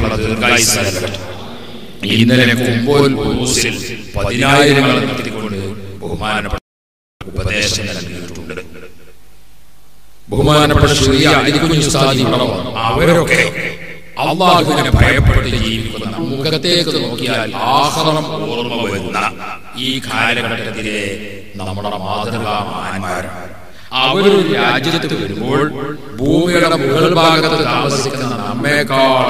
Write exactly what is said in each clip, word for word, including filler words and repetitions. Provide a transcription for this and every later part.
ഇന്നലെ കുമ്പോൾ ഉറൂസിൽ പതിനായിരങ്ങൾ നടത്തിക്കൊണ്ട് ബഹുമാനപ്പെട്ട ഉപദേശം നൽകിയിട്ടുണ്ട്. ബഹുമാനപ്പെട്ട ശ്രീ അലിക്കുഞ്ഞ് ഉസ്താദ് ഇവിടെ വന്നു. അവരൊക്കെ അല്ലാഹുവിനെ ഭയപ്പെട്ട് ജീവിക്കുന്ന, മുഖത്തേക്ക് നോക്കിയാൽ ആഖിറം ഓർമ്മ വരുന്ന ഈ കാലഘട്ടത്തിലെ നമ്മുടെ മാതൃകാമാന്മാരാണ്. അവരൊരു രാജ്യത്ത് വരുമ്പോൾ ഭൂമിയുടെ മുകൾ ഭാഗത്ത് താമസിക്കുന്ന നമ്മേക്കാൾ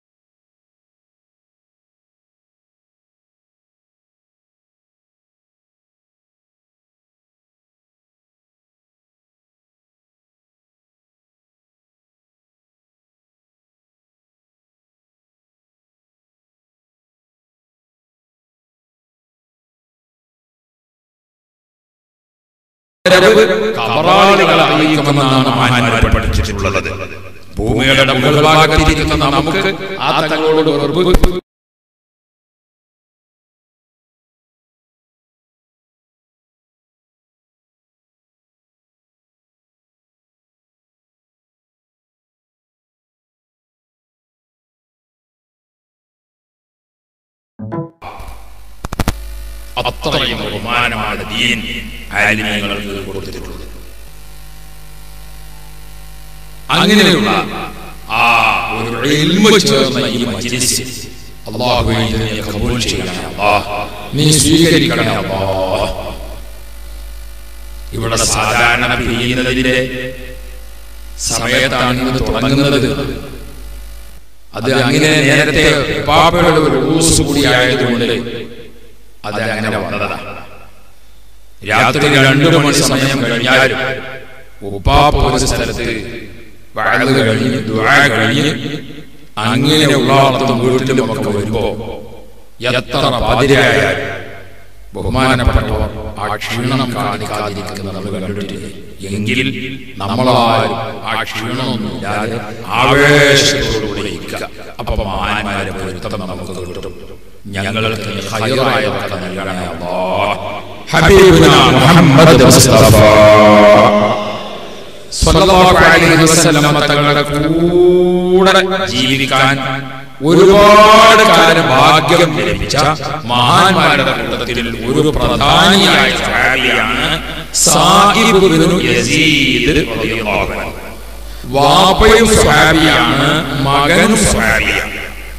കബറാളികളെ അറിയിക്കുമെന്നാണ് മഹാന്മാർ പഠിപ്പിച്ചിട്ടുള്ളത്. ഭൂമിയുടെ മുകൾ ഭാഗത്തിരിക്കുന്ന നമുക്ക് ആ തങ്ങളോട് വെറുപ്പ് അത്രയും ബഹുമാനമായ ദീൻ ആലിമീങ്ങൾക്ക് കൊടുത്തിട്ടുള്ളത്. അങ്ങനെയുള്ള ആ ഒരു ഇൽമു ചേർന്ന ഈ മജ്ലിസ് അല്ലാഹുവേ നീ കബൂൽ ചെയ്യണേ അല്ലാഹ്, നീ സ്വീകരിക്കണേ അല്ലാഹ്. ഇവിടെ സാധാരണ പിരിയുന്നതിന്റെ സമയത്താണ് ഇത് തുടങ്ങുന്നത്. അത് അങ്ങനെ നേരത്തെ പാപ്പയുടെ ഒരു റൂസ് കൂടി ആയതുകൊണ്ട് അത് അങ്ങനെ വന്നതാണ്. രാത്രി രണ്ടു മണി സമയം കഴിഞ്ഞാലും ഉപ്പാപ്പ ഒരു സ്ഥലത്ത് വഅദ് കഴിഞ്ഞ് ദുആ കഴിഞ്ഞ് അങ്ങനെ ഉള്ളാളത്തും വീട്ടിലും ഒക്കെ വരുമ്പോ എത്ര പാതിരായാലും ബഹുമാനപ്പെട്ടവർ ആ ക്ഷീണം കാണിക്കാതിരിക്കുന്നത് നമ്മൾ കണ്ടിട്ടില്ലേ? എങ്കിൽ നമ്മളാരും ആ ക്ഷീണമൊന്നുമില്ലാതെ ആവേശത്തോടുകൂടി ഇരിക്കുക. അപ്പൊ മഹാന്മാരെ പൊരുത്തം നമുക്ക് കിട്ടും. ഞങ്ങൾക്ക് ഖൈറായതൊക്കെ നൽകണേ അല്ലാഹ്. ഹബീബുനാ മുഹമ്മദ് മുസ്തഫ സ്വല്ലല്ലാഹു അലൈഹി വസല്ലം തങ്ങളുടെ കൂടെ ജീവിക്കാൻ ഒരുപാട് കാലം ഭാഗ്യം ലഭിച്ച മഹാന്മാരുടെ കൂട്ടത്തിൽ ഒരു പ്രധാനിയായ സ്വഹാബിയാണ് സാഹിബ് ഇബ്നു യസീദ് റളിയല്ലാഹു അൻഹു. വാപ്പയും സ്വഹാബിയാണ്, മകനും സ്വഹാബിയാണ്.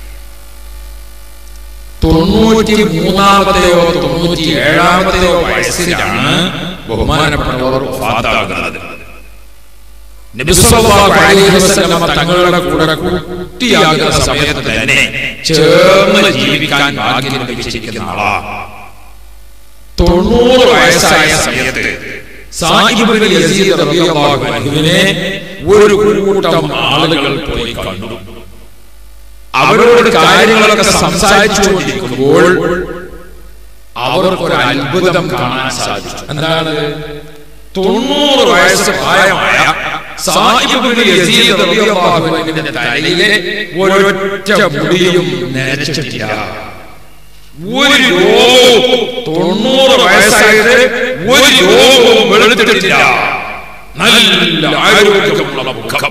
തൊണ്ണൂറ്റി മൂന്നാമത്തെയോ തൊണ്ണൂറ്റി ഏഴാമത്തെയോ വയസ്സിലാണ് ബഹുമാനപ്പെട്ടവർ വഫാത്താകുന്നത്. നബി സല്ലല്ലാഹു അലൈഹി വസല്ലം തങ്ങളുടെ കൂടെ കുട്ടിയാകുന്ന സമയത്ത് തന്നെ ചേർന്ന് ജീവിക്കാൻ ഭാഗ്യം ലഭിച്ചിരിക്കുന്ന ആളാണ്. തൊണ്ണൂറ് വയസ്സായ സമയത്ത് സാഹിബ് ഇബ്നു യസീദ് റളിയല്ലാഹു അൻഹുവിനെ ഒരു കൂട്ടം ആളുകൾ പോയി കണ്ടു. അവരോട് കാര്യങ്ങളൊക്കെ സംസാരിച്ചുകൊണ്ടിരിക്കുമ്പോൾ അവർക്കൊരു അത്ഭുതം കാണാൻ സാധിച്ചു. എന്താണ്? തൊണ്ണൂറ് വയസ്സ് പ്രായമായ സാഹിബ് ഇബ്നു യസീദ് റളിയല്ലാഹു അൻഹുവിന്റെ തലയിലെ ഒരൊറ്റ മുടിയും നരച്ചിട്ടില്ല. ഒരു രോഗവും തൊണ്ണൂറ് വയസ്സായത് ഒരു രോഗവും വെളുത്തിട്ടില്ല. നല്ല ആരോഗ്യമുള്ള മുഖം.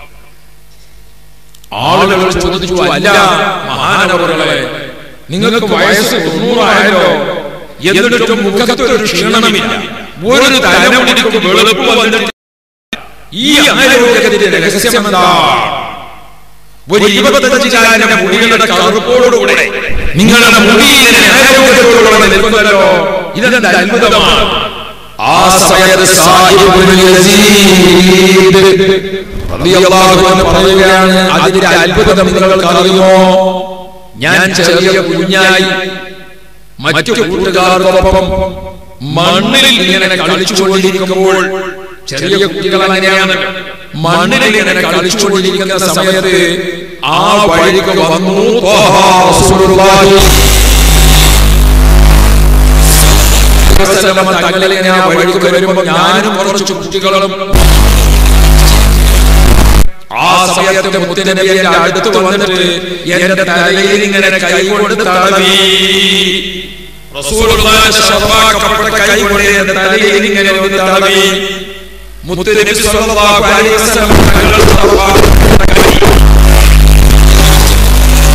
ആളുകൾ ചോദിച്ചു, അല്ല മഹാനവറുകളെ, നിങ്ങൾക്ക് വയസ്സ് തൊണ്ണൂറായല്ലോ, എന്നിട്ടും മുഖത്ത് ഒരു ക്ഷീണമില്ല, ഒരു തലമുടിക്ക് വെളുപ്പ് വന്നിട്ട് ഈ ആരോഗ്യത്തിന്റെ രഹസ്യം എന്താ? ഒരു ഇരുപത്തഞ്ചുകാരന്റെ മുടികളുടെ കറുപ്പോടുകൂടെ നിങ്ങളുടെ മുടിയിലെ ആരോഗ്യത്തോടുകൂടെ നിൽക്കുന്നല്ലോ, ഇതെന്താ അത്ഭുതമാണ്. ആ സമയത്ത് സാഹിബ് ഇബ്നു യസീദ് റളിയല്ലാഹു അൻഹു പറയുകയാണ്, അതിന്റെ അത്ഭുതം നിങ്ങൾക്ക് അറിയുമോ? ഞാൻ ചെറിയ കുഞ്ഞായി മറ്റു കൂട്ടുകാർക്കൊപ്പം മണ്ണിൽ ഇങ്ങനെ കളിച്ചുകൊണ്ടിരിക്കുമ്പോൾ, ചെറിയ കുട്ടികൾ അങ്ങനെയാണ്, മണ്ണിൽ ഇങ്ങനെ കളിച്ചുകൊണ്ടിരിക്കുന്ന സമയത്ത് ആ വഴിക്ക് വന്നു റസൂലുള്ളാഹി തങ്ങളിങ്ങനെ ആ വഴിക്ക് വരുമ്പോൾ ഞാനും കുറച്ച് കുട്ടികളും ആ സമയത്ത് മുത്തുനബി എന്റെ അടുത്ത് വന്നിട്ട് എന്റെ തലയിൽ ഇങ്ങനെ കൈകൊണ്ട് തടവി. റസൂലുള്ളാഹി ശർവാക്കപ്പെട്ട കൈകൊണ്ട് എന്റെ തലയിൽ ഇങ്ങനെ ഒന്ന് തടവി. മുത്തുനബി സ്വല്ലല്ലാഹു അലൈഹി വസല്ലം തങ്ങൾ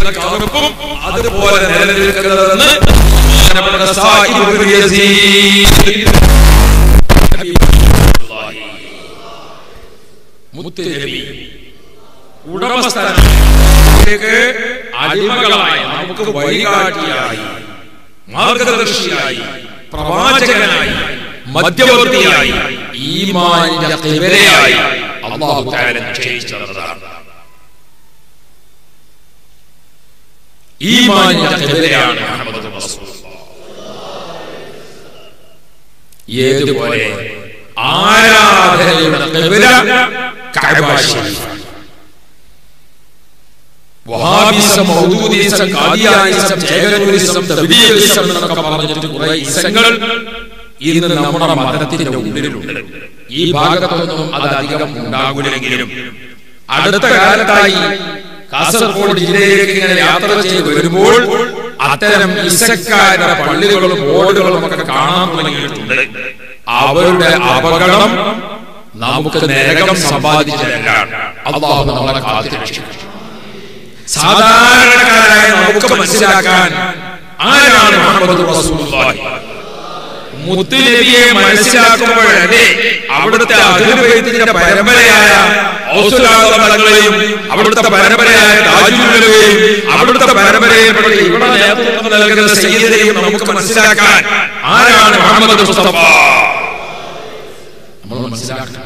കറുപ്പും അതുപോലെ നിലനിൽക്കുന്നതെന്ന് മുത്തുനബി ഉടമസ്ഥനായി അടിമകളായി നമുക്ക് വഴികാട്ടിയായി മാർഗദർശിയായി പ്രവാചകനായി മധ്യവർത്തിയായി ഈമാനിന്റെ ഖിബലയായി അല്ലാഹു തആല നിശ്ചയിച്ചതാണ്. ഈമാനിന്റെ ഖിബലയാണ് മുഹമ്മദ് റസൂലുള്ളാഹി. ഏതുപോലെ ആരാധനയുടെ ഖിബല കഅബ ശരീഫ്. വഹാബിസം, മൗദൂദിസം, ഖാദിയാനിസം, ചേകനൂരിസം, തബ്ലീഗിസം എന്നൊക്കെ പറഞ്ഞിട്ട് കുറെ ഇസങ്ങൾ ഇന്ന് നമ്മുടെ മതത്തിന്റെ ഉള്ളിലുണ്ട്. ഈ ഭാഗത്തൊന്നും അത് അധികം ഉണ്ടാകില്ലെങ്കിലും അടുത്ത കാലത്തായി കാസർഗോഡ് ജില്ലയിലേക്ക് ഇങ്ങനെ യാത്ര ചെയ്ത് വരുമ്പോൾ അത്തരം ഇസക്കാരുടെ പള്ളികളും ബോർഡുകളും ഒക്കെ കാണാൻ തുടങ്ങിയിട്ടുണ്ട്. അവരുടെ അപകടം നമുക്ക് നരകം സമ്പാദിച്ചതാണ്. അല്ലാഹു നമ്മളെ കാത്തുരക്ഷിക്കട്ടെ. സാധാരണക്കാരായ നമുക്ക് മനസ്സിലാക്കാൻ ആരാണ് മുഹമ്മദ് റസൂലുള്ളാഹി? മുത്തുനബിയെ മനസ്സിലാക്കുമ്പോഴല്ലേ അവിടുത്തെ അഹ്ലുബൈത്തിന്റെ പരമ്പരയായ ഔസുലാദങ്ങളെയും അവിടുത്തെ പരമ്പരയായ താജുലുലമയെയും അവിടുത്തെ പരമ്പരയിൽപ്പെട്ട ഇവിടെ നേതൃത്വം നൽകുന്ന സയ്യിദിനെയും നമുക്ക് മനസ്സിലാക്കാൻ ആരാണ് മുഹമ്മദ് മുസ്തഫ? നമ്മൾ മനസ്സിലാക്കണം.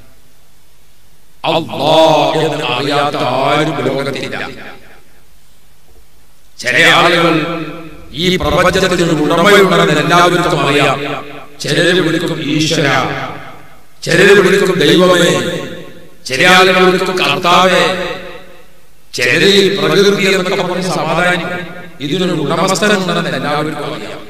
അല്ലാഹ് എന്ന് അറിയാത്ത ആരും ലോകത്തില്ല. ചില ആളുകൾ ഈ പ്രപഞ്ചത്തിന് ഉടമയുണ്ടെന്ന് എല്ലാവർക്കും അറിയാം. ചിലര് വിളിക്കും ഈശ്വര, ചിലര് വിളിക്കും ദൈവമേ, ചില ആളുകൾ വിളിക്കും കർത്താവേ, ചിലര് പ്രകൃതി എന്നൊക്കെ പറഞ്ഞ് സമാധാനിക്കും. ഇതിനൊരു ഉടമസ്ഥനുണ്ടെന്ന് എല്ലാവർക്കും അറിയാം.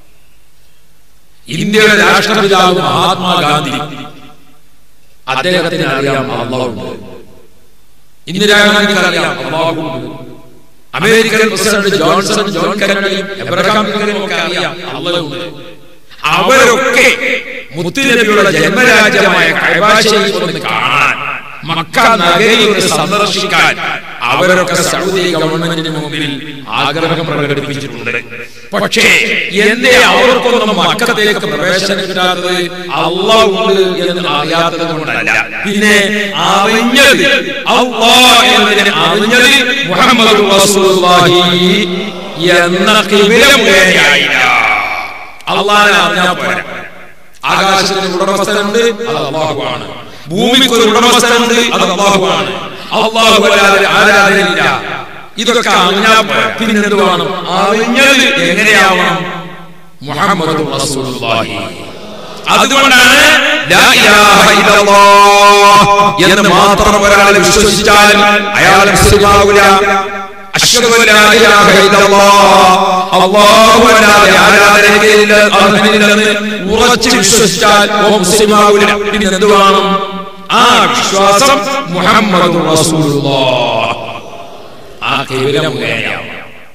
ഇന്ത്യയുടെ രാഷ്ട്രപിതാവ് മഹാത്മാഗാന്ധി, അദ്ദേഹത്തിന് അറിയാം അല്ലാഹുണ്ട്. ഇന്ദിരാഗാന്ധിക്ക് അറിയാം അല്ലാഹുണ്ട്. അമേരിക്കൻ പ്രസിഡന്റ് ജോൺസൺ, ജോൺ കെന്നഡിയും എബ്രഹാം ലിങ്കനും ഒക്കെ അറിയാം അല്ലാഹുണ്ട്. അവരൊക്കെ മുത്തുനബിയുടെ ജന്മരാജ്യമായ കഅബ ശരീഫ് ഒന്ന് കാണാൻ, മക്ക നഗരി സന്ദർശിക്കാൻ അവരൊക്കെ സൗദി ഗവൺമെന്റിന് മുമ്പിൽ ആഗ്രഹം പ്രകടിപ്പിച്ചിട്ടുണ്ട്. പക്ഷേ എന്തേ അവർക്കൊന്നും മക്കത്തേക്ക് പ്രവേശനം കിട്ടാത്തത്? അല്ലാഹുണ്ട് എന്ന് അറിയാത്തത് കൊണ്ടല്ല, പിന്നെ അറിഞ്ഞത് അല്ലാഹ് എന്നതിനെ അറിഞ്ഞത് മുഹമ്മദ് റസൂലുള്ളാഹി എന്ന ഖിബല മുഖേനയായില്ല. അല്ലാഹനെ അറിഞ്ഞാൽ പോരാ. ആകാശത്തിന് ഉടമസ്ഥനുണ്ട്, അത് അല്ലാഹുവാണ്. ഭൂമിക്ക് ഒരു ഉടമസ്ഥനുണ്ട്, അത് അല്ലാഹുവാണ്. അല്ലാഹു അല്ലാതെ ആരാധനയില്ല. ഇതൊക്കെ അറിഞ്ഞാൽ പോരാ. പിന്നെ എന്ത് വേണം? അറിഞ്ഞത് എങ്ങനെയാവണം? മുഹമ്മദ് റസൂലുള്ളാഹി. അതുകൊണ്ടാണ് ലാ ഇലാഹ ഇല്ലല്ലാഹ് എന്ന് മാത്രം ഒരാൾ വിശ്വസിച്ചാൽ അയാൾ മുസ്ലിമാവില്ല. അശ്ഹദു അല്ലാ ഇലാഹ ഇല്ലല്ലാഹ്, അല്ലാഹു അല്ലാതെ ആരാധനയില്ല അർഹനില്ലെന്ന് ഉറച്ചു വിശ്വസിച്ചാൽ ഓ മുസ്ലിമാവില്ല. പിന്നെ എന്ത് വേണം? ആ വിശ്വാസം മുഹമ്മദ് റസൂലുള്ളാഹ് ആ ഖിബല മുഖേനയാണ്.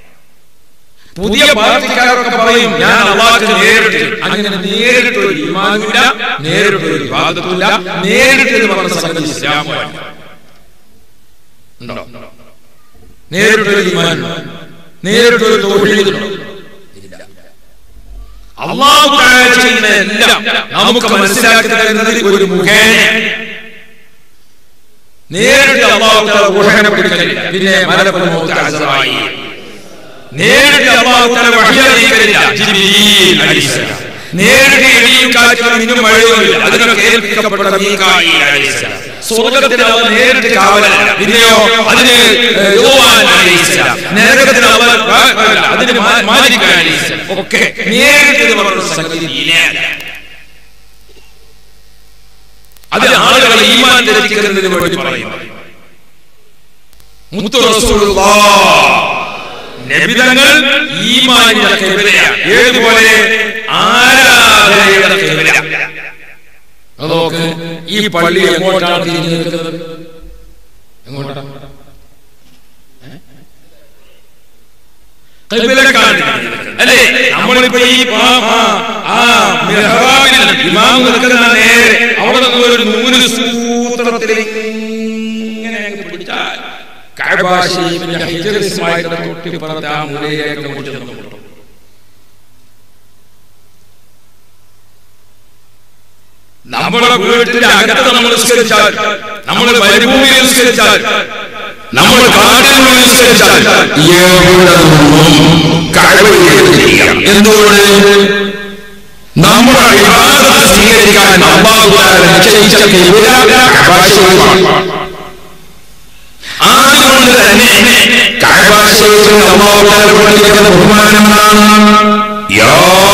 പുതിയ പാർട്ടിക്കാരൊക്കെ പറയും ഞാൻ അല്ലാഹുവിനെ നേരിട്ട്. അങ്ങനെ നേരിട്ട് ഒരു ഈമാനില്ല, നേരിട്ട് ഒരു ഇബാദത്തുമില്ല. നേരിട്ട് എന്ന് പറഞ്ഞ സംഗതി ഇസ്ലാമല്ല. ഉണ്ടോ? നേരിട്ടൊരു ഈമാൻ, നേരിട്ടൊരു തൗഹീദ്. അല്ലാഹു തആല ചെയ്യുന്ന എല്ലാം നമുക്ക് മനസ്സിലാക്കി തരുന്നത് ഒരു മുഖേന. നേരിട്ട് അല്ലാഹു തആല റൂഹിനെ പിടിക്കലില്ല. പിന്നെ മലക്കുൽ മൗത്ത് അസ്റായീൽ. നേരിട്ട് അല്ലാഹു തആല വഹ്യ അറിയിക്കലില്ല. ജിബ്രീൽ അലൈഹിസ്സലാം. നേരിട്ട് ഇടിയും കാറ്റും മിന്നും മഴയുമില്ല. അതിനൊക്കെ ഏൽപ്പിക്കപ്പെട്ട മീകായിൽ അലൈഹിസ്സലാം. സ്വർഗ്ഗത്തിന് അവർ നേരിട്ട് കാവലല്ല. പിന്നെയോ അതിന് യോവാൻ അലൈഹിസ്സലാം. നരകത്തിന് അവർ അതിന് മാലിക് അലൈഹിസ്സലാം. ഒക്കെ നേരിട്ട് പറഞ്ഞ സംഗതി ഇല്ല. അത് ആളുകളെ ഈമാൻ ധരിക്കുന്നതിന് വേണ്ടി പറയും. മുത്തു റസൂലുള്ളാഹ് നബിതങ്ങൾ ഈമാനിന്റെ ഖിബലയാണ്. ഏതുപോലെ ആരാധനയുടെ ഖിബല. അതൊക്കെ ഈ പള്ളി എങ്ങോട്ടാണ് തിരിഞ്ഞു നിൽക്കുന്നത്? എങ്ങോട്ടാണ്? ഖിബലക്കാണ് അല്ലേ? നമ്മളിപ്പോ ഈ ആ മിഹ്റാബിൽ ഇമാം നിൽക്കുന്ന നേരെ അവിടെ നിന്ന് ഒരു നൂല് സൂത്രത്തിൽ ഇങ്ങനെ പിടിച്ചാൽ കഅബ ശരീഫിന്റെ ഹിജ്ർ ഇസ്മായിലിന്റെ തൊട്ടിപ്പുറത്തെ ആ മൂലയിലേക്ക് നമ്മൾ ചെന്നു. നമ്മുടെ വീട്ടിന്റെ അകത്ത് നമ്മൾ നിസ്കരിച്ചാൽ, നമ്മൾ മരുഭൂമിയിൽ നിസ്കരിച്ചാൽ, നമ്മൾ കാട്ടിൽ നിസ്കരിച്ചാൽ എന്തുകൊണ്ട് നമ്മുടെ ഇബാദത്ത് സ്വീകരിക്കാൻ അല്ലാഹു തആല നിശ്ചയിച്ച ഖിബ്ല കഅബ ശരീഫാണ്. അതുകൊണ്ട് തന്നെ കഅബ ശരീഫിന് അല്ലാഹു തആല കൊടുത്തിരിക്കുന്ന ബഹുമാനമാണ് യാ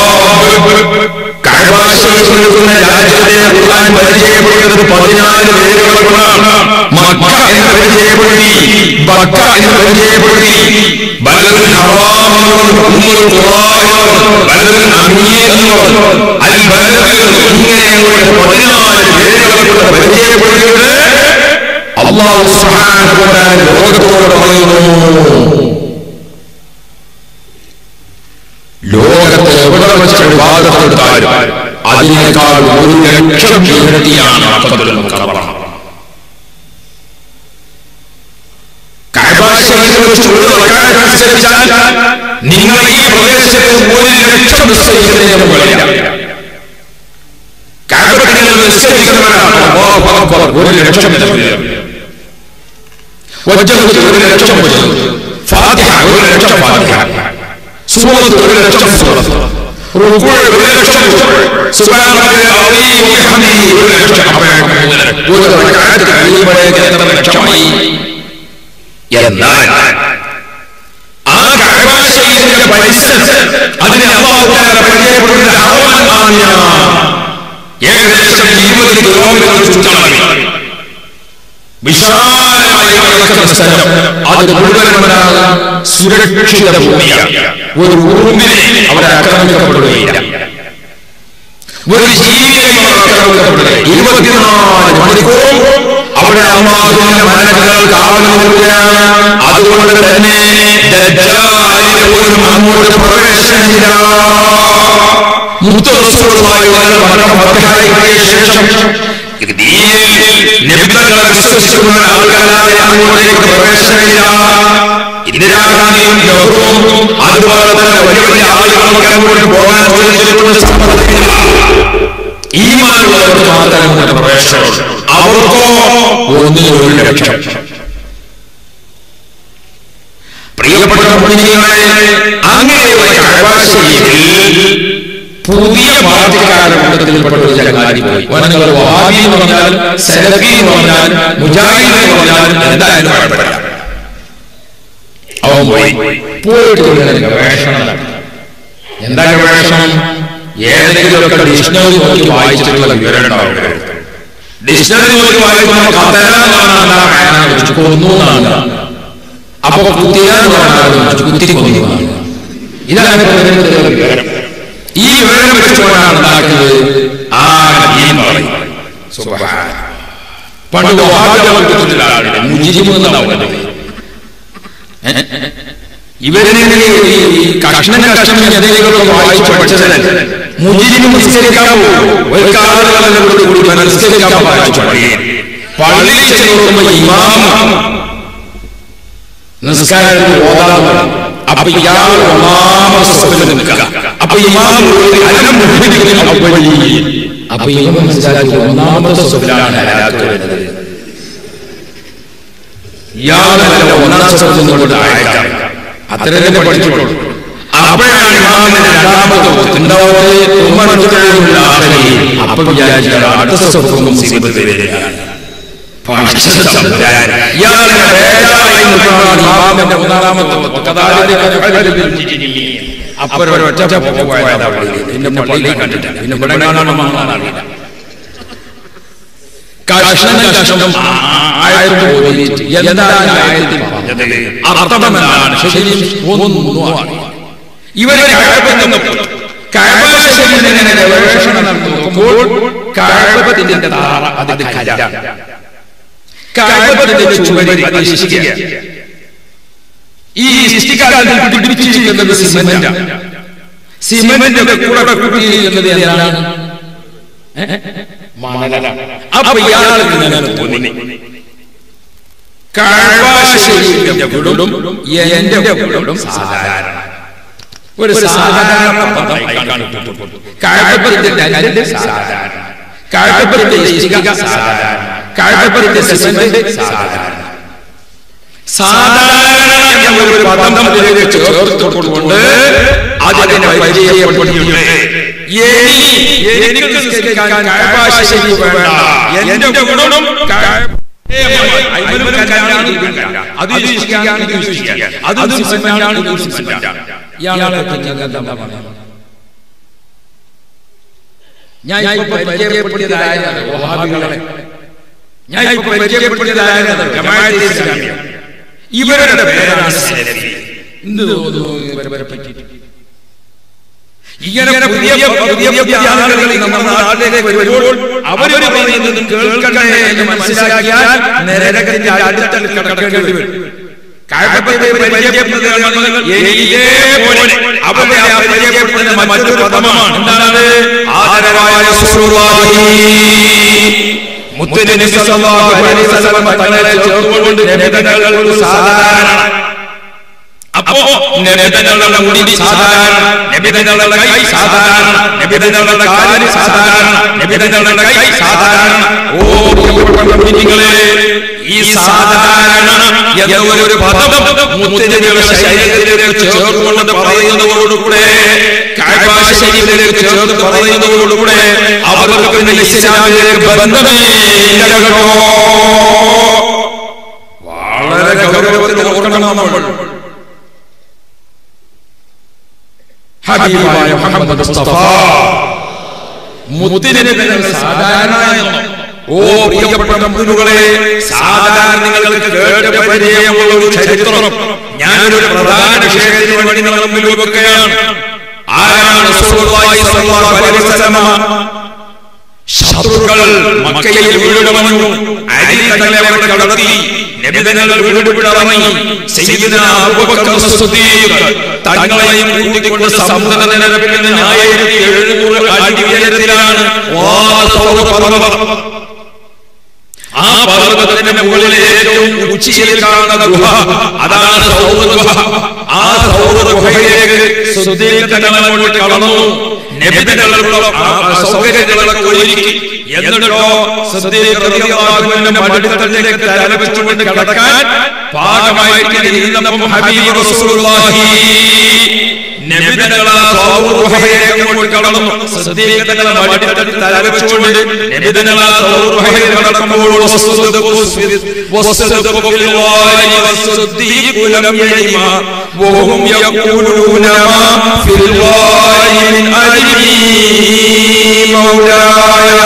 കഅബ ശരീഫിലുള്ള രാജ്യത്തെ ഖുർആൻ പരിചയപ്പെടുന്നത് പതിനാല് പേരുകളാണ്. മക്ക എന്ന് പരിചയപ്പെടുത്തി, ബക്ക എന്ന് പരിചയപ്പെടുത്തി, ബലദുൽ ഹറാം, ഉമ്മുൽ ഖുറാ, ബലദുൽ അമീൻ, അൽ ബലദ്, ഇങ്ങനെയുള്ള പതിനാല് പേരുകളെ പരിചയപ്പെടുത്തിയത് അല്ലാഹു സുബ്ഹാനഹു വ തആല ലോകത്തോട് പറയുന്നു. ലോകത്തെ എവിടെ വെച്ച് ഇബാദത്ത് എടുത്താലും അതിനേക്കാൾ ഒരു ലക്ഷം ഇരട്ടിയാണ് മക്കത്തുൽ മുകററ. കഅബ ശരീഫിൽ വെച്ച് ഒരു റക്അത്ത് നിസ്കരിച്ചാൽ നിങ്ങൾ ഈ പ്രദേശത്ത് ഒരു ലക്ഷം നിസ്കരിക്കുന്നതിന് മുകളില്ല. കഅബയിൽ നിസ്കരിക്കുന്നവരാണ് അല്ലാഹു അക്ബർ ഒരു ലക്ഷം നിസ്കരിക്കുന്നത്. വജ്ജഹത്ത് ഒരു ലക്ഷം വജ്ജഹത്ത്, ഫാത്തിഹ ഒരു ലക്ഷം ഫാത്തിഹ, സൂറത്ത് ഒരു ലക്ഷം സൂറത്ത്, റുകൂഅ് ഒരു ലക്ഷം റുകൂഅ്, സുബ്ഹാനല്ലാഹിൽ അസീം വബിഹംദിഹി ഒരു ലക്ഷം. അപ്പോൾ ഒരു റക്അത്ത് കഴിയുമ്പോഴേക്ക് എത്ര ലക്ഷമായി? എന്നാൽ ആ കഅബ ശരീഫിന്റെ പരിസരം അതിനെ അല്ലാഹു തആല പരിചയപ്പെടുന്ന ഹറമാണ് ഏകദേശം ഇരുപത് കിലോമീറ്റർ ചുറ്റളവിൽ വിശാലമായി കിടക്കുന്ന സ്ഥലം. അത് മുഴുവനാണ് സുരക്ഷിത ഭൂമിയാണ്. ഒരു ഉറുമ്പിനെ അവിടെ ആക്രമിക്കപ്പെടുകയില്ല, ഒരു ജീവിയെയും ആക്രമിക്കപ്പെടുകയില്ല. ഇരുപത്തിനാല് മണിക്കൂറും അവിടെ അല്ലാഹുവിന്റെ മലക്കുകൾ കാവൽ നിൽക്കുകയാണ്. അതുകൊണ്ട് തന്നെ ദജ്ജാലിന് പോലും അങ്ങോട്ട് പ്രവേശനമില്ല. മുത്ത് റസൂലുള്ളാഹി വസല്ലമയുടെ ശേഷം നബികളെ വിശ്വസിക്കുന്ന ആളുകളായ അങ്ങോട്ടേക്ക് പ്രവേശനമില്ല. ഇന്ദിരാഗാന്ധിയും നെഹ്റുവും അതുപോലെ തന്നെ വലിയ വലിയ ആളുകൾക്ക് അങ്ങോട്ട് പോകാൻ സമ്മതമില്ല. ഈമാനുള്ളവർക്ക് മാത്രമേ അങ്ങോട്ട് പ്രവേശനമുള്ളൂ. അവർക്കോ ഒന്നിന് ഒരു ലക്ഷം. പ്രിയപ്പെട്ട മുഅ്മിനീങ്ങളെ, അങ്ങനെയുള്ള കഅബ ശരീഫിൽ പുതിയ പാർട്ടിക്കാരുടെ കൂട്ടത്തിൽപ്പെട്ട ഒരു ചങ്ങാതി പോയി. നിങ്ങൾ വഹാബി എന്ന് പറഞ്ഞാൽ, സലഫി എന്ന് പറഞ്ഞാൽ, മുജാഹിദ് എന്ന് പറഞ്ഞാൽ എന്തായാലും കുഴപ്പമില്ല. അവൻ പോയി പോയിട്ട് ഗവേഷണം നടത്തി. എന്താ ഗവേഷണം? ഏതെങ്കിലുമൊക്കെ ഡിക്ഷണറി നോക്കി വായിച്ചിട്ടുള്ള വിവരം ഉണ്ടാവും. ഡിക്ഷണറി നോക്കി വായിക്കുമ്പോൾ കൊന്നുന്നാണ്, അപ്പൊ കുത്തിയാന്ന് കുത്തി കൊന്നു. ഇതാണ് വിവരം. ഈ വിവരം വെച്ചുകൊണ്ടാണ് ഉണ്ടാക്കുന്നത് ആ ദീൻ പറയും. സുബ്ഹാനല്ലാഹ്. പണ്ട് വഹാബികളുടെ മുജിരിമെന്നാണ് ഇവരെ കഷ്ണം കഷ്ണം എന്തെങ്കിലും വായിച്ചു പഠിച്ചതല്ല. മുജിരിമ് നിസ്കരിക്കാവോ? ഒരു കാലഘട്ടം കൂടി നിസ്കരിക്കാൻ വായിച്ചു പഠിക്കും. പള്ളിയിൽ ചെല്ലുമ്പോൾ ഇമാം നിസ്കാരത്തിൽ ഓതാൻ, അപ്പൊ ഇയാൾ ഒന്നാമത്തെ സഫിൽ നിൽക്കുക. അപ്പൊ ഇമാം അലം മുഹ്ദിദിൻ അവ്വലീൻ, അപ്പൊ ഇമാം മനസ്സിലാക്കി ഒന്നാമത്തെ സഫിലാണ് ഹലാക്ക് വരുന്നത്. ഇയാളല്ല ഒന്നാമത്തെ സഫിൽ നിന്നുകൊണ്ട് അയക്കാം. അത്ര തന്നെ പഠിച്ചോളൂ. അപ്പോഴാണ് ഇമാമിന്റെ രണ്ടാമത്തെ അപ്പൊ വിചാരിച്ചാൽ അടുത്ത സഫും മുസീബത്ത് വരികയാണ്. ഇമാമിന്റെ മൂന്നാമത്തെ അപ്പൊരൊറ്റ പോയതാ. പിന്നെ പള്ളിയിൽ കണ്ടിട്ടില്ല. പിന്നെ ഇവിടെ കാണാനറിയില്ല. കഷ്ണം കഷ്ണം ആയിരം എന്താണ് ആയിരത്തി പറഞ്ഞത്? അർത്ഥമെന്താണ്? ഇവരെ കഅബ ശരീഫിനെ ഗവേഷണം നോക്കുമ്പോൾ കഅബത്തിന്റെ താറ അത് കല്ലാണ്. കഅബത്തിന്റെ ചുവരിൽ അത് ശിഷ്ടിക. ഈ ശിഷ്ടികാലത്തിൽ പിടിപ്പിച്ചിരിക്കുന്നത് സിമന്റാണ്. സിമന്റ് കൂടെ കൂട്ടിയിരിക്കുന്നത് എന്താണ്? മണലാണ്. അപ്പൊ ഇയാൾക്ക് തോന്നി കഅബ ശരീഫിന്റെ വീടും എന്റെ വീടും സാധാരണ ഒരു സാധാരണ പദമായിക്കാണ്. കഅബത്തിന്റെ രണ്ട് സാധാരണ, കഅബത്തിന്റെ ഇഷ്ടിക സാധാരണ, കഅബത്തിന്റെ സിമന്റ് സാധാരണ. സാധാരണ എന്ന ഒരു പദം അതിലേക്ക് ചേർത്തുകൊണ്ട് അതിനെ പരിചയപ്പെടുത്തിയിട്ടുണ്ട്. എനിക്ക് നിസ്കരിക്കാൻ കഅബ ശരീഫ് വേണ്ട, എന്റെ വീടും അത് ഇഷ്ടികയാണ്, ഇത് ഇഷ്ടിക, അത് സിമന്റാണ്, ഇത് സിമന്റാണ്. ഞാൻ പരിചയപ്പെടുത്തിയതായ വഹാബികളെ, ഞാൻ പരിചയപ്പെടുത്തിയതായ ജമാഅത്തെ ഇസ്ലാമിയ, ഇവരുടെ പേരാണ് സലഫി. എന്ത് തോന്നുന്നു ഇവരെ പറ്റി? ഇങ്ങനെ പുതിയ പുതിയ പുതിയ ആളുകൾ നമ്മുടെ നാട്ടിലേക്ക് വരുമ്പോൾ അവര് പറയുന്നത് കേൾക്കണ്ടേ എന്ന് മനസ്സിലാക്കിയാൽ നരകത്തിന്റെ അടുത്തൽ കടക്കേണ്ടി വരും. കഅബയെ പരിചയപ്പെടുത്തുന്നത് ഇതേപോലെ അവരെ പരിചയപ്പെടുത്തുന്ന മറ്റൊരു പദമാണ്. എന്താണ്? ആദരവായ റസൂലുള്ളാഹി മുത്തനബി സല്ലല്ലാഹു അലൈഹി വസല്ലം തങ്ങളെ ചേർത്തുകൊണ്ട് നബിതങ്ങൾ സാധാരണ. അപ്പോ നബിതങ്ങളുടെ മുടി സാധാരണ, നബിതങ്ങളുടെ കൈ സാധാരണ, നബിതങ്ങളുടെ കാല് സാധാരണ, നബിതങ്ങളുടെ കൈ സാധാരണ. ഓ മുഅ്മിനീങ്ങളെ, ഈ സാധാരണ എന്ന ഒരു പദം മുത്തനബിയുടെ ശരീരത്തിലേക്ക് ചേർത്തുകൊണ്ട് പറയുന്നതോടുകൂടെ, കഅബ ശരീഫിലേക്ക് ചേർത്ത് പറയുന്നതോടുകൂടെ അവർക്ക് പിന്നെ ഇസ്ലാമിലേക്ക് ബന്ധമേ ഇല്ല കേട്ടോ. വളരെ ഗൗരവത്തിൽ ഓർക്കണം നമ്മൾ. ഹബീബായ മുഹമ്മദ് മുസ്തഫ മുത്തനബിയെ സാധാരണ എന്നോ, ഓ പ്രിയപ്പെട്ട മുഅ്മിനീങ്ങളെ, സാധാരണ നിങ്ങൾക്ക് കേട്ട് പരിചയമുള്ള ഒരു ചരിത്രം ഞാനൊരു പ്രധാന വിഷയത്തിന് വേണ്ടി നിങ്ങളുടെ മുമ്പിൽ വെക്കുകയാണ്. ആരാണ് റസൂലുള്ളാഹി സ്വല്ലല്ലാഹു അലൈഹി വസല്ലം? ശത്രുക്കൾ മക്കയിൽ വീടുവന്നു, അലി തങ്ങളെ അവിടെ കടത്തി, നബിതങ്ങൾ വീട് വിട്ടിറങ്ങി. സയ്യിദുനാ അബൂബക്കർ സിദ്ദീഖ് തങ്ങളെയും കൂട്ടിക്കൊണ്ട് സമുദ്രനിരപ്പിൽ നിന്ന് ആയിരത്തി എഴുന്നൂറ് അടി ഉയരത്തിലാണ് പർവ്വതം. ആ പർവ്വതത്തിന്റെ മുകളിൽ ഏറ്റവും ഉച്ചിയിൽ കാണുന്ന ഗുഹ, അതാണ് സൗർ ഗുഹ. ആ സൗർ ഗുഹയിലേക്ക് സിദ്ദീഖ് തങ്ങൾ അങ്ങോട്ട് കടന്നു. നബിതങ്ങളുടെ സൗകര്യങ്ങളൊക്കെ ഒരുക്കി. എന്നിട്ടോ സിദ്ദീഖ് റളിയല്ലാഹു അൻഹു മടിത്തട്ടിലേക്ക് തലവെച്ചുകൊണ്ട് കിടക്കാൻ പാകമായിട്ട് ഇരുന്നപ്പോൾ ഹബീബ് റസൂലുള്ളാഹി നബിതങ്ങളെ സൗർ ഗുഹയിലേക്ക് അങ്ങോട്ട് കടന്നു. സിദ്ദീഖ് തങ്ങൾ മടിത്തട്ടിൽ തലവെച്ചുകൊണ്ട് നബിതങ്ങളെ സൗർ ഗുഹയിൽ കടക്കുമ്പോൾ വസ്സദഖു ബില്ലാഹി വസ്സദീഖു ലം യരിമാ വഹും യഖൂലൂന മാ ഫിൽ ഗായി മിൻ അജ്രി മൗലായ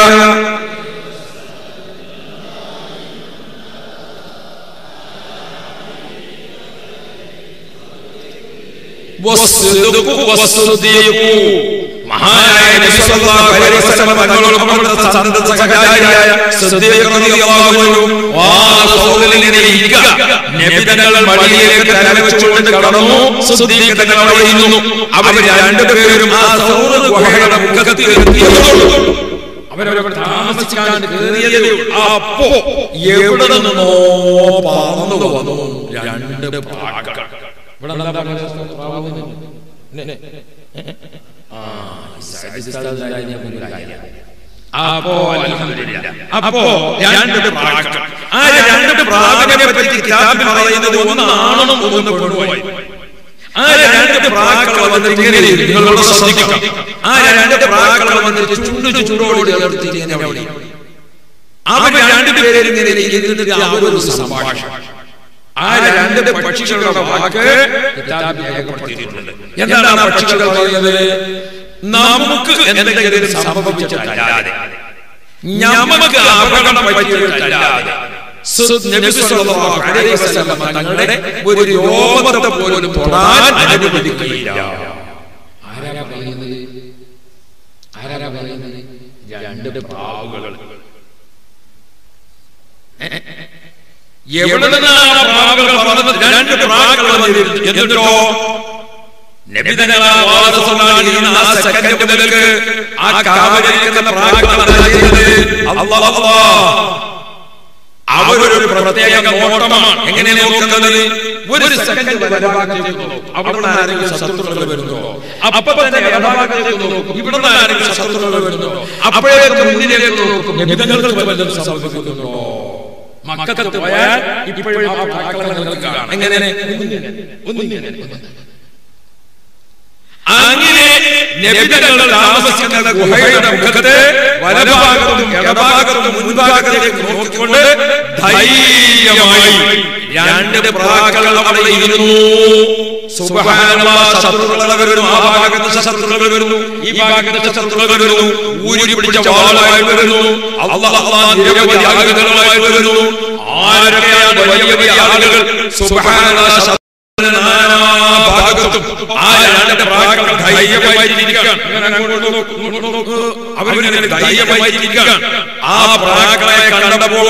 വസ്സദഖു വസ്സദീഖു. മഹാനായ നബി സല്ലല്ലാഹു അലൈഹി വസല്ലം തങ്ങളുടെ സന്തതസഹചാരിയായ സിദ്ദീഖ് റളിയല്ലാഹു അൻഹു ആ സൗദിൽ ഇരിക്കുക. നബിതങ്ങൾ മടിയിലേക്ക് തലവെച്ചുകൊണ്ട് കടന്നു. സിദ്ദീഖ് തങ്ങൾ അവിടെ ഇരുന്നു. അവർ രണ്ടുപേരും ആ സൗർ ഗുഹയുടെ മുഖത്ത് എത്തിയതുള്ളൂ. അവരവരെ താമസിക്കാൻ കയറിയതേ. അപ്പോ എവിടെ നിന്നോ പറന്നു വന്നു രണ്ട് പ്രാക്കൾ. അപ്പോ അപ്പോ രണ്ട് പ്രാക്കൾ. ആ രണ്ട് പ്രാവിനെ പറ്റി കിതാബിൽ പറയുന്നത് ഒന്ന് ആണും ഒന്ന് പെണ്ണുമായി. ആ രണ്ട് പ്രാക്കൾ വന്നിട്ട് ഇങ്ങനെ നിങ്ങളോട് ശ്രദ്ധിക്കണം. ആ രണ്ട് പ്രാക്കൾ വന്നിട്ട് ചുണ്ടു ചുണ്ടോട് ചേർത്തിട്ട് അവിടെ അവർ രണ്ടുപേരും ഇങ്ങനെ ഇരുന്നിട്ട് അവരൊരു സംഭാഷണം. ആ രണ്ട് പക്ഷികളുടെ വാക്ക് കിതാബിൽ രേഖപ്പെടുത്തിയിട്ടുണ്ട്. എന്താണ് ആ പക്ഷികൾ പറയുന്നത്? നമുക്ക് എന്തെങ്കിലും സംഭവിച്ചിട്ടല്ലാതെ, നമുക്ക് അപകടം പറ്റിയിട്ടല്ലാതെ നബി സല്ലല്ലാഹു അലൈഹി വസല്ലം തങ്ങളുടെ ഒരു രോമത്തെ പോലും തൊടാൻ അനുവദിക്കുകയില്ല. ആരാ പറയുന്നത്? ആരാ പറയുന്നത്? രണ്ട് പ്രാവുകൾ. എവിടെ നിന്നാണ് പ്രാവുകൾ പറഞ്ഞത്? രണ്ട് പ്രാവുകൾ വന്നിരുന്നു. എന്നിട്ടോ നബിതങ്ങളെ വാസസമായിരുന്ന ആ സെക്കൻഡ് മുതൽക്ക് ആ കാവലിരിക്കുന്ന പ്രാവുകൾ അല്ലാഹ് അവരൊരു പ്രത്യേക നോട്ടമാണ്. എങ്ങനെ നോക്കുന്നത്? ഒരു സെക്കൻഡ് വലഭാഗത്തേക്ക് നോക്കും, അവിടെ ആരെങ്കിലും ശത്രുക്കൾ വരുന്നോ, അപ്പൊ തന്നെ ഇടഭാഗത്തേക്ക് നോക്കും, ഇവിടെ ആരെങ്കിലും ശത്രുക്കൾ വരുന്നോ, അപ്പോഴേക്ക് മുന്നിലേക്ക് നോക്കും, നബിതങ്ങൾക്ക് വല്ലതും സംഭവിക്കുന്നുണ്ടോ. മക്കത്ത് പോയാൽ ഇപ്പോഴും ആ പ്രാക്കളങ്ങൾ നിങ്ങൾക്ക് കാണാം. എങ്ങനെ? അങ്ങനെ നബിതങ്ങൾ താമസിക്കുന്ന ഗുഹയുടെ മുഖത്ത് വലഭാഗത്തും ഇടഭാഗത്തും മുൻഭാഗത്തേക്ക് നോക്കിക്കൊണ്ട് ധൈര്യമായി രണ്ട് പ്രാക്കൾ അവിടെ ഇരുന്നു. സുബ്ഹാനല്ലാഹ്, ശത്രുക്കൾ വരുന്നു, ആ ഭാഗത്ത് ശത്രുക്കൾ വരുന്നു, ഈ ഭാഗത്ത് ശത്രുക്കൾ വരുന്നു, ഊരി പിടിച്ച വാളായി വരുന്നു, അല്ലാഹ് നിരവധി ആളുകളായി വരുന്നു. ആരൊക്കെയാണ് വലിയ വലിയ ആളുകൾ? സുബ്ഹാനല്ലാഹ്, ഭാഗത്തും ആ രണ്ട് പ്രാക്കൾ ധൈര്യമായിരിക്കുകയാണ്. അവരിങ്ങനെ ധൈര്യമായിരിക്കുകയാണ്. ആ പ്രാക്കളെ കണ്ടപ്പോൾ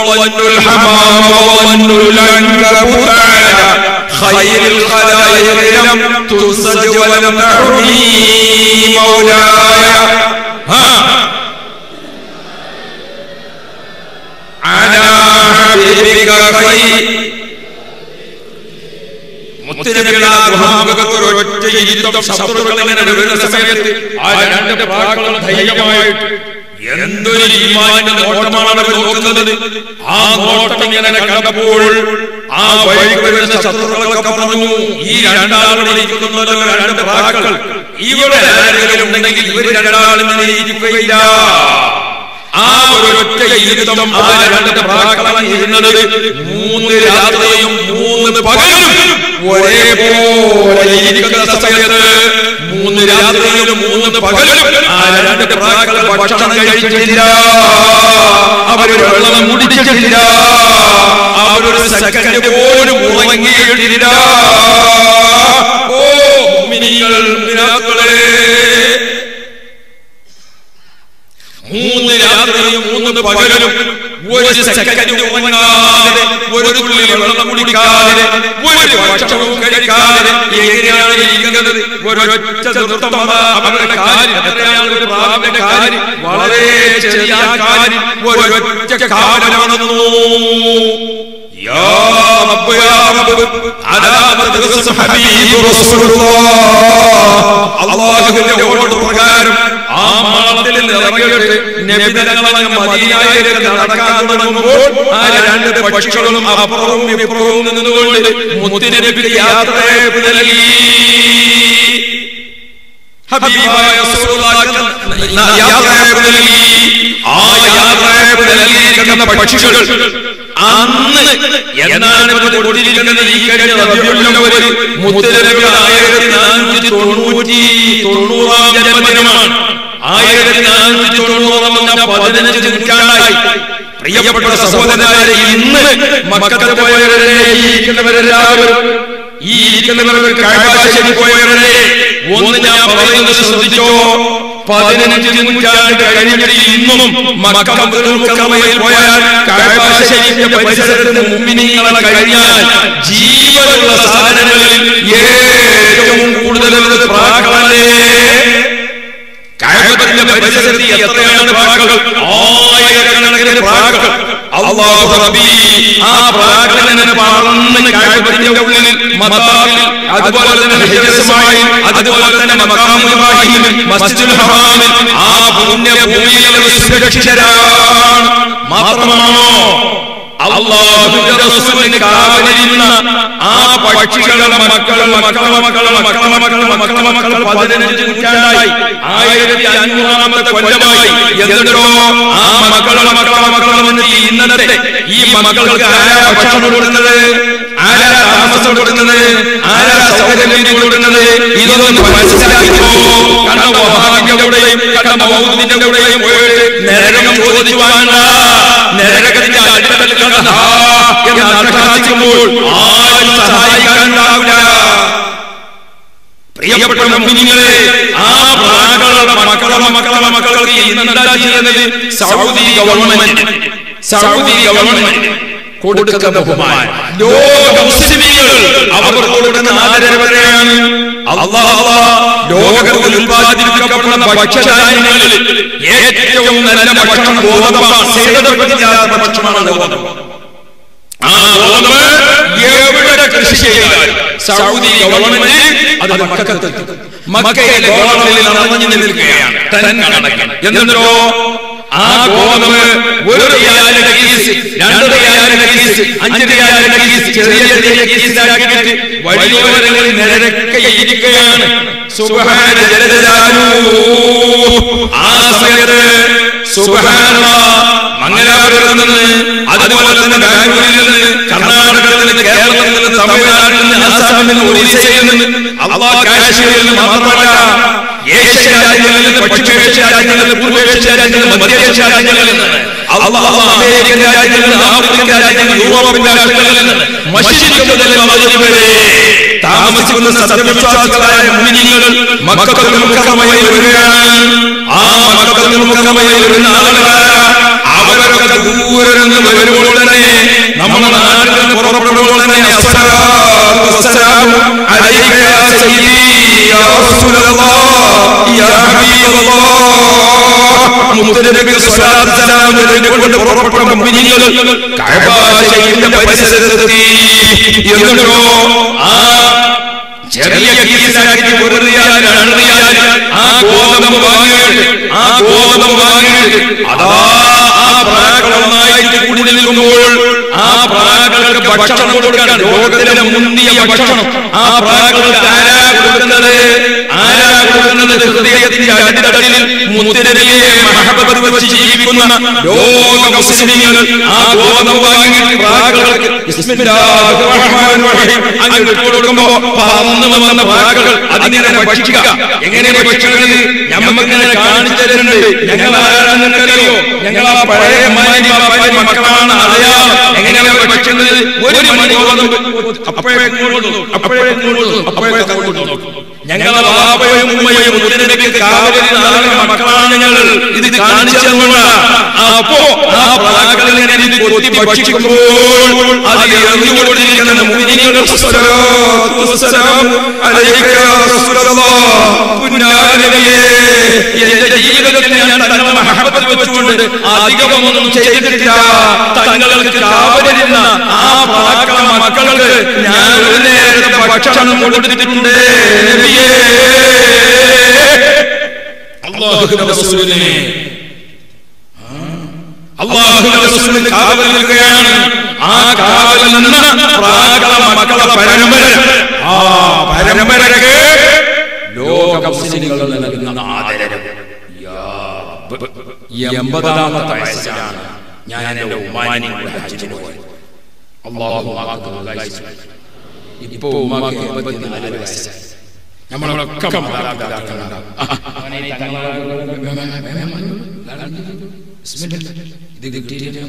ഒറ്റ ഇരുത്തം ശത്രുക്കൾ ഇങ്ങനെ വരുന്ന സമയത്ത് ആ രണ്ട് പ്രാക്കളും ധൈര്യമായിട്ട് എന്തൊരു ഈമാനിന്റെ നോട്ടമാണ് അവർ നോക്കുന്നത്. ആ നോട്ടം ഇങ്ങനെ കണ്ടപ്പോൾ ആ വഴി വരുന്ന ശത്രുക്കളൊക്കെ പറഞ്ഞു, ഈ രണ്ടാളുകൾ ഇരിക്കുന്നത് രണ്ട് പ്രാക്കൾ, ഇവിടെ ആരെങ്കിലും ഉണ്ടെങ്കിൽ ഇവർ രണ്ടാളും ഇരിക്കുകയില്ല. ആ ഒരൊറ്റ ഇരുത്തം ആ രണ്ട് പ്രാക്കളാണ് ഇരുന്നത്. മൂന്ന് രാത്രിയും മൂന്ന് പകലും ഒരേപോലെ ഇരിക്കുന്ന സമയത്ത് മൂന്ന് രാത്രിയിലും മൂന്ന് പകലും ആ രണ്ട് പ്രാക്കൾ ഭക്ഷണം കഴിച്ചിട്ടില്ല, അവരൊരു വെള്ളം കുടിച്ചിട്ടില്ല, അവരൊരു സെക്കൻഡ് പോലും ഉറങ്ങിയിട്ടില്ല. ഓ മുഅ്മിനീങ്ങൾ, മുഅ്മിനാത്തുകളെ, മൂന്ന് രാത്രിയും മൂന്ന് പകലും ഒരു സെക്കൻഡ് ഉറങ്ങാതെ, ഒരു തുള്ളി വെള്ളം കുടിക്കാതെ, ഒരു ഭക്ഷണവും കഴിക്കാതെ എങ്ങനെയാണ് ഇരിക്കുന്നത്? ഒരൊറ്റ നൃത്തം അവരുടെ കാര്യം എത്രയാണ്? ഒരു പ്രാവിന്റെ കാര്യം വളരെ ചെറിയ കാര്യം ഒരൊറ്റ കാലമാണെന്നു. യാ റബ്ബ് യാ റബ്ബ്, അലാമത്ത് ദിവസം ഹബീബ് റസൂലുള്ളാഹ് അല്ലാഹുവിന്റെ ഓർഡർ പ്രകാരം ആ മാളത്തിൽ ഇറങ്ങിയിട്ട് നബിതങ്ങളെ മദീനയിലേക്ക് നടക്കാൻ തുടങ്ങുമ്പോൾ ആ രണ്ട് പക്ഷികളും അപ്പുറവും ഇപ്പുറവും നിന്നുകൊണ്ട് മുത്തുനബിക്ക് യാത്രയയപ്പ് നൽകി. ഹബീബായ റസൂലുള്ളാഹിക്ക് യാത്രയയപ്പ് നൽകി. ആ യാത്രയയപ്പ് നൽകിയിരിക്കുന്ന പക്ഷികൾ അന്ന് എന്നാണ് കൊടുത്തിരിക്കുന്നത്? ഈ കഴിഞ്ഞ റബീഉൽ അവ്വൽ മുത്തുനബിയുടെ ആയിരത്തി നാനൂറ്റി തൊണ്ണൂറ്റി തൊണ്ണൂറാം ജന്മദിനമാണ്. ആയിരത്തി നാനൂറ്റി തൊണ്ണൂറാം പതിനഞ്ച് നൂറ്റാണ്ടായി. പ്രിയപ്പെട്ട സഹോദരന്മാരെ, ഇന്ന് മക്കത്ത് പോയവരെ, ഈ ഇരിക്കുന്നവരെല്ലാവരും, ഈ ഇരിക്കുന്നവർ കഅബയിൽ പോയവരെ, ഒന്ന് ഞാൻ പറയുന്നത് ശ്രദ്ധിച്ചോ. പതിനഞ്ച് നൂറ്റാണ്ട് കഴിഞ്ഞിട്ട് ഇന്നും മക്ക മുക്കറമയിൽ പോയാൽ കഅബ ശരീഫിന്റെ പരിസരത്ത് മുഅ്മിനീങ്ങളെ കഴിഞ്ഞാൽ ജീവനുള്ള സാധനങ്ങളിൽ ഏറ്റവും കൂടുതലുള്ളത് പ്രാക്കളല്ലേ. കഅബയുടെ പരിസരത്ത് എത്രയാണ് പ്രാക്കൾ? ആയിരക്കണക്കിന് പ്രാക്കൾ. അല്ലാഹു റബ്ബി, ആ പ്രാക്കളനെ പറന്ന് കഅബയുടെ ഉള്ളിൽ, മത്താബിൽ, അതുപോലെ തന്നെ ഹിജ്റസ്മായിൽ, അതുപോലെ തന്നെ മഖാം ഇബ്രാഹിം, മസ്ജിദുൽ ഹറാമിൽ, ആ പുണ്യ ഭൂമിയിൽ സുരക്ഷിതരാണ്. മാത്രമാണോ അല്ലാഹുവിന്റെ റസൂലിന് കാവലിരുന്ന ആ പക്ഷികളുടെ മക്കൾ, മക്കളെ മക്കളെ മക്കളെ മക്കൾ മക്കളെ മക്കൾ പതിനഞ്ച് നൂറ്റാണ്ടായി, ആയിരത്തി അഞ്ഞൂറാമത്തെ കൊല്ലമായി. എന്നിട്ടോ ആ മക്കളുടെ മക്കളെ മക്കളെ വന്നിട്ട് ഇന്നത്തെ ഈ മക്കൾക്ക് ആരാ ഭക്ഷണം കൊടുക്കുന്നത്? ആരാ താമസം കൊടുക്കുന്നത്? ആരാ സൗകര്യം കൊടുക്കുന്നത്? ഇതൊന്നും മനസ്സിലാക്കിയോ? കണ്ട വഹാബിന്റെ കൂടെയും കണ്ട മൗദൂദിന്റെ കൂടെയും പോയിട്ട് നരകം ചോദിച്ചു വേണ്ട, നരകത്തിന്റെ അടുക്കൽ കണ്ട എന്ന് അർത്ഥമാക്കുമ്പോൾ ആരും സഹായിക്കാനുണ്ടാവില്ല. പ്രിയപ്പെട്ട മുഅ്മിനീങ്ങളെ, ആ പ്രാക്കളുടെ മക്കളെ മക്കളെ മക്കൾക്ക് ഇന്നെന്താ ചെയ്യുന്നത്? സൗദി ഗവൺമെന്റ് സൗദി ഗവൺമെന്റ് കൊടുക്കുന്ന ബഹുമാനം, ലോക മുസ്ലിമീങ്ങൾ അവർ കൊടുക്കുന്ന ആദരവരെയാണ്. അല്ലാഹ് ലോകത്തിൽ ഉൽപ്പാദിപ്പിക്കപ്പെടുന്ന ഭക്ഷ്യധാന്യങ്ങളിൽ ഏറ്റവും നല്ല ഭക്ഷണം ഗോതമ്പാണ്. ഭക്ഷണമാണ് ഗോതമ്പ്. കൃഷി ചെയ്താൽ സൗദി ഗവൺമെന്റ് അത് മക്കത്ത് മക്കയിലെ ഗോഡൌണിൽ നിറഞ്ഞു നിൽക്കുകയാണ് ടൺ കണക്കിന്. എന്നിട്ടോ ആ ഗോതമ്പ് ഒരു റിയാലിന്റെ കീസ്, രണ്ട് റിയാലിന്റെ കീസ്, അഞ്ച് റിയാലിന്റെ കീസ്, ചെറിയ ചെറിയ കീസിലാക്കിയിട്ട് വഴിയോരങ്ങളിൽ നിരക്കയിരിക്കുകയാണ്. സുബ്ഹാന ജലജലാലുഹു. ആ സമയത്ത് സുബ്ഹാനല്ലാഹ് മംഗലാപുരത്ത് നിന്ന്, അതുപോലെ തന്നെ ബാംഗ്ലൂരിൽ നിന്ന്, കർണാടകത്തിൽ നിന്ന്, കേരളത്തിൽ നിന്ന്, തമിഴ്നാട്ടിൽ നിന്ന്, ആസാമിൽ നിന്ന്, ഒറീസയിൽ നിന്ന്, അല്ലാഹ് കാശ്മീരിൽ നിന്ന് മാത്രമല്ല ഏഷ്യ രാജ്യങ്ങളിൽ നിന്ന്, പശ്ചിമേഷ്യ രാജ്യങ്ങളിൽ നിന്ന്, പൂർവേഷ്യ രാജ്യങ്ങളിൽ നിന്ന്, മധ്യേഷ്യ രാജ്യങ്ങളിൽ നിന്ന്, അല്ലാഹ് അമേരിക്കൻ രാജ്യങ്ങളിൽ നിന്ന്, ആഫ്രിക്കൻ രാജ്യങ്ങളിൽ, യൂറോപ്യൻ രാഷ്ട്രങ്ങളിൽ നിന്ന്, മശ്രിഖ് മുതൽ മഗ്രിബ് വരെ താമസിക്കുന്ന സത്യവിശ്വാസികളായ മുഅ്മിനീങ്ങൾ മക്കത്തുൽ മുക്കറമയിൽ വരികയാണ്. ആ മക്കത്തുൽ മുക്കറമയിൽ വരുന്ന ആളുകളായ അവരൊക്കെ ദൂരെ നിന്ന് വരുമ്പോൾ തന്നെ നമ്മുടെ നാട്ടിൽ നിന്ന് പുറപ്പെടുമ്പോൾ തന്നെ അസ്സലാത്തു വസ്സലാമു അലൈക യാ സയ്യിദി യാ റസൂലല്ലാഹ് യാ ഹബീബല്ലാഹ് മുത്തനബി സ്വല്ലല്ലാഹു അലൈഹി വസല്ലം കൊണ്ട് പുറപ്പെടുന്ന മുഅ്മിനീങ്ങൾ കഅബ ശരീഫിന്റെ പരിസരത്തെത്തി. എന്നിട്ടോ ആ ചെറിയ കീസിലാക്കി ഒരു റിയാൽ, രണ്ട് റിയാൽ ആ ഗോതമ്പ് വാങ്ങിയിട്ട് ആ ഗോതമ്പ് വാങ്ങിയിട്ട് അതാ ആ പ്രാക്കളൊന്നായിട്ട് കൂടി നിൽക്കുമ്പോൾ ആ പ്രാക്കൾക്ക് ഭക്ഷണം കൊടുക്കാൻ, ലോകത്തിലെ മുന്തിയ ഭക്ഷണം ആ പ്രാക്കൾക്ക് ആരാ കൊടുക്കുന്നത്? ആരാ കൊടുക്കുന്നത്? ഹൃദയത്തിന്റെ അടിത്തട്ടിൽ മുത്തനബിയെ മഹബത്ത് വെച്ച് ജീവിക്കുന്ന ലോക മുസ്ലിമീങ്ങൾ ആ ഗോതമ്പ് വാങ്ങിയിട്ട് പ്രാക്കൾക്ക് ബിസ്മില്ലാഹിർ റഹ്മാനിർ റഹീം അങ്ങനെ കൊടുക്കുമ്പോൾ പറന്നു വന്ന പ്രാക്കൾ അതിങ്ങനെ ഭക്ഷിക്കുക. എങ്ങനെ ഭക്ഷിക്കുന്നത്? ഞമ്മക്കിങ്ങനെ കാണിച്ചു തരുന്നുണ്ട്. ഞങ്ങൾ ആരാണെന്നറിയോ? ഞങ്ങൾ ആ പഴയ മക്കളാണ്, അറിയാം എങ്ങനെ ഭക്ഷിക്കുന്നത്. ഒരു മണി ഗോതമ്പ് അപ്പോഴേക്കും ഞങ്ങളെ ബാബയും ഉമ്മയും മുത്തനബിക്ക് കാവലിൽ നാളെ മക്കളാണ് ഞങ്ങൾ. ഇത് കാണിച്ചു തന്നുകൊണ്ട് അപ്പോ ആ പ്രാക്കളിങ്ങനെ ഇത് കൊത്തി ഭക്ഷിക്കുമ്പോൾ അത് എറിഞ്ഞുകൊണ്ടിരിക്കുന്ന മുഅ്മിനീങ്ങളുടെ സ്വലാത്തു വസ്സലാമു അലൈക യാ റസൂലല്ലാഹ്. പുന്നാരനബിയേ, എന്റെ ജീവിതത്തിൽ ഞാൻ തങ്ങളുടെ മഹബത്ത് വെച്ചുകൊണ്ട് അധികമൊന്നും ചെയ്തിട്ടില്ല. തങ്ങൾക്ക് കാവലിരുന്ന ആ പ്രാക്കള മക്കൾക്ക് ഞാൻ ഒരു നേരത്തെ ഭക്ഷണം കൊടുത്തിട്ടുണ്ട്. നബിയേ, അല്ലാഹുവിന്റെ റസൂലിനെ അല്ലാഹുവിന്റെ റസൂലിന് കാവൽ നിൽക്കുകയാണ്. ആ കാവലിൽ നിന്ന് പ്രാക്കള മക്കളെ പരമ്പര, ആ പരമ്പരക്ക് ലോക മുസ്ലിങ്ങൾ നൽകുന്ന ആദരവ്. എൺപതാമത്തെ വയസ്സിലാണ് ഞാൻ എന്റെ ഉമ്മാനെയും കൂടെ ഹജ്ജിന് പോയത്. അല്ലാഹു ഇപ്പൊ ഉമ്മാക്ക് എൺപത്തിനാല് വയസ്സായി. നമ്മളൊക്കെ മാതാപിതാക്കളുണ്ടാവും. ഇത് കിട്ടിയിട്ട്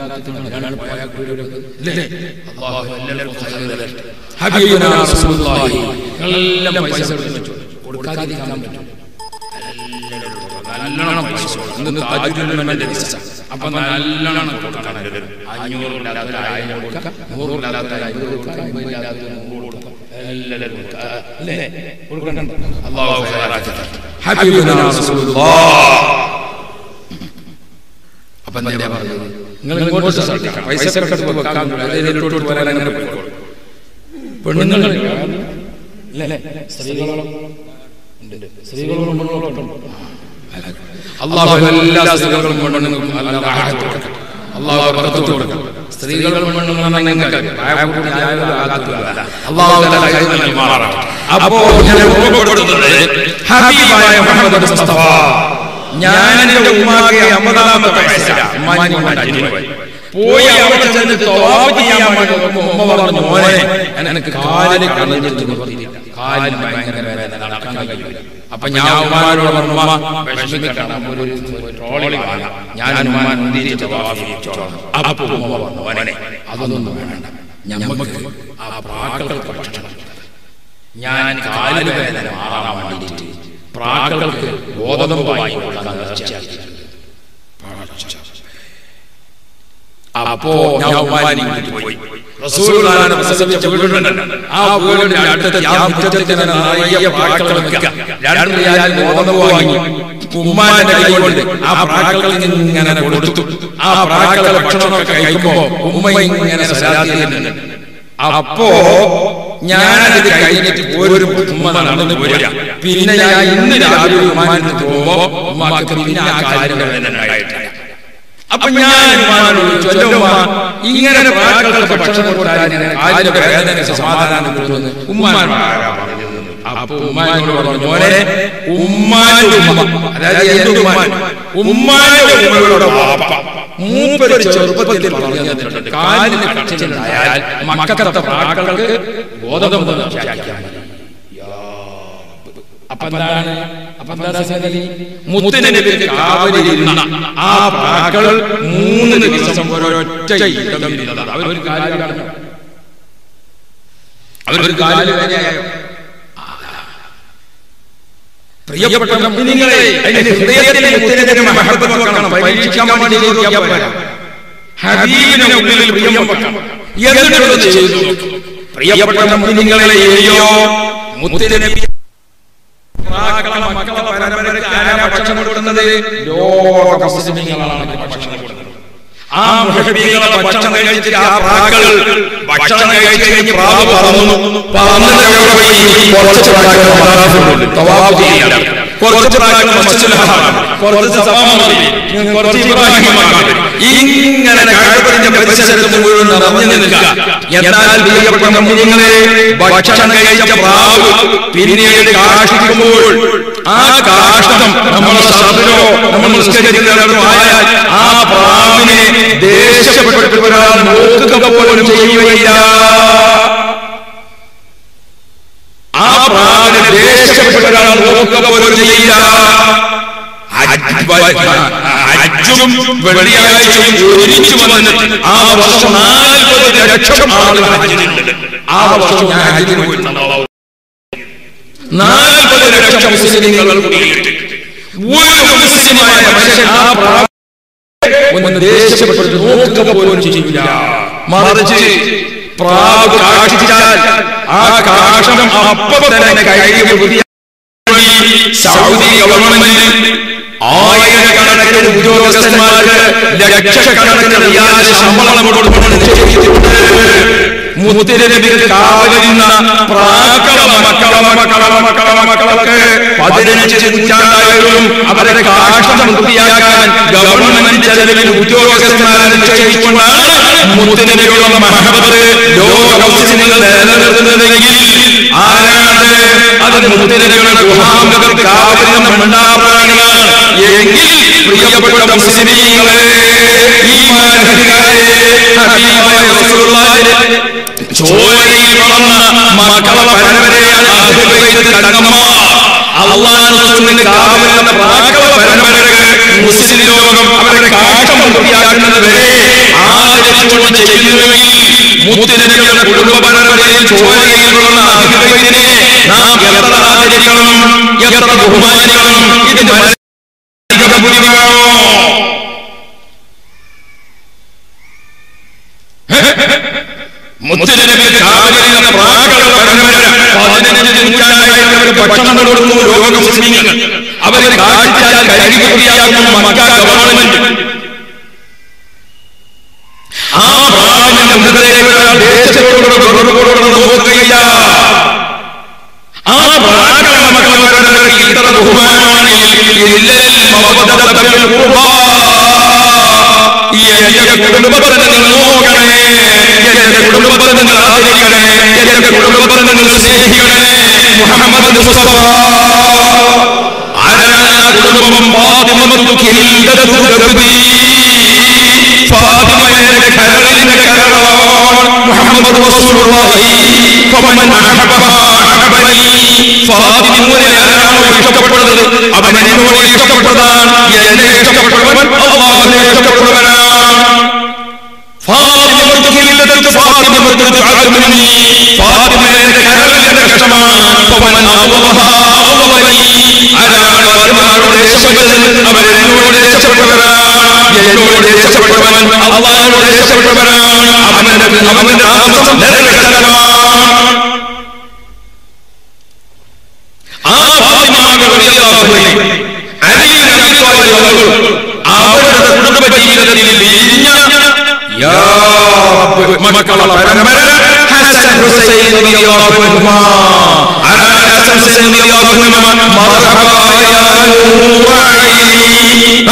പൈസ കൊടുക്കാതിരിക്കാൻ പറ്റും. നല്ലോണം പൈസ അപ്പൊ നല്ലോണം കൊടുക്കണം. അഞ്ഞൂറില്ലാത്ത ആയിരം കൊടുക്കാം, നൂറില്ലാത്ത അഞ്ഞൂറ് കൊടുക്കാം, അമ്പതില്ലാത്ത നൂറ് കൊടുക്കാം, എല്ലാവരും കൊടുക്കാം. അല്ലേ? കൊടുക്കണ്ട. അല്ലാഹു ഖൈറാക്കി തരട്ടെ. ഹബീബുനാ റസൂലുള്ളാഹ്. അപ്പൊ എന്താ പറഞ്ഞത്? നിങ്ങൾ ഇങ്ങോട്ട് ശ്രദ്ധിക്കണം. പൈസ കെട്ട് വെക്കാൻ അതിലോട്ട് വരാൻ അങ്ങനെ പോയിക്കോളും. പെണ്ണുങ്ങൾ അല്ലേ? സ്ത്രീകളോളം സ്ത്രീകളോളം അല്ലാഹു എല്ലാ സ്ത്രീകളും പെണ്ണുങ്ങൾക്കും അല്ലാഹു അല്ലാഹു ബർക്കത്ത് കൊടുക്കും. സ്ത്രീകളും പെണ്ണുങ്ങളും നിങ്ങൾക്ക് അല്ലാഹു തആല ഹൈർ നൽകുമാറാകട്ടെ. അപ്പോൾ ഞാൻ ഓർമ്മപ്പെടുത്തുന്നത് ഹബീബായ മുഹമ്മദ് മുസ്തഫ, ഞാൻ എന്റെ ഉമ്മാക്ക് അമ്പതാമത്തെ വയസ്സിലാണ് ഉമ്മാനെ കൊണ്ട് ഹജ്ജിന് പോയി. പോയി അവിടെ ചെന്ന് തവാഫ് ചെയ്യാൻ വേണ്ടി നോക്കുമ്പോൾ ഉമ്മ പറഞ്ഞു, മോനെ എനിക്ക് കാലിന് കളഞ്ഞിട്ട് നിർത്തിയില്ല, കാലിന് ഭയങ്കര വേദന, നടക്കാൻ കഴിയില്ല. അപ്പൊ ഞാൻ ഉമ്മാനോട് പറഞ്ഞു, ഉമ്മ വിഷമിക്കണം, ഒരു ട്രോളി വാങ്ങാം, ഞാൻ ഉമ്മാൻ മുന്തിരി തവാഫ് ചെയ്യിച്ചോളാം. അപ്പൊ ഉമ്മ പറഞ്ഞു, മോനെ അതൊന്നും വേണ്ട, ഞമ്മക്ക് ആ പ്രാക്കൾക്ക് ഭക്ഷണം, ഞാൻ കാലിന് വേദന മാറാൻ വേണ്ടിയിട്ട് പ്രാക്കൾക്ക് ഗോതമ്പ് വാങ്ങി കൊടുക്കാൻ തീർച്ചയായിട്ടും. അപ്പോ ഞാൻ ഉമ്മാനെ പോയി. റസൂലുള്ളാഹിനെ പ്രസവിച്ച വീടുണ്ടല്ലോ, ആ വീടിന്റെ അടുത്ത് ആ മുറ്റത്തിന് നിറയെ പ്രാക്കൾ നിൽക്കുക. രണ്ട് റിയാൽ ഗോതമ്പ് വാങ്ങി ഉമ്മാന്റെ കൈ കൊണ്ട് ആ പ്രാക്കൾ ഇങ്ങനെ കൊടുത്തു. ആ പ്രാക്കളെ ഭക്ഷണമൊക്കെ കഴിക്കുമ്പോ ഉമ്മ ഇങ്ങനെ സലാത്ത് ചെയ്യുന്നുണ്ട്. അപ്പോ ഞാനത് കഴിഞ്ഞിട്ട് ഒരു ഉമ്മ നടന്നു പോരാ. പിന്നെ ഞാൻ ഇന്ന് രാവിലെ ഉമ്മാനത്ത് പോകുമ്പോ ഉമ്മാക്ക് പിന്നെ ആ കാര്യങ്ങൾ ഉണ്ടായിട്ടില്ല. അപ്പൊ ഞാൻ ഉമ്മാനോട് ചോദിച്ചു, ഇങ്ങനെ പ്രാക്കൾക്ക് ഭക്ഷണം കൊടുത്താൽ സമാധാനം കിട്ടുമെന്ന് ഉമ്മാനോട് പറഞ്ഞു. അപ്പൊ ഉമ്മാനോട് പറഞ്ഞു, മോനെ ഉമ്മാന്റെ ഉമ്മ, അതായത് എന്റെ ഉമ്മാൻ ഉമ്മാന്റെ ഉമ്മയുടെ വാപ്പ മൂപ്പര് ചെറുപ്പത്തിൽ പറഞ്ഞു തന്നിട്ടുണ്ട്, കാലിന് കടച്ചിലുണ്ടായാൽ മക്കത്തെ പ്രാക്കൾക്ക് ഗോതമ്പ് ഭക്ഷിക്കാൻ. അപ്പൊ എന്താണ് അപ്പൊ എന്താ സംഗതി? മുത്തുനബി കാവലിരുന്ന ആ പ്രാക്കൾ മൂന്ന് ദിവസം ഒരൊറ്റ യുദ്ധം ഇരുന്നത്. അവരൊരു കാല് കടന്നു, അവരൊരു കാല് വേദനയായോ? പ്രിയപ്പെട്ട മുഅ്മിനീങ്ങളെ, അതിന്റെ ഹൃദയത്തിലെ മുത്തുനബിയുടെ മഹബത്ത് വെക്കണം. പരീക്ഷിക്കാൻ വേണ്ടി നോക്കിയാൽ പോരാ, ഹബീബിനെ ഉള്ളിൽ പ്രിയം വെക്കണം. എന്നിട്ട് ചെയ്തു. പ്രിയപ്പെട്ട മുഅ്മിനീങ്ങളെ, ഏയോ മുത്തുനബി മക്കളെ പരമ്പരയ്ക്ക് ആരാ ഭക്ഷണം കൊടുക്കുന്നത്? ലോക മുസ്ലിമീങ്ങളാണ് ഭക്ഷണം കൊടുക്കുന്നത്. ആ മുഹബ്ബീങ്ങളെ ഭക്ഷണം കഴിച്ചിട്ട് ആ പ്രാക്കൾ ഭക്ഷണം കഴിച്ചു കഴിഞ്ഞ് പ്രാവ് പറന്നു പറന്നിട്ട് കുറച്ച് പ്രാക്കൾ മദാഫിലുണ്ട്, തവാഫ് ചെയ്യില്ല. കുറച്ച് പ്രാക്കൾ മസ്ജിദുൽ ഹറാം, കുറച്ച് സവാമി, കുറച്ച് ഇബ്രാഹിം മഖാം, ഇങ്ങനെ കഅബയുടെ പരിസരത്ത് മുഴുവൻ നിറഞ്ഞു നിൽക്കുക. എന്നാൽ പ്രിയപ്പെട്ട മുഅ്മിനീങ്ങളെ, ഭക്ഷണം കഴിച്ച പ്രാവ് പിന്നീട് കാഷ്ടിക്കുമ്പോൾ ആ കാഷ്ടം നമ്മുടെ സദനോ നമ്മൾ നിസ്കരിക്കുന്നവരോ ആയാൽ ആ പ്രാവിനെ ദേഷ്യപ്പെട്ടു വരാൻ നോക്കുക പോലും ചെയ്യുകയില്ല. ആ പ്രാവിനെ ദേഷ്യപ്പെട്ടു വരാൻ നോക്കുക പോലും ചെയ്യില്ല. ഹജ്ജും വെള്ളിയാഴ്ചയും ഒരുമിച്ച് വന്നിട്ട് ആ വർഷം നാൽപ്പത് ലക്ഷം ആളുകൾ ഹജ്ജിനുണ്ട്. ആ വർഷം ഞാൻ ഹജ്ജിന് പോയിട്ടുണ്ടാവും. നാൽപ്പത് ലക്ഷം മുസ്ലിങ്ങൾ കൂടിയിട്ട് ഒരു മുസ്ലിമായ മനുഷ്യൻ ആ പ്രാവ് ഒന്ന് ദേഷ്യപ്പെട്ടു നോക്കുക പോലും ചെയ്യില്ല. മറിച്ച് പ്രാവ് കാഷ്ടിച്ചാൽ ആ കാഷ്ടം അപ്പം തന്നെ കഴുകി സൗദി ഗവൺമെന്റ് ആയിരക്കണക്കിന് ഉദ്യോഗസ്ഥന്മാർക്ക് ലക്ഷക്കണക്കിന് റിയാൽ ശമ്പളം കൊടുത്തുകൊണ്ട് നിശ്ചയിച്ചിട്ടുണ്ട്. മുത്തുനബിക്ക് കാവലിരുന്ന പ്രാക്കള മക്കള മക്കള മക്കള മക്കളൊക്കെ പതിനഞ്ച് നൂറ്റാണ്ടായാലും അവരുടെ കാഷ്ടം വൃത്തിയാക്കാൻ ഗവൺമെന്റ് ചെലവിൽ ഉദ്യോഗസ്ഥന്മാരെ നിശ്ചയിച്ചുകൊണ്ടാണ് മുത്തുനബിയുള്ള മഹബത്ത് ലോക മുസ്ലിങ്ങൾ നിലനിർത്തുന്നതെങ്കിൽ ആരാണ് അത്? മുത്തുനബിയുടെ ഗുഹാമുഖത്ത് കാവലിരുന്ന മണ്ണാപ്രാണികളാണ് എങ്കിൽ പ്രിയപ്പെട്ട മുസ്ലിമീങ്ങളെ, ഈമാൻകാരെ, ഹബീബായ റസൂലുള്ളാഹിന്റെ ചോരയിൽ വളർന്ന മക്കളെ പരമ്പരയാണ് അഹ്ലുൽ ബൈത്ത് തങ്ങന്മാർ. അല്ലാഹു റസൂലിന്റെ കാവലിരുന്ന പ്രാക്കള പരമ്പരകൾ മുസ്ലിം ലോകം അവരുടെ കാഷ്ടം വൃത്തിയാക്കുന്നത് വരെ ആദരിച്ചുകൊണ്ട് ചെയ്യുന്നുവെങ്കിൽ മുത്തുനബിയുടെ കുടുംബ പരമ്പരയിൽ ചോരയിൽ വളർന്ന അഹ്ലുൽ ബൈത്തിനെ നാം എത്ര ആദരിക്കണം, എത്ര ബഹുമാനിക്കണം? ഇതിന്റെ മുത്തുനബിക്ക് കാവലിരുന്ന പ്രാക്കളുടെ പരമ്പര പതിനഞ്ച് നൂറ്റാണ്ടായിട്ട് ഭക്ഷണം കൊടുക്കുന്നു ലോക മുസ്ലിങ്ങൾ. അവരെ കാഴ്ചയാൽ കഴുകി വൃത്തിയാക്കുന്നു മക്ക ഗവൺമെന്റ്. ആ പ്രാവിന്റെ മൃതദേഹം ദേശത്തോട് നോക്കുകയില്ല. ആ പ്രാക്കളുടെ മക്കളുടെ ഇത്ര ബഹുമാനമാണ്. എന്റെ കുടുംബത്തെ നിങ്ങൾ നോക്കണേ, എന്റെ കുടുംബത്തെ നിങ്ങൾ ആദരിക്കണേ, എന്റെ കുടുംബത്തെ നിങ്ങൾ സ്നേഹിക്കണേ. മുഹമ്മദ് മുസ്തഫ ആരാണ് കുടുംബം? ഫാത്തിമത്തു കിൽദതു ഗർബി, ഫാത്തിമയുടെ കരളിന്റെ കരളാണ് മുഹമ്മദ് റസൂലുള്ളാഹി. ഫമൻ അഹബ്ബഹ അഹബ്ബനി, ഫാത്തിമയെ ആരാണോ ഇഷ്ടപ്പെടുന്നത് അവൻ എന്നോട് ഇഷ്ടപ്പെട്ടതാണ്. എന്നെ ഇഷ്ടപ്പെട്ടവൻ അല്ലാഹുവിനെ ഇഷ്ടപ്പെട്ടവനാണ്. ഫാത്തിമത്തു കിൽദതു ഫാത്തിമത്തു തുഅദ്മിനി, ഫാത്തിമയുടെ കരളിന്റെ കഷ്ടമാണ്. ഫമൻ അല്ലാഹ അല്ലാഹി, ആരാണ് അവനോട് ഇഷ്ടപ്പെട്ടത് അവൻ എന്നോട് ഇഷ്ടപ്പെട്ടവനാണ്. എന്നോട് ഇഷ്ടപ്പെട്ടവൻ അല്ലാഹുവിനോട് ഇഷ്ടപ്പെട്ടവനാണ്. അവന്റെ അവന്റെ നാമം നിലനിൽക്കുന്നതാണ്. ആ ഫാത്തിമ റളിയല്ലാഹു അലി റളിയല്ലാഹു അവരുടെ കുടുംബ ജീവിതത്തിൽ വിരിഞ്ഞ യാ റബ്ബ് മക്കളെ പരമ്പര ഹസൻ റളിയല്ലാഹു അൻഹുമാ അലാ ഹസൻ ഹുസൈൻ റളിയല്ലാഹു അൻഹുമാ മർഹബാ യാ നൂറൈനി.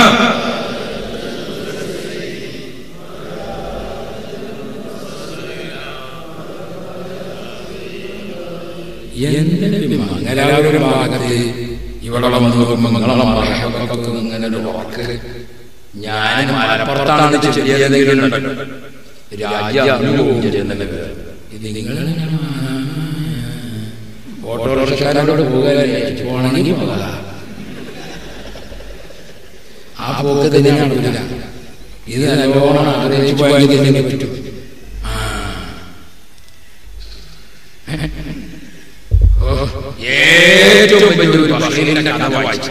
എന്റെ മംഗലാപുര ഭാഗത്ത് ഇവിടെ വന്ന് മംഗളം ഇങ്ങനെ ഒരു വാക്ക് ഞാൻ മലപ്പുറത്താണ് ചെറിയതെങ്കിലും രാജ്യം ഇത് നിങ്ങൾ ഓട്ടോറിക്ഷക്കാരോട് പോകണമെങ്കിൽ പോകാം. ആ പോക്ക് തന്നെയാണ്. ഇത് നല്ലോണം ആഗ്രഹിച്ചു പോയാൽ തന്നെ പറ്റും. ഏറ്റവും വലിയൊരു ബഷീറിന്റെ കഥ വായിച്ചു.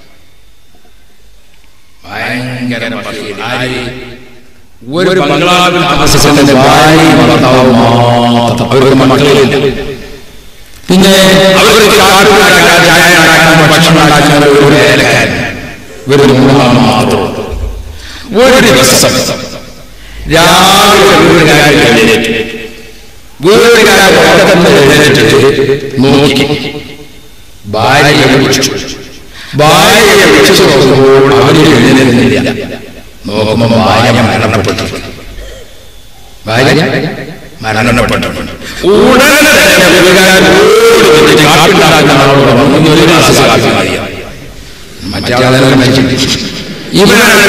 ഭയങ്കര ബഷീർ. ആര്? ഒരു ബംഗ്ലാവിൽ താമസിച്ചതിന്റെ ഭാര്യയും ഭർത്താവും മാത്രം. അവർക്ക് മക്കളില്ല. പിന്നെ അവർക്ക് ഭക്ഷണം ഉണ്ടാക്കാൻ ഒരു വേലക്കാരൻ, ഒരു മാത്രം. ഒരു ദിവസം രാവിലെ വീടുകാരൻ എഴുന്നേറ്റ് വീടുകാരൻ എഴുന്നേറ്റിട്ട് നോക്കി ഭാര്യയെ വിളിച്ചു. ഭാര്യയെ വിളിച്ചു നോക്കുമ്പോൾ അവര് എഴുന്നേൽക്കുന്നില്ല. നോക്കുമ്പോൾ ഭാര്യ മരണപ്പെട്ടു. ഭാര്യ മരണപ്പെട്ടു. ഉടനെ മറ്റേ മരിച്ചു. ഇവരാണ്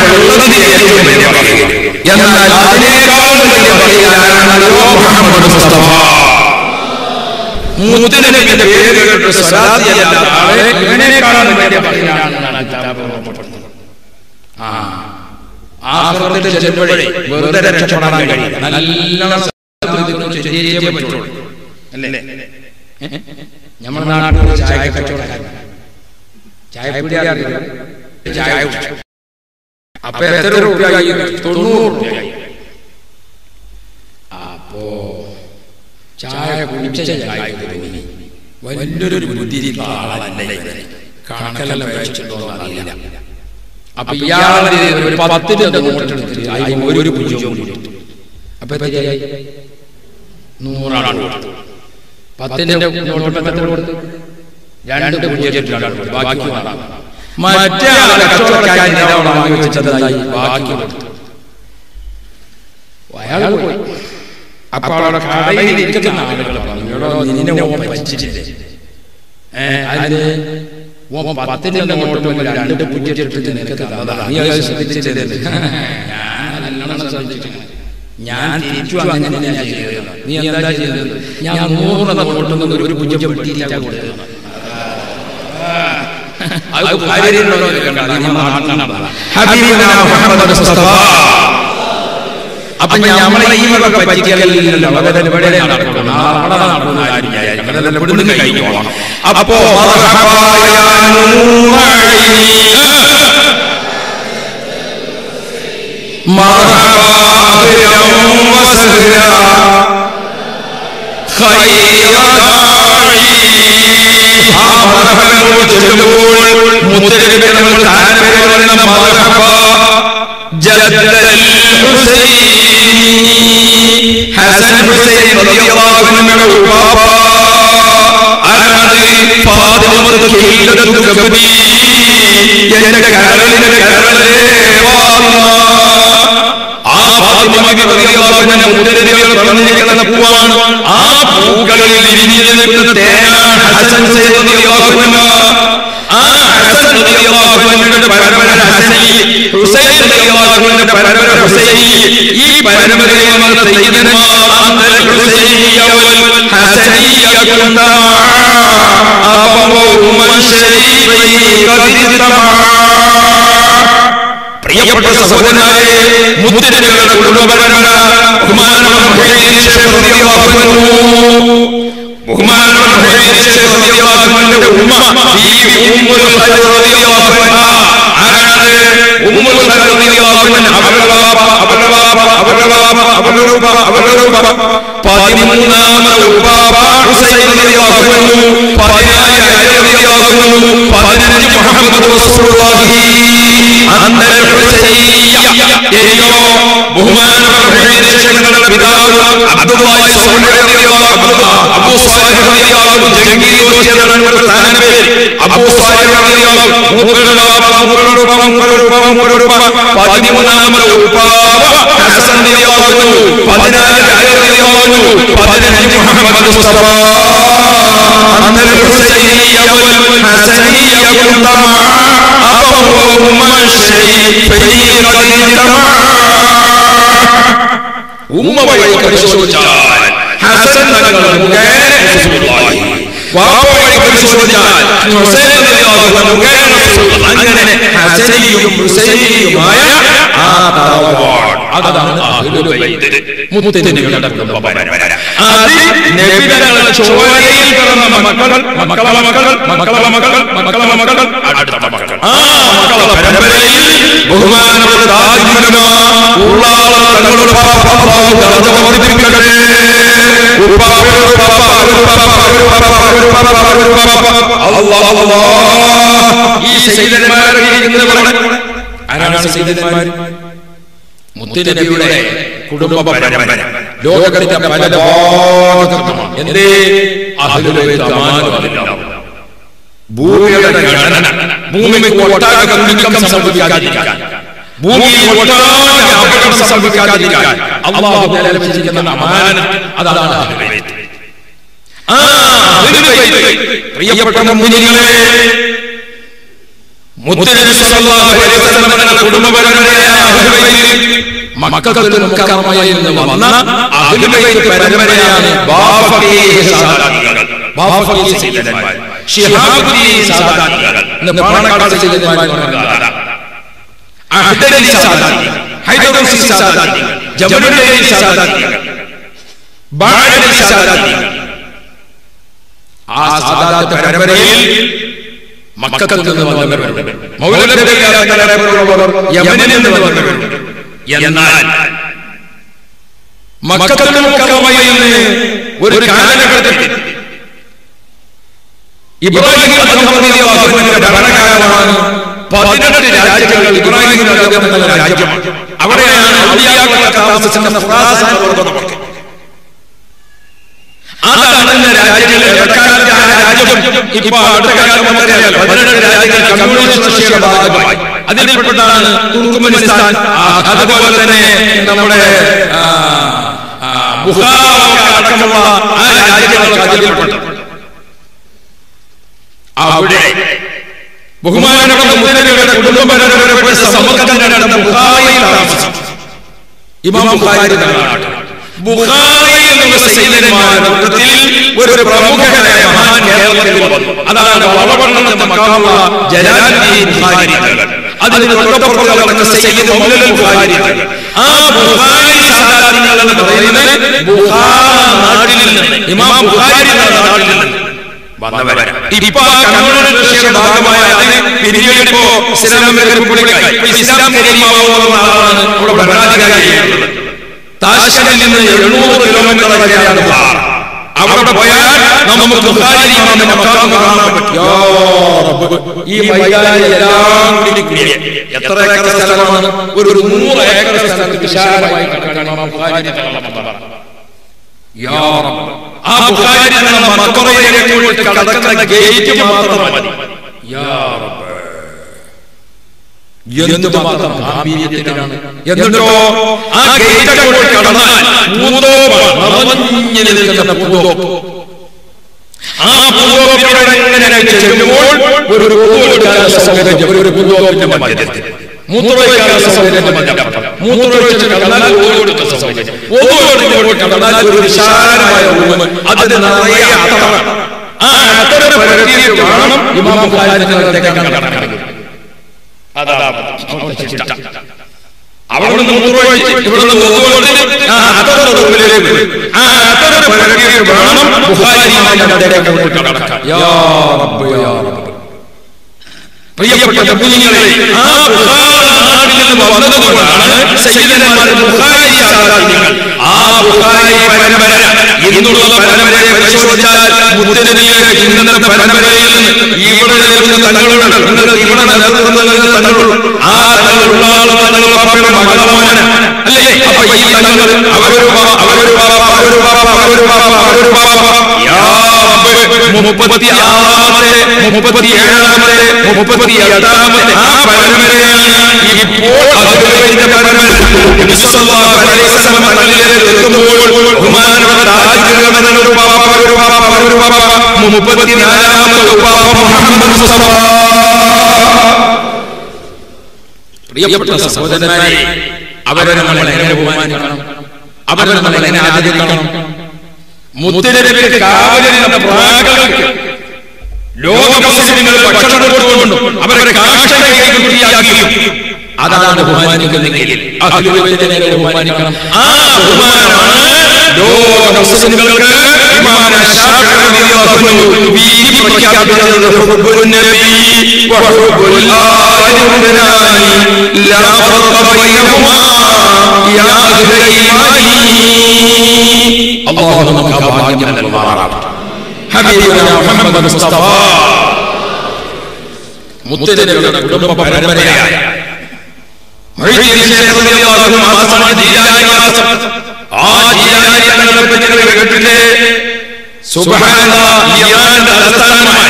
എന്നാൽ അതിനേക്കാൾ വലിയ പറയുകയാണല്ലോ മുഹമ്മദ് മുസ്തഫ. മുത്തനബിയുടെ പേര് കേട്ട് സ്വലാത്ത് ചെല്ലുന്ന ആളെ ഇവനേക്കാൾ വലിയ പറയുകയാണെന്നാണ് കിതാബ് ഓർമ്മപ്പെടുത്തുന്നത്. ആ ആഖിറത്തിൽ ചെല്ലുമ്പോഴേ വെറുതെ രക്ഷപ്പെടാൻ കഴിയില്ല. നല്ലോണം ചെയ്യേ പറ്റുള്ളൂ. അല്ലേ? നമ്മുടെ നാട്ടിൽ ചായ കച്ചവടക്കാരൻ ചായ പിടിയാറില്ല. ചായ കുടിച്ചു. അപ്പൊ എത്ര രൂപയായി? തൊണ്ണൂറ് രൂപയായി. അപ്പോ ചായ കുടിച്ച ചായ തുടങ്ങി. വലിയൊരു ബുദ്ധിയുള്ള ആളല്ല. കണക്കെല്ലാം കഴിച്ചിട്ടുണ്ടോന്നറിയില്ല. അപ്പൊ ഇയാള് ഒരു പത്തിന്റെ നോട്ടെടുത്ത് ഒരു പൂജ്യവും കൂടി. അപ്പൊ നൂറാണ് കൊടുത്തു. പത്തിന്റെ നോട്ട് കൊടുത്ത് രണ്ട് പൂജ്യം ബാക്കി മറ്റേ ആളെ കച്ചവടക്കാരൻ വാങ്ങി വെച്ചതായി ബാക്കി കൊടുത്തു. അയാൾ പോയി. അപ്പോൾ അവിടെ കടയിൽ ഇരിക്കുന്ന ആളുകൾ പറഞ്ഞു, നിന്നെ ഓൻ പറ്റിച്ചില്ലേ? ഏഹ് അതിന് ഓൻ പത്തിന്റെ നോട്ടും രണ്ട് പൂജ്യത്തിൽ നിനക്ക് തന്നതാണ്. നീ അത് ശ്രദ്ധിച്ചില്ലേ? ഞാൻ നല്ലോണം ശ്രദ്ധിച്ചു. ഞാൻ തിരിച്ചു അങ്ങനെ ഞാൻ ചെയ്തത്. നീ എന്താ ചെയ്തത്? ഞാൻ നൂറ് നോട്ടൊന്നും ഒരു പൂജ്യം വെട്ടിയില്ല കൊടുത്തത്. അപ്പൊ നമ്മളെ ഈ വക പറ്റിക്കലില്ലല്ലോ. അപ്പോ ഹസൻ ഹുസൈൻ റളിയല്ലാഹു അൻഹു ബാബ അനാദി ഫാത്തിമത്ത് കില്ലത്തു കബി എന്റെ കരളിലെ കരളേ വാ. ആ ഫാത്തിമ റളിയല്ലാഹു അൻഹ മുത്തനബിയുടെ പറഞ്ഞിരിക്കുന്ന പൂവാണ്. ആ പൂക്കളിൽ വിരിഞ്ഞു നിൽക്കുന്ന തേനാണ് ഹസൻ ഹുസൈൻ റളിയല്ലാഹു അൻഹു. ആ ഹസൻ റളിയല്ലാഹു അൻഹുവിന്റെ പരമ്പര ഹസനി, ഹുസൈൻ റളിയല്ലാഹു അൻഹുവിന്റെ പരമ്പര ഹുസൈനി. ഈ പരമ്പരയിൽ വന്ന സയ്യിദന്മാർ അന്നൽ ഹുസൈനിയ വൽ ഹസനിയ കുന്താ അബൂഹുമ ശരീഫൈ ഖദിതമാ. പ്രിയപ്പെട്ട സഹോദരന്മാരെ, മുത്തനബിയുടെ കുടുംബപരമ്പര ബഹുമാനപ്പെട്ട ഹുസൈൻ ശൈഖ് റളിയല്ലാഹു അൻഹു, ബഹുമാനപ്പെട്ട ഹുസൈൻ ശൈഖ് റളിയല്ലാഹു അൻഹുവിന്റെ ഉമ്മ ബീവി ഉമ്മുൽ ഖൈർ റളിയല്ലാഹു അൻഹാ. ആരാണ് ഉമ്മുൽ ഖൈർ റളിയല്ലാഹു അൻഹാ? അവരുടെ ബാബ അവരുടെ ബാബ അവരുടെ ബാബ അവരുടെ ബാബ അവരുടെ ബാബ പതിമൂന്നാമത്തെ ഉപ്പാപ്പ ഹുസൈൻ റളിയല്ലാഹു അൻഹു, പതിനാല് അലി റളിയല്ലാഹു അൻഹു, പതിനഞ്ച് മുഹമ്മദ് റസൂലുള്ളാഹി. അന്നൽ ഹുസൈനിയ എരിയോ ബഹുമാനപ്പെട്ട ഹുസൈൻ ശൈഖിന്റെ പിതാവ് അബ്ദുല്ലാഹി അബൂ സാലിഹ് റളിയല്ലാഹു ജംഗീർ ദോശയുടെ സ്ഥാനപേര് അബൂ സാലിഹ് റളിയല്ലാഹു പതിമൂന്നാമത് ഉപ്പാവ ഹസൻ റളിയല്ലാഹു പതിനാല് അലി റളിയല്ലാഹു പതിനഞ്ച് മുഹമ്മദ് മുസ്തഫ അന്നൽ ഹുസൈനിയ വൽ ഹസനിയ കുന്തമ അബൂഹുമ ശൈഖി റളിയല്ലാഹു ഉമ്മ വഴി പരിശോധിച്ചാൽ ഹസൻ തങ്ങൾ മുഖേന റസൂലുള്ളാഹി വാപ്പ വഴി പരിശോധിച്ചാൽ ഹുസൈൻ റളിയല്ലാഹു അൻഹു മുഖേന റസൂലുള്ളാഹി അങ്ങനെ ഹസനിയും ഹുസൈനിയുമായ ആ തറവാട് അതാണ് അഹ്ലുൽ ബൈത്ത് മുത്തനബിയുടെ കുടുംബ പരമ്പര. അത് നബി തങ്ങളുടെ ചോരയിൽ പിറന്ന മക്കൾ മക്കളുടെ മക്കൾ മക്കളുടെ മക്കൾ മക്കളുടെ മക്കൾ അടുത്ത മക്കൾ ആ മക്കളുടെ പരമ്പരയിൽ ബഹുമാനപ്പെട്ട താജ്മഹൽ ഉള്ളാള തങ്ങളുടെ പാപ ദർജ വർദ്ധിപ്പിക്കട്ടെ. അല്ലാഹു അല്ലാഹ് ഈ സയ്യിദന്മാരെ ഇരിക്കുന്നവരാണ്. ആരാണ് സയ്യിദന്മാർ? മുത്തുനബിയുടെ കുടുംബ പരമ്പര ലോകത്തിന്റെ പല ഭാഗത്തുമാണ്. എന്തേ? അഹ്ലുൽ ബൈത്ത് അമാനുല്ലാഹ്. ഭൂമിയുടെ ഘടന ഭൂമിക്ക് ഒട്ടാകെ നീക്കം സംഭവിക്കാതിരിക്കാൻ, ഭൂമിയിൽ ഒട്ടാകെ അപകടം സംഭവിക്കാതിരിക്കാൻ അല്ലാഹു ഏൽപ്പിച്ചിരിക്കുന്ന അമാനത്ത് അതാണ് അഹ്ലുൽ ബൈത്ത്. ആ അഹ്ലുൽ ബൈത്ത് പ്രിയപ്പെട്ട മുഅ്മിനീങ്ങളെ, മുത്തുനബി സല്ലല്ലാഹു അലൈഹി വസല്ലം തങ്ങളുടെ കുടുംബ പരമ്പരയായ അഹ്ലുൽ ബൈത്ത് മക്കത്തുൽ മുക്കറമയിൽ നിന്ന് വന്ന അഹ്ലുൽ ബൈത്ത് പരമ്പരയാണ്. ബാഫഖീഹ് സാദാത്തുകൾ, ബാഫഖീഹ് സയ്യിദന്മാർ, ശിഹാബുദ്ദീൻ സാദാത്തുകൾ, ഇന്ന് പാണക്കാട് സയ്യിദന്മാർ പറഞ്ഞതാണ്. അഹ്ദലി സാദാത്തി, ഹൈദറുൽ സാദാത്തി, ജബലുൽ സാദാത്തി, ബാഅലി സാദാത്തി. ആ സാദാത്ത് പരമ്പരയിൽ മക്കത്തിൽ നിന്ന് വന്നവരുണ്ട്, മൗലവി തലമുറയുള്ളവർ യമനിൽ നിന്ന് വന്നവരുണ്ട്. എന്നാൽ മക്കത്തുൽ മുക്കറമയിൽ നിന്ന് ഒരു കാലഘട്ടത്തിൽ ഇബ്രാഹിം റളിയല്ലാഹു അൻഹുവിന്റെ ഭരണകാലമാണ്. പതിനെട്ട് രാജ്യങ്ങൾ ഇബ്രാഹിം റളിയല്ലാഹു അൻഹുവിന്റെ രാജ്യമാണ്. അവിടെയാണ് ഔലിയാക്കളെ താമസിക്കുന്ന ഖുറാസാൻ പർവ്വതമൊക്കെ. അതാണ് രാജ്യങ്ങൾ. എക്കാലത്തെ ആ രാജ്യം ഇപ്പൊ അടുത്ത കാലം നമുക്കറിയാലോ, പതിനെട്ട് രാജ്യങ്ങൾ കമ്മ്യൂണിസ്റ്റ് റഷ്യയുടെ ഭാഗമായി. അതിൽപ്പെട്ടതാണ് തുർക്ക്മെനിസ്ഥാൻ, അതുപോലെ തന്നെ നമ്മുടെ ബുഖാറ അടക്കമുള്ള ആ രാജ്യങ്ങളൊക്കെ അതിൽപ്പെട്ടു. അവിടെ ബഹുമാനപ്പെട്ട മുത്തനബിയുടെ കുടുംബ പരമ്പരപ്പെട്ട സമൂഹത്തിന്റെ നടന്ന ബുഖാറയിൽ താമസിച്ചു. ഇമാം ബുഖാരി തങ്ങളാണ്. ബുഖാരി എന്നുള്ള സയ്യിദന്മാരുടെ കൂട്ടത്തിൽ ഒരു പ്രമുഖനായ മഹാൻ കേരളത്തിൽ വന്നു. അതാണ് വളവണ്ണത്തെ മക്കാമുള്ള ജലാലുദ്ദീൻ ബുഖാരി തങ്ങൾ. അതിന് തൊട്ടപ്പുറത്ത് നടക്കുന്ന സയ്യിദ് മൗലൽ ബുഖാരി തങ്ങൾ. ആ ബുഖാരി സാദാത്തുകൾ എന്ന് പറയുന്നത് ബുഖാറ നാട്ടിൽ നിന്ന്, ഇമാം ബുഖാരി എന്ന നാട്ടിൽ നിന്ന് വന്നവരാണ്. ഇപ്പൊ കമ്മ്യൂണിസ്റ്റ് റഷ്യയുടെ ഭാഗമായ അതിന് പിന്നീടിപ്പോ ഇസ്ലാമിക റിപ്പബ്ലിക്കായി ഇസ്ലാം കരീമാവുന്ന ആളാണ് ഇവിടെ ഭരണാധികാരിയായിട്ടുള്ളത്. താഷ്കന്തിൽ നിന്ന് എഴുന്നൂറ് കിലോമീറ്റർ അകലെയാണ് ബുഖാറ. അവിടെ പോയാൽ നമുക്ക് ബുഖാരി ഇമാമിന്റെ മഖാം കാണാൻ പറ്റും. യാ റബ്ബ്, ഈ മൈതാനി എല്ലാം കൂടി കൂടിയ എത്ര ഏക്കർ സ്ഥലമാണ്? ഒരു നൂറ് ഏക്കർ സ്ഥലത്ത് വിശാലമായി കിടക്കാൻ ഇമാം ബുഖാരി തങ്ങളുടെ മഖാം. യാ റബ്ബ്, ആ ബുഖാരി തങ്ങളുടെ മഖബറയിലേക്ക് കടക്കുന്ന ഗേറ്റ് മാത്രം മതി. യാ റബ്ബ്, എന്തുമാത്രം ഗാംഭീര്യത്തിലാണ്! എന്നിട്ടോ ആ ഗേറ്റ് കടന്നാൽ പൂന്തോപ്പാണ്, നിറഞ്ഞു നിൽക്കുന്ന പൂന്തോപ്പ്. ആ പൂന്തോപ്പിനോട് എങ്ങനെ ചെല്ലുമ്പോൾ ഒരു പൂന്തോപ്പിന്റെ സൗകര്യം, ഒരു പൂന്തോപ്പിന്റെ മധ്യത്തിൽ മൂത്രമൊഴിക്കാനുള്ള സൗകര്യത്തിന്റെ മധ്യത്തിൽ മൂത്രമൊഴിച്ച് കടന്നാൽ ഓടുന്ന സൗകര്യം, ഓടുന്ന കടന്നാൽ ഒരു വിശാലമായ റൂം, അതിന് നിറയെ അത്തറ. ആ അത്തറ പരത്തിയിട്ട് വേണം ഇമാം ബുഖാരി തങ്ങളിലേക്ക് കടക്കാൻ. അവിടെ നിന്ന് മൂത്രമൊഴിച്ച് ഇവിടുന്ന് ആ അത്തറ റൂമിലേക്ക് ആ അത്തറ പരത്തിയിട്ട് വേണം ബുഖാരി ഇമാമിലേക്ക് കടക്കാൻ. യാ റബ്ബ്, യാ റബ്ബ്. പ്രിയപ്പെട്ട മുഅ്മിനീങ്ങളെ, ആ ബുഖാറ നാട്ടിൽ നിന്ന് വന്നതുകൊണ്ടാണ് സയ്യിദന്മാരുടെ ബുഖാരി സാദാത്തുകൾ. ആ ബുഖാരി പരമ്പര ഇന്നുള്ള പരമ്പരയെ പരിശോധിച്ചാൽ മുത്തനബിയുടെ ഇന്നത്തെ പരമ്പരയിൽ നിന്ന് ഇവിടെ നിൽക്കുന്ന തങ്ങളുണ്ട്, ഇവിടെ നിൽക്കുന്ന തങ്ങളുണ്ട്. ആ തങ്ങളുള്ള തങ്ങളുടെ മകളാണ് അല്ലേ? അപ്പൊ ഈ തങ്ങൾ അവരൊരു അവരൊരു ബാപ്പ അവരൊരു ബാപ്പ യാ റബ്ബ് മുപ്പത്തിയാറാമത്തെ മുപ്പത്തിയേഴാമത്തെ മുപ്പത്തിയെട്ടാമത്തെ ആ പരമ്പരയാണ് ഇപ്പോൾ അതിന്റെ പരമ്പര നബി സല്ലല്ലാഹു അലൈഹി വസല്ലം പള്ളിയിലേക്ക് എത്തുമ്പോൾ ബഹുമാനപ്പെട്ട ആജിറമനൊരു ബാപ്പ ഒരു ബാപ്പ ഒരു ബാപ്പ മുപ്പത്തിനാലാമത്തെ ബാപ്പ മുഹമ്മദ് മുസ്തഫ. പ്രിയപ്പെട്ട സഹോദരന്മാരെ, അവരെ നമ്മൾ എങ്ങനെ ബഹുമാനിക്കണം, അവരെ നമ്മൾ എങ്ങനെ ആദരിക്കണം? മുത്തനബിയുടെ കാവലിൽ നിന്ന പ്രാകൾക്ക് ലോക മുസ്ലിങ്ങൾ ഭക്ഷണം കൊടുത്തുകൊണ്ടും അവരുടെ കാഴ്ചയെ വൃത്തിയാക്കിയും അതാണ് ബഹുമാനിക്കുന്നെങ്കിൽ ബഹുമാനിക്കണം. ആ ബഹുമാനമാണ് ലോക മുസ്ലിങ്ങൾക്ക് ഇമാം ശാഫിഈ റളിയല്ലാഹു അൻഹു വീതി പ്രഖ്യാപിച്ചത്. ഹുബ്ബുൻ നബി വഹുബ്ബുൽ ആലിനാനി ലാ ഫർഖ ബൈനഹുമാ യാ അഹ്ലൽ ഈമാനി. അല്ലാഹു നമുക്ക് ഭാഗ്യം നൽകുമാറാകട്ടെ. ഹബീബുനാ മുഹമ്മദ് മുസ്തഫ മുത്തനബിയുടെ കുടുംബ പരമ്പരയായ മുഹയ്യിദ്ദീൻ ശൈഖ് റളിയല്ലാഹു അൻഹു മാസമാണ് ജീലാനി മാസം. ആ ജീലാനി തങ്ങളെ പറ്റി കേട്ടില്ലേ? സുബ്ഹാനല്ലാഹ്, ഇറാന്റെ തലസ്ഥാനമായ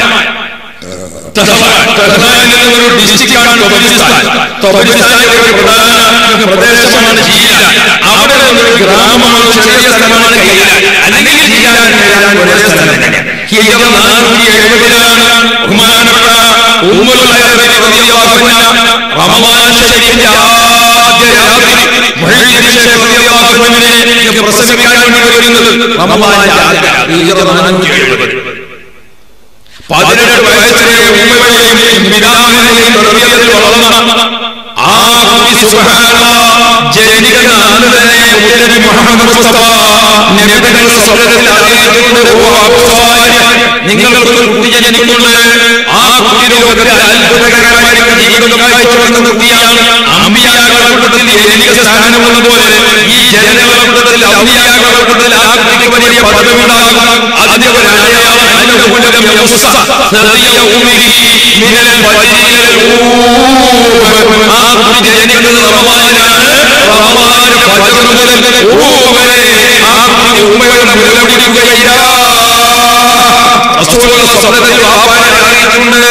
തെഹ്റാൻ ഒരു ഡിസ്ട്രിക്റ്റാണ് തൊബരിസ്ഥാൻ. തൊബരിസ്ഥാനിലെ ഒരു പ്രധാന പ്രദേശമാണ് ജീലാൻ. അവിടെ ഒരു ഗ്രാമമാണ്, ചെറിയ സ്ഥലമാണ് കൈലാൻ, അല്ലെങ്കിൽ ജീലാൻ കൈലാൻ ഒരേ സ്ഥലം തന്നെ. ഹിജറ നാനൂറ്റി എഴുപതിലാണ് ബഹുമാനപ്പെട്ട ഉമ്മുൽ ഖൈർ റളിയല്ലാഹു അൻഹ റമളാൻ ശരീഫിന്റെ ആദ്യ രാത്രി മുഹയ്യിദ്ദീൻ ശൈഖ് റളിയല്ലാഹു അൻഹുവിനെ പ്രസംഗിക്കാൻ വേണ്ടി വരുന്നത്. റമളാനിന്റെ ആദ്യ രാത്രി ഹിജറ നാനൂറ്റി എഴുപത്. പതിനെട്ട് വയസ്സിലെ ഉമ്മയുടെയും പിതാവിനെയും ഹൃദയത്തിൽ വളർന്ന ആ കുട്ടി സുബ്ഹാനല്ലാഹ് ജനിക്കുന്ന അന്ന് തന്നെ മുത്തനബി മുഹമ്മദ് മുസ്തഫ നബിയുടെ സ്വപ്നത്തിൽ അറിയിച്ചിട്ടുണ്ട്, ഓ അബ്സാരി, നിങ്ങൾക്ക് ഒരു കുട്ടി ജനിക്കുന്നുണ്ട്. ആ കുട്ടി ലോകത്തെ അത്ഭുതകരമായിരിക്കുന്ന ജീവിതം കാഴ്ചവെക്കുന്ന കുട്ടിയാണ്. അമ്പിയാക്കളുടെ കൂട്ടത്തിൽ എനിക്ക് സ്ഥാനമുള്ളതുപോലെ ഈ ജനങ്ങളുടെ കൂട്ടത്തിൽ ഔലിയാക്കളുടെ കൂട്ടത്തിൽ ആ കുട്ടിക്ക് വലിയ പദവിയുണ്ടാകും. അതിന്റെ ഒരു അടയാളം അനുകൂലം യൗസ നദിയ ഉമിഹി മിനൽ ഫജീൽ ഊബ്. ആ കുട്ടി ജനിക്കുന്നത് റമളാനിലാണ്. റമളാൻ ഫജ്ർ മുതൽ ഊബ് വരെ ആ കുട്ടി ഉമ്മയുടെ മുല കുടിക്കുകയില്ല. റസൂലുള്ളാഹി സ്വല്ലല്ലാഹു അലൈഹി വസല്ലം അറിയിച്ചിട്ടുണ്ട്.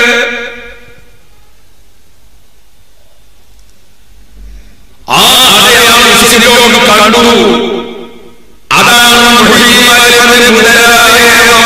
ആ അടയാളം മുസ്ലിം ലോകം കണ്ടു. അതാണ് മുഹയ്യിദ്ദീൻ മുതലായ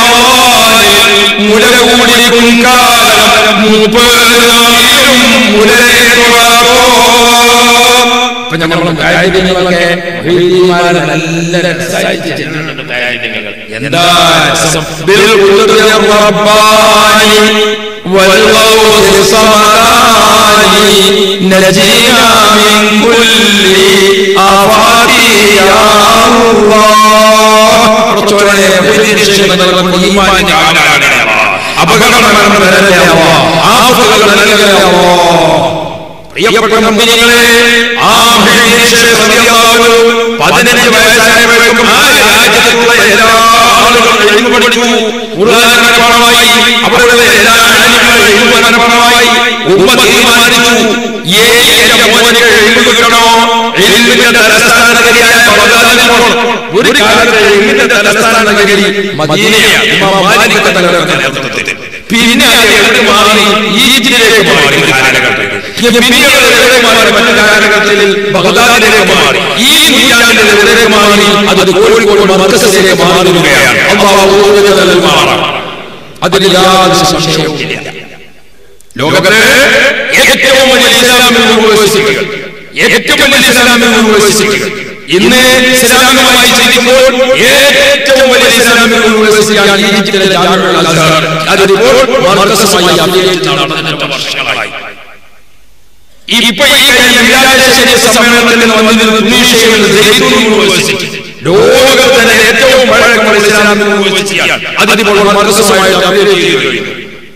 മുല കൂടിക്കും കാലം മുപ്പതിനായിരം മുലയേറുവാറോ. ഇപ്പൊ ഞമ്മളെ കായികങ്ങളൊക്കെ മുഹയ്യിദ്ദീന്മാരെ നല്ല രസായിട്ട് ചെല്ലുന്നുണ്ട്. കായികങ്ങൾ എന്താ രസം! ബിൽ ഖുദ്രി റബ്ബാനി വൽ ഖൗസി സമാനി നജിനാ മിൻ കുല്ലി ആവാതി യാ അല്ലാഹ്. റസൂലേ മുഹയ്യിദ്ദീൻ ശൈഖ് തങ്ങളുടെ ഈമാനിന്റെ ആളാണ്. അപകടമരണം വരല്ലേ അല്ലാഹ്, ആഫത്തുകൾ നൽകല്ലേ അല്ലാഹ്. പ്രിയപ്പെട്ട മുഅ്മിനീങ്ങളെ, ആ മുഹയ്യിദ്ദീൻ ശൈഖ് റളിയല്ലാഹു അൻഹു പതിനഞ്ച് വയസ്സായപ്പോഴേക്കും ആ രാജ്യത്തുള്ള എല്ലാ ആളുകളും ഇൽമു പഠിച്ചു, ഖുർആൻ മനഃപാഠമായി. അവരുടെ എല്ലാ ആലിമുകളും ഇൽമു മനഃപാഠമായി. ഉമ്മ തീരുമാനിച്ചു, ഏക മോനെ ഇൽമു കിട്ടണോ, ഇൽമിന്റെ തലസ്ഥാന നഗരിയായ ബഗ്ദാദിൽ പോകണം. ഒരു കാലത്ത് ഇൽമിന്റെ തലസ്ഥാന നഗരി മദീനയാണ്. ഇമാം മാലിക് തങ്ങളുടെ നേതൃത്വത്തിൽ. പിന്നെ എവിടെ മാറി? ഈജിപ്തിലേക്ക് മാറി. പിന്നീട് മാറി മറ്റു കാലഘട്ടത്തിൽ ബഗ്ദാദിലേക്ക് മാറി. ഈ നൂറ്റാണ്ടിൽ എവിടെ മാറി? അത് കോഴിക്കോട് മർക്കസിലേക്ക് മാറുകയാണ്. അല്ലാഹു മാറാം, അതിന് യാതൊരു സംശയവുമില്ല. ലോകത്തിലെ ഏറ്റവും വലിയ ഇസ്ലാമിക് യൂണിവേഴ്സിറ്റികൾ, ഏറ്റവും വലിയ ഇസ്ലാമിക് യൂണിവേഴ്സിറ്റികൾ ഇന്ന് ഇസ്ലാമികമായി ചിന്തിക്കുമ്പോൾ ഏറ്റവും വലിയ ഇസ്ലാമിക് യൂണിവേഴ്സിറ്റിയാണ് ഈജിപ്തിലെ ജാമിഉൽ അസ്ഹർ. അതിപ്പോൾ മർക്കസായി അപ്ഡേറ്റ് നടന്നിട്ട് വർഷങ്ങളായി. ഇപ്പൊ ഈ വിദ്യാലയ സമ്മേളനത്തിൽ വന്നിരുന്ന തുനീഷ്യയിലെ സൈദൂൻ യൂണിവേഴ്സിറ്റി ലോകത്തിലെ ഏറ്റവും പഴക്കമുള്ള ഇസ്ലാമിക് യൂണിവേഴ്സിറ്റിയാണ്. അതിപ്പോൾ മർക്കസായി അപ്ഡേറ്റ് ചെയ്തു.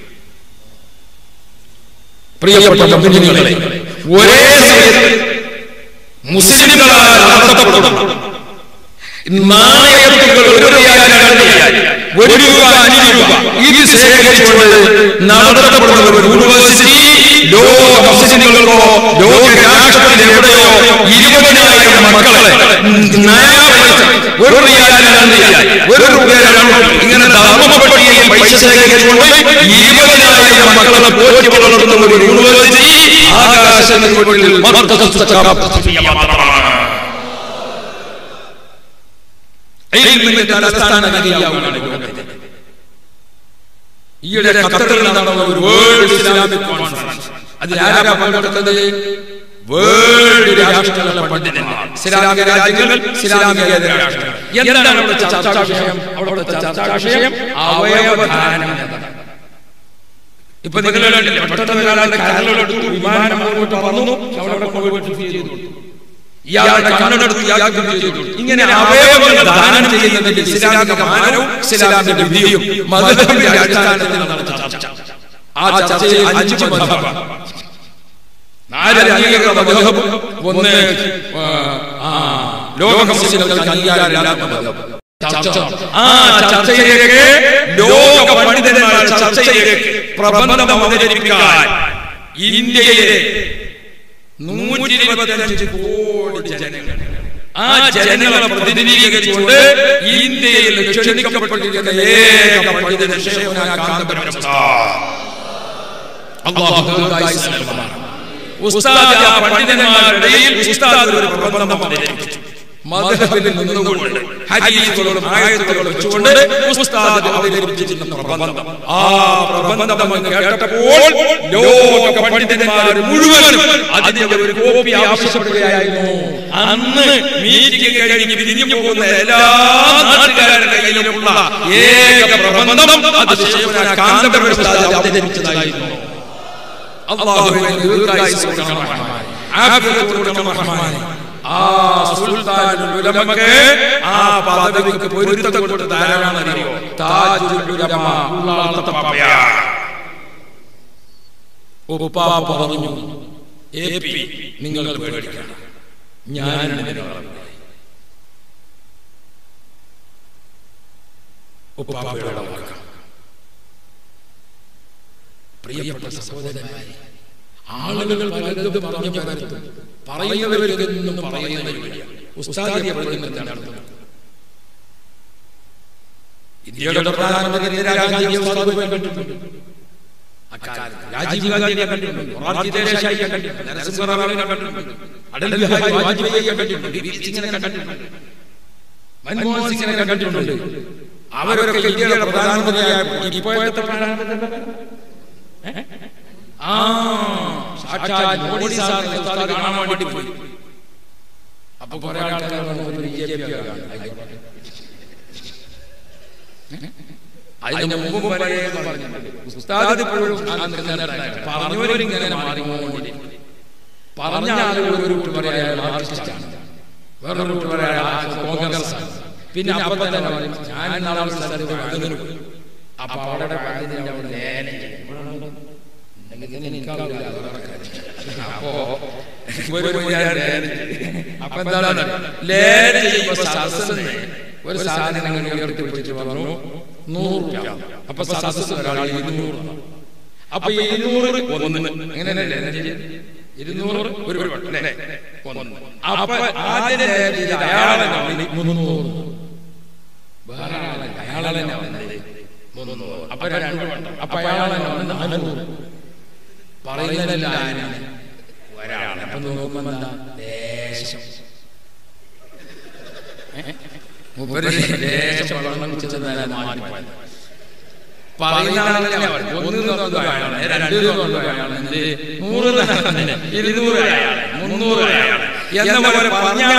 പ്രിയപ്പെട്ട മുഅ്മിനീങ്ങളെ, ഒരേ സമയത്ത് മുസ്ലിങ്ങളാൽ നടത്തപ്പെടുന്ന നാണയത്തുകൾ ഒരു റിയാൽ രണ്ട് റിയാൽ ഒരു രൂപ അഞ്ച് രൂപ ഇത് ശേഖരിച്ചുകൊണ്ട് നടത്തപ്പെടുന്ന ഒരു യൂണിവേഴ്സിറ്റി ലോക മുസ്ലിമുകൾക്കോ ലോക രാഷ്ട്രത്തിൽ എവിടെയോ ഇരുപതിനായിരം മക്കളെ ഒരു റിയാൽ രണ്ട് റിയാൽ ഒരു രൂപ രണ്ട് ഇങ്ങനെ ധർമ്മപട്ടികയിൽ പൈസ ശേഖരിച്ചുകൊണ്ട് ഇരുപതിനായിരം മക്കളെ പോറ്റി വളർത്തുന്ന ഒരു യൂണിവേഴ്സിറ്റി ആകാശങ്ങളിൽ അടിസ്ഥാന ഈയിടെ ഖത്തറിൽ നടന്ന ഒരു വേൾഡ് ഇസ്ലാമിക് കോൺഫറൻസ് അതിലാരാ പങ്കെടുത്തത്? വേൾഡ് രാഷ്ട്രങ്ങളുടെ പണ്ഡിതന്മാർ, ഇസ്ലാമിക രാജ്യങ്ങൾ, ഇസ്ലാമിക രാഷ്ട്രങ്ങൾ. എന്താണ് അവിടുത്തെ ചർച്ചാ വിഷയം? അവിടുത്തെ ചർച്ചാ വിഷയം അവയവദാനം എന്നതാണ്. ഇപ്പൊ നിങ്ങൾ പെട്ടെന്ന് ഒരാളുടെ കരളെടുത്തു, വിമാനം അങ്ങോട്ട് പറന്നു, അവിടെ കൊണ്ടുപോയിട്ട് ചെയ്തു, ഇയാളുടെ കണ്ണെടുത്ത് ഇയാൾക്ക് ചെയ്തു. ഇങ്ങനെ അവയവങ്ങൾ ദാനം ചെയ്യുന്നതിന്റെ ഇസ്ലാമിക മാനവും ഇസ്ലാമിക വിധിയും മദ്ഹബിന്റെ അടിസ്ഥാനത്തിൽ നടന്ന ചർച്ച. ആ ചർച്ചയിൽ അഞ്ച് മദ്ഹബ്, നാല് അംഗീകൃത മദ്ഹബ്, ഒന്ന് ലോക മുസ്ലിമുകൾക്ക് അംഗീകാരമില്ലാത്ത മദ്ഹബ്. ആ ചർച്ചയിലേക്ക് ലോക പണ്ഡിതന്മാർ ചർച്ചയിലേക്ക് പ്രബന്ധം അവതരിപ്പിക്കാൻ ഇന്ത്യയിലെ നൂറ്റി ഇരുപത്തിയഞ്ച് കോടി ജനങ്ങൾ, ആ ജനങ്ങളെ പ്രതിനിധീകരിച്ചുകൊണ്ട് ഇന്ത്യയിൽ ക്ഷണിക്കപ്പെട്ടിരിക്കുന്ന ഏക പണ്ഡിതൻ ശൈഖുനാ കാന്തപുരം ഉസ്താദ്. അല്ലാഹു ഉസ്താദ് ആ പണ്ഡിതന്മാരുടെ ഉസ്താദ് ഒരു പ്രബന്ധം അവതരിപ്പിച്ചു. മദ്ഹബിൽ നിന്നുകൊണ്ട് ഹദീസുകളും ആയത്തുകളും വെച്ചുകൊണ്ട് ഉസ്താദ് അവതരിപ്പിച്ചിരുന്ന പ്രബന്ധം. ആ പ്രബന്ധം കേട്ടപ്പോൾ ലോക പണ്ഡിതന്മാർ മുഴുവനും അതിന്റെ ഒരു കോപ്പി ആവശ്യപ്പെടുകയായിരുന്നു. അന്ന് മീറ്റിംഗ് കഴിഞ്ഞ് പിരിഞ്ഞു പോകുന്ന എല്ലാ നാട്ടുകാരുടെ കയ്യിലുമുള്ള ഏക പ്രബന്ധം അത് ശൈഖുനാ കാന്തപുരം ഉസ്താദ് അവതരിപ്പിച്ചതായിരുന്നു. അല്ലാഹുവിന്റെ ദീർഘായുസ്സ് കൊടുക്കണം റഹ്മാനേ, ആഫിയത്ത് കൊടുക്കണം റഹ്മാനേ. ആ സുൽത്താനുൽ ഉലമക്ക് ആ പദവിക്ക് പൊരുത്തം കൊടുത്ത ആരാണെന്നറിയോ? താജുൽ ഉലമ ഉള്ളാളത്തെ പാപ്പയാ. ഉപ്പാപ്പ പറഞ്ഞു, എ പി നിങ്ങൾ പേടിക്കണം, ഞാൻ ഉപ്പാപ്പയുടെ വാക്കാണ്. പ്രിയപ്പെട്ട സഹോദരന്മാരെ, ആളുകൾ പലതും പറഞ്ഞു പലതും പറയുന്നവരിതൊന്നും പറയുന്നവരില്ല. ഉസ്താദിയെ പറയുന്നതാണ് ഇന്ത്യയുടെ പ്രധാനമന്ത്രി ഇന്ദിരാഗാന്ധിയെ ഉസ്താദ് കണ്ടിട്ടുണ്ട്, രാജീവ് ഗാന്ധിയെ കണ്ടിട്ടുണ്ട്, മൊറാർജി ദേശായിയെ കണ്ടിട്ടുണ്ട്, നരസിംഹറാവുവിനെ കണ്ടിട്ടുണ്ട്, അടൽ ബിഹാരി വാജ്പേയിയെ കണ്ടിട്ടുണ്ട്, വി പി സിംഗിനെ കണ്ടിട്ടുണ്ട്, മൻമോഹൻ സിംഗിനെ കണ്ടിട്ടുണ്ട്. അവരൊക്കെ ഇന്ത്യയുടെ പ്രധാനമന്ത്രിയായ ഇപ്പോഴത്തെ ആ സാക്ഷാൽ മോഡി സാറിനെ ഉസ്താദ് കാണാൻ വേണ്ടി പോയി. അപ്പൊ കുറെ ആൾക്കാർ അതിന് മുമ്പ് വരെ പറഞ്ഞിട്ടുണ്ട് ഉസ്താദ് പറഞ്ഞവരിങ്ങനെ മാറിക്കൊണ്ടി പറഞ്ഞ ആളുകൾ ഒരു കൂട്ട് പറയാൻ ആർട്ടിസ്റ്റാണ്, വേറൊരു കൂട്ട് പറയാൻ കോൺഗ്രസ് ആണ്. പിന്നെ അപ്പൊ തന്നെ പറയും ഞാൻ നാളെ അതിന് പോയി. അപ്പൊ അവിടെ അപ്പോ അപ്പൊ എന്താണ് ലേല ചെയ്യുമ്പോ സദസ്സിന് ഒരു സാധനം ഉയർത്തി പിടിച്ച് പറഞ്ഞു നൂറ് രൂപ. അപ്പൊ സദസ്സ് ഒരാൾ ഇരുന്നൂറ്. അപ്പൊ ഇരുന്നൂറ് ഒന്ന് എങ്ങനെയല്ലേ ഇരുന്നൂറ് ഒരു അല്ലേ ഒന്ന്. അപ്പൊ ആദ്യം അയാളെ മുന്നൂറ്, വേറെ അയാളെ മുന്നൂറ്. അപ്പൊ രണ്ട് വട്ടം. അപ്പൊ അയാളെ നാനൂറ്. പറയുന്നതല്ല ഒരാളെ. അപ്പൊ നോക്കുമ്പോ ദേശം ദേശം വെള്ളം കുടിച്ചത് മാറ്റിപ്പോയത് പറയുന്ന ആളെ ഒന്ന് രണ്ട് നൂറ് ഇരുന്നൂറ് അയാളെ മുന്നൂറ് അയാളെ എന്ന പോലെ പറഞ്ഞാൽ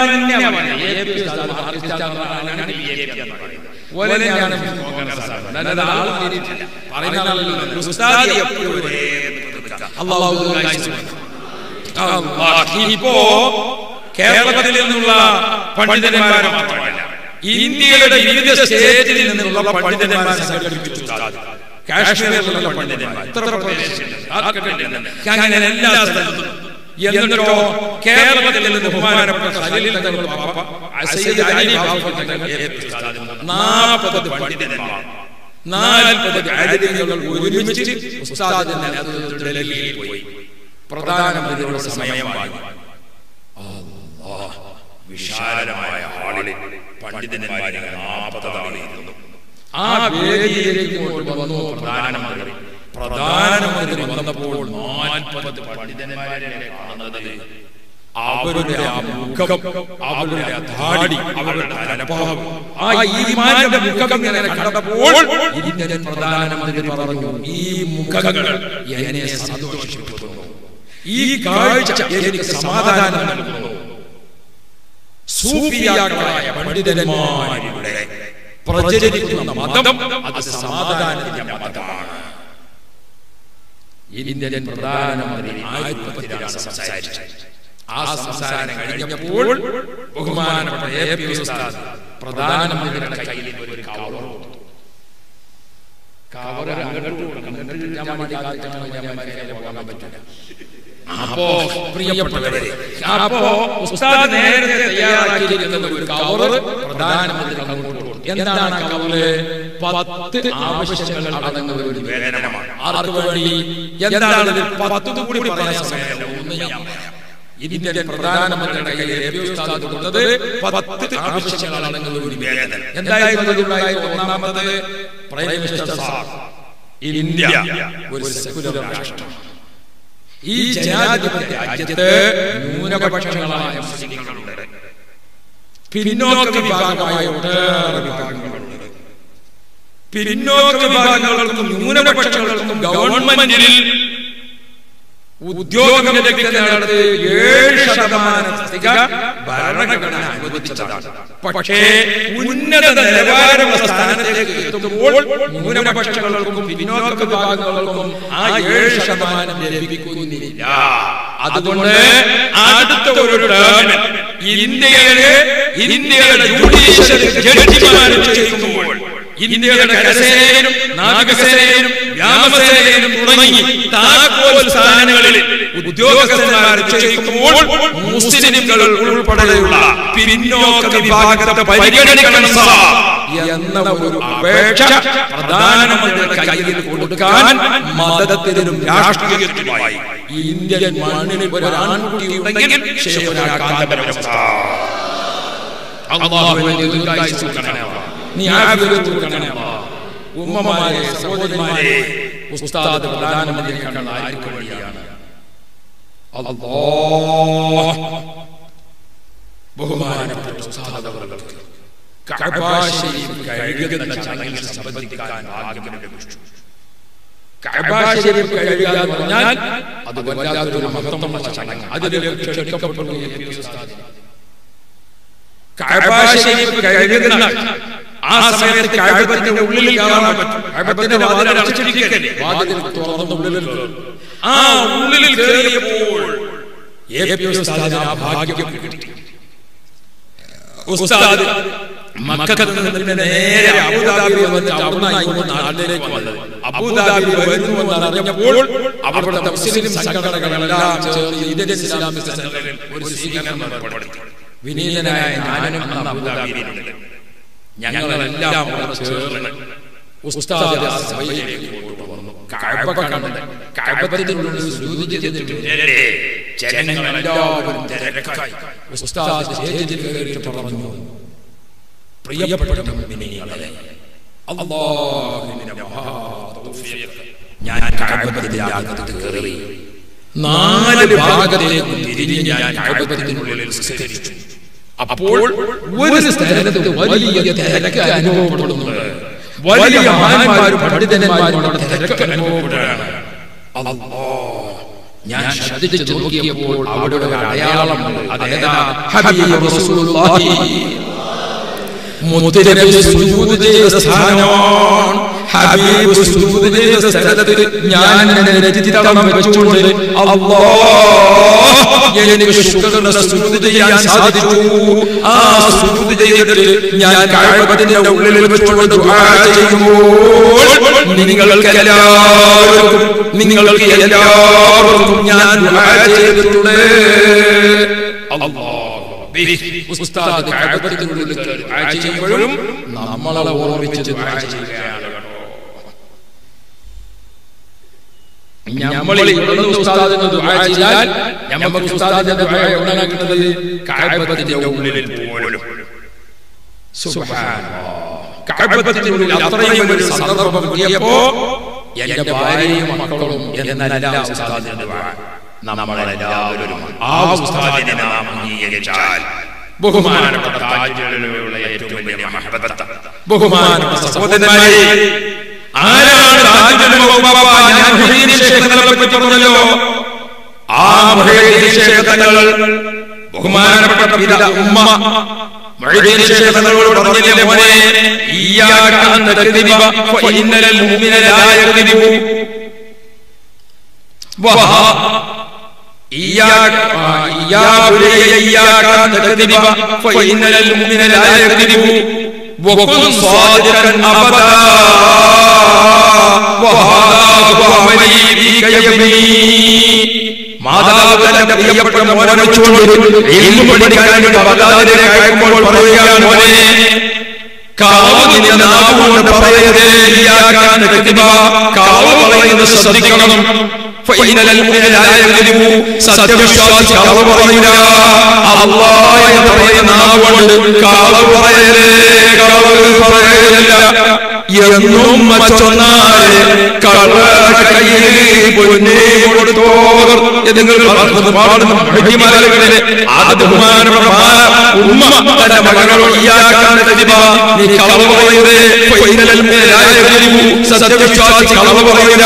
ഇപ്പോ കേരളത്തിൽ നിന്നുള്ള പണ്ഡിതന്മാരെ മാത്രമല്ല, ഇന്ത്യയുടെ വിവിധ സ്റ്റേറ്റിൽ നിന്നുള്ള പണ്ഡിതന്മാരെ സംഘടിപ്പിച്ചു. കാശ്മീരിലുള്ള പണ്ഡിതന്മാർ, ഉത്തർപ്രദേശിൽ, അങ്ങനെ എല്ലാ സ്ഥലത്തും. എന്നിട്ടോ കേരളത്തിൽ നിന്ന് ബഹുമാനപ്പെട്ട ഖലീൽ തങ്ങൾ പാപ്പ സയ്യിദ് അലി ബാഫഖി തങ്ങൾ നാൽപ്പത് പണ്ഡിതന്മാർ നാൽപ്പത് ആലിമീങ്ങൾ ഒരുമിച്ച് ഉസ്താദിന്റെ നേതൃത്വത്തിൽ ഡൽഹിയിൽ പോയി. പ്രധാനമന്ത്രിയുടെ സമയമായി അല്ലാഹ് വിശാലമായ ഹാളിൽ പണ്ഡിതന്മാരെ നാൽപ്പതാളിരുന്നു. ആ വേദിയിലേക്ക് വന്നു പ്രധാനമന്ത്രി. പ്രധാനമന്ത്രി വന്നപ്പോൾ നാൽപ്പത് പണ്ഡിതന്മാരെ കാണുന്നത് അവരുടെ ആ മുഖം, അവരുടെ ആ ധാടി, അവരുടെ തലഭാവം, ആ ഈമാന്റെ മുഖം ഇങ്ങനെ കണ്ടപ്പോൾ ഇന്ത്യൻ പ്രധാനമന്ത്രി പറഞ്ഞു, ഈ മുഖങ്ങൾ എന്നെ സന്തോഷിപ്പിക്കുന്നു, ഈ കാഴ്ച എനിക്ക് സമാധാനം നൽകുന്നു. സൂഫിയാക്കളായ പണ്ഡിതന്മാരുടെ പ്രചരിക്കുന്ന മതം അത് സമാധാനത്തിന്റെ മതമാണ്. ഇന്ത്യൻ പ്രധാനമന്ത്രി ആയിരത്തി സംസാരിച്ചു. ആ സംസാരം കഴിഞ്ഞപ്പോൾ ബഹുമാനപ്പെട്ട എ പി ഉസ്താദ് പ്രധാനമന്ത്രിയുടെ കയ്യിൽ ഒരു കവർ കൊടുത്തു. കവർ അപ്പോ പ്രിയപ്പെട്ടവരെ, അപ്പോ ഉസ്താദ് നേരത്തെ തയ്യാറാക്കിയിരിക്കുന്ന ഒരു കവർ പ്രധാനമന്ത്രി കൊടുത്തു. എന്താണ് കവറ്? പത്ത് ആവശ്യങ്ങൾ അടങ്ങുന്ന ഒരു വേദനമാണ്. ആർക്ക് വേണ്ടി? എന്താണ് പത്ത് കൂടി പറയാൻ സമയമല്ല, ഒന്ന് ഞാൻ പറയാം. ഇന്ത്യൻ പ്രധാനമന്ത്രിയുടെ കയ്യിൽ എ പി ഉസ്താദ് കൊടുത്തത് പത്ത് ആവശ്യങ്ങൾ അടങ്ങുന്ന ഒരു വേദന. എന്തായിരുന്നു? ഒന്നാമത്, പ്രൈം മിനിസ്റ്റർ സാർ, ഇന്ത്യ ഒരു സെക്യുലർ രാഷ്ട്രം. ഈ ജനാധിപത്യ രാജ്യത്ത് ന്യൂനപക്ഷങ്ങളായ മുസ്ലിങ്ങളുണ്ട്, പിന്നോക്ക വിഭാഗമായ ഒട്ടേറെ വിഭാഗങ്ങളുണ്ട്. പിന്നോക്ക വിഭാഗങ്ങൾക്കും ന്യൂനപക്ഷങ്ങൾക്കും ഗവൺമെന്റിൽ ഉദ്യോഗം ലഭിക്കുന്നിടത്ത് ഏഴ് ശതമാനം ഭരണഘടന അനുവദിച്ചതാണ്. പക്ഷേ ഉന്നത നിലവാരമുള്ള സ്ഥാനത്തേക്ക് എത്തുമ്പോൾ ന്യൂനപക്ഷങ്ങൾക്കും പിന്നോക്ക വിഭാഗങ്ങൾക്കും ആ ഏഴ് ശതമാനം ലഭിക്കുന്നില്ല. അതുകൊണ്ട് അടുത്ത ഒരു ടേമിൽ ഇന്ത്യയിലെ ഇന്ത്യയുടെ ജുഡീഷ്യൽ ജഡ്ജിമാർ ചെയ്യുമ്പോൾ ഇന്ത്യയുടെ കരസേനയിലും നാവികസേനയിലും വ്യോമസേനയിലും തുടങ്ങി താക്കോൽ സ്ഥാനങ്ങളിൽ ഉദ്യോഗസ്ഥന്മാർ നിശ്ചയിക്കുമ്പോൾ മുസ്ലിംകൾ ഉൾപ്പെടെയുള്ള പിന്നോക്ക വിഭാഗത്തെ പരിഗണിക്കണം എന്ന ഒരു അപേക്ഷ പ്രധാനമന്ത്രിയുടെ കയ്യിൽ കൊടുക്കാൻ മതത്തിനും രാഷ്ട്രീയത്തിനുമായി ഇന്ത്യൻ മണ്ണിൽ ഒരു ആൺകുട്ടി ഉണ്ടെങ്കിൽ നീ ഉമ്മമാരെ, സഹോദരിമാരെ, ഉസ്താദ് പ്രധാനമന്ത്രി കണ്ട ആർക്ക് വേണ്ടിയാണ്? അല്ലാഹ് ബഹുമാനപ്പെട്ട ഉസ്താദ് അവർക്ക് കഅബ ശരീഫ് കഴുകുന്ന ചടങ്ങിൽ സംബന്ധിക്കാൻ ഭാഗ്യം ലഭിച്ചു. കഅബ ശരീഫ് കഴുകുക എന്ന് പറഞ്ഞാൽ അത് വല്ലാത്തൊരു മഹത്വമുള്ള ചടങ്ങ്. അതിലേക്ക് ക്ഷണിക്കപ്പെട്ടു എ പി ഉസ്താദ്. കഅബ ശരീഫ് കഴുകുന്ന ആ സമയത്ത് കഅബത്തിന്റെ ഉള്ളിൽ കയറാൻ പറ്റും. കഅബത്തിന്റെ വാതിൽ അടച്ചിരിക്കുകയല്ലേ, വാതിൽ തുറന്ന് ഉള്ളിൽ കയറും. ആ ഉള്ളിൽ കയറിയപ്പോൾ എ പി ഉസ്താദിന് ആ ഭാഗ്യം കിട്ടി. ഉസ്താദ് മക്കയിൽ നിന്ന് നേരെ അബുദാബി വന്നിട്ട് അവിടുന്ന് നാട്ടിലേക്ക് വന്നത്. അബുദാബി വരുന്നുവെന്ന് അറിഞ്ഞപ്പോൾ അവിടുത്തെ മുസ്ലിം സംഘടനകളെല്ലാം ചേർന്ന് ഇന്ത്യൻ ഇസ്ലാമിക് സെന്ററിൽ ഒരു സ്വീകരണം ഏർപ്പെടുത്തി. വിനീതനായ ഞാനും അന്ന് അബുദാബിയിലുണ്ട്. ഞങ്ങളെല്ലാം ചേർന്ന് ഉസ്താദ് ആ സഭയിലേക്ക് കൊണ്ടുവന്നു. കഅബ കണ്ടത്, കഅബത്തിന്റെ ഉള്ളിൽ സുജൂദ് ചെയ്തിട്ട് ജനങ്ങളെല്ലാവരും തിരക്കായി. ഉസ്താദ് സ്റ്റേജിൽ കയറിയിട്ട് പറഞ്ഞു, പ്രിയപ്പെട്ട മുഅ്മിനീങ്ങളെ, അല്ലാഹുവിന്റെ മഹാ തൗഫീഖ്, ഞാൻ കഅബത്തിന്റെ അകത്ത് കയറി നാല് ഭാഗത്തേക്ക് തിരിഞ്ഞ് ഞാൻ കഅബത്തിനുള്ളിൽ നിസ്കരിച്ചു. അപ്പോൾ ഒരു സ്ഥലത്ത് വലിയ തിരക്ക് അനുഭവപ്പെടുന്നുണ്ട്. വലിയ മഹാന്മാരും പണ്ഡിതന്മാരും തിരക്ക് അനുഭവപ്പെടുകയാണ്. അല്ലാഹ്, ഞാൻ ശ്രദ്ധിച്ചു നോക്കിയപ്പോൾ അവിടെ ഒരു അടയാളം, അതേതാ? ഹബീബ് റസൂലുള്ളാഹി മുത്തനബി സുജൂദ് ചെയ്ത സ്ഥാനമാണ്. ഹബീബ് സുജൂദ് ചെയ്ത സ്ഥലത്ത് ഞാൻ എന്നെ രജിതം വെച്ചുകൊണ്ട് അല്ലാഹ് എനിക്ക് ശുക്രന്റെ സുജൂദ് ചെയ്യാൻ സാധിച്ചു. ആ സുജൂദ് ചെയ്തിട്ട് ഞാൻ കഅബത്തിന്റെ ഉള്ളിൽ വെച്ചുകൊണ്ട് ദുആ ചെയ്യുമ്പോൾ നിങ്ങൾക്ക് എല്ലാവർക്കും നിങ്ങൾക്ക് എല്ലാവർക്കും ഞാൻ ദുആ ചെയ്തിട്ടുണ്ട്. അല്ലാഹ് ഉസ്താദ് കഅബത്തിനുള്ളിൽ ദുആ ചെയ്യുമ്പോഴും നമ്മളെ ഓർമ്മിച്ച് ദുആ ചെയ്യുകയാണ്. നമ്മൾ ഇവിടെ ഉസ്താദിന് ദുആ ചെയ്താൽ നമുക്ക് ഉസ്താദിന്റെ ദുആ എവിടെയാണ് കിട്ടുന്നത്? കഅബത്തിന്റെ ഉള്ളിൽ പോലും. സുബ്ഹാനല്ലാഹ്. കഅബത്തിന്റെ ഉള്ളിൽ അത്രയും ഒരു സന്ദർഭം കിട്ടിയപ്പോ എന്റെ ഭാര്യയും മക്കളും എന്നല്ല ഉസ്താദിന്റെ ദുആ, നമ്മളെല്ലാവരും ആ ഉസ്താദിനെ നാം അംഗീകരിച്ചാൽ ബഹുമാനപ്പെട്ട താജുലുള്ള ഏറ്റവും വലിയ മഹബത്ത്. ബഹുമാനപ്പെട്ട സഹോദരന്മാരെ, ആരാണ് താജുൽ ഉലമ? ഞാൻ മുഹീദ്ദീൻ ശൈഖ് തങ്ങളെ പറ്റി പറഞ്ഞല്ലോ. ആ മുഹീദ്ദീൻ ശൈഖ് തങ്ങൾ ബഹുമാനപ്പെട്ട പിതാ ഉമ്മ മുഹീദ്ദീൻ ശൈഖ് തങ്ങളോട് പറഞ്ഞില്ലേ, മോനെ ഇയ്യാക അൻ തക്ദിബ ഫഇന്നൽ മുഅ്മിന ലാ യക്ദിബു വഹ ഇയ്യാക യാ ബുനയ്യ ഇയ്യാക അൻ തക്ദിബ ഫഇന്നൽ മുഅ്മിന ലാ യക്ദിബു വകുൻ സാദിഖൻ അബദാ മാതാപിതാക്കളുടെ പ്രിയപ്പെട്ട മോനെ വെച്ചുകൊണ്ട് ഇൽമു പഠിക്കാൻ വേണ്ടി ബഗ്ദാദിലേക്ക് അയക്കുമ്പോൾ പറയുകയാണ്, മോനെ കാവ് നിന്റെ നാവുകൊണ്ട് പറയരുതേ, ഇയ്യാകാൻ തക്ദിബ, കാവ് പറയുന്നത് ശ്രദ്ധിക്കണം. ഫഇന്നൽ മുഅ്മിന ലാ യക്ദിബു, സത്യവിശ്വാസി കാവ് പറയില്ല. അല്ലാഹ് എന്ന് പറയുന്ന നാവുകൊണ്ട് കാവ് പറയരുതേ, കാവ് പറയരുതല്ല എന്നും മറ്റൊന്നാല് കള്ള കയ്യിൽ പൊന്നേ കൊടുത്തോർ നിങ്ങൾ പാടുന്ന ഹജ്ജിമാലകളിലെ അത് ബഹുമാനപ്പെട്ട ഉമ്മ തന്റെ മകളോട് ഇയ്യാകാൻ തക്ദിബ, നീ കളവ് പറയരുതേ, ഫഇന്നൽ മുഅ്മിന ലാ യക്ദിബു, സത്യവിശ്വാസി കളവ് പറയില്ല.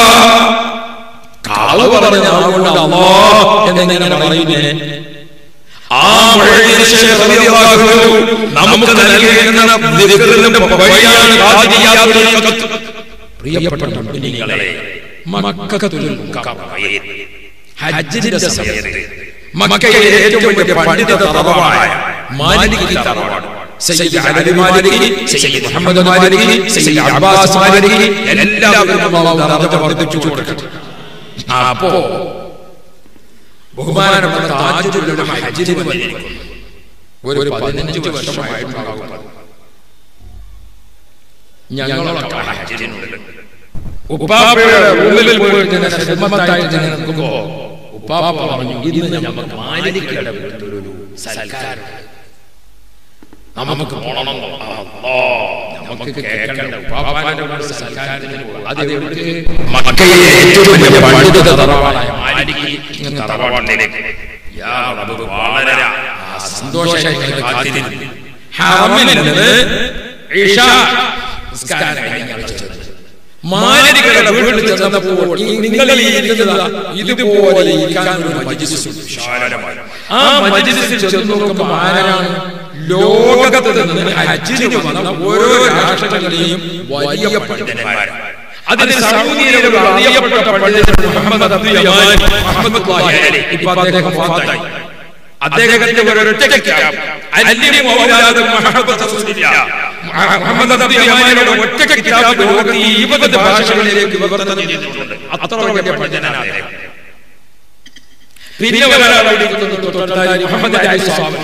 കളവ് പറഞ്ഞ ആളുകൊണ്ട് അല്ലാഹ് എന്നെങ്ങനെ പറയുന്നേ? ആ മുഹീദ്ദീൻ ശൈഖ് റളിയല്ലാഹു അൻഹു നമുക്ക് നൽകിയിരുന്ന ദിക്റിന്റെ വഴിയാണ് ഖാദിയാത്തുൽ ഖത്ത്. പ്രിയപ്പെട്ട മുഅ്മിനീങ്ങളെ, മക്കത്തുൽ മുകറമയിൽ ഹജ്ജിന്റെ സമയത്ത് മക്കയിലെ ഏറ്റവും വലിയ പണ്ഡിത തറവാടായ മാലികി തറവാട്, സയ്യിദ് അലി മാലികി, സയ്യിദ് മുഹമ്മദ് മാലികി, സയ്യിദ് അബ്ബാസ് മാലികി എല്ലാവരും അല്ലാഹു ദറജ വർദ്ധിപ്പിച്ചു കൊടുക്കട്ടെ. അപ്പോ ബഹുമാനപ്പെട്ട താജുൽ ഉലമ ഹജ്ജിന് വന്നിരിക്കുന്നു. ഒരു പതിനഞ്ച് വർഷമായിട്ടുണ്ടാകും ഞങ്ങളൊക്കെ ഹജ്ജിനുള്ളിൽ. ഉപ്പാപ്പയുടെ ഉള്ളിൽ പോയിട്ട് ഖിദ്മത്തായിട്ട് നിൽക്കുമ്പോ ഉപ്പാപ്പ പറഞ്ഞു, ഇന്ന് നമുക്ക് മാലികയുടെ വീട്ടിലൊരു സൽക്കാരം, നമുക്ക് പോണം. നമുക്ക് കേൾക്കണ്ട ഉപ്പാപ്പാന്റെ സൽക്കാരത്തിന് പോകും. അത് മക്കയിലെ ഏറ്റവും വലിയ പണ്ഡിത തറവാടായ മാലികി തറവാടിലേക്ക് യാ റബ്ബ് വളരെ സന്തോഷമായി കാത്തിരുന്നു. ഹറമിൽ നിന്ന് ഇശാ നിസ്കാരം കഴിഞ്ഞു മാലികയുടെ വീട്ടിൽ ചെന്നപ്പോൾ നിങ്ങൾ ഈ ഇരിക്കുന്നത് ഇതുപോലെ ഇരിക്കാൻ ഒരു മജ്ലിസ് വിശാലമാണ്. ആ മജ്ലിസിൽ ചെന്ന് നോക്കുമ്പോൾ ആരാണ്? ലോകത്ത് നിന്ന് ഹജ്ജിന് വന്ന ഓരോ രാഷ്ട്രങ്ങളിലെയും വലിയ പണ്ഡിതന്മാരാണ്. അതിന് സൗദിയിലുള്ള അറിയപ്പെട്ട പണ്ഡിതൻ മുഹമ്മദ് അബ്ദുൽ യമാനി റഹ്മത്തുള്ളാഹി അലൈഹി. ഇപ്പോൾ അദ്ദേഹം വഫാത്തായി. അദ്ദേഹത്തിന്റെ ഒരൊറ്റ കിതാബ് അൽഇൽമു വൗലാദു മുഹബ്ബത്ത് റസൂലില്ലാഹ്, മുഹമ്മദ് അബ്ദുൽ യമാനിയുടെ ഒറ്റ കിതാബ് ലോകത്തെ ഇരുപത് ഭാഷകളിലേക്ക് വിവർത്തനം ചെയ്തിട്ടുണ്ട്. അത്ര വലിയ പണ്ഡിതനാണ് അദ്ദേഹം. പിന്നെ മുഹമ്മദ് അലി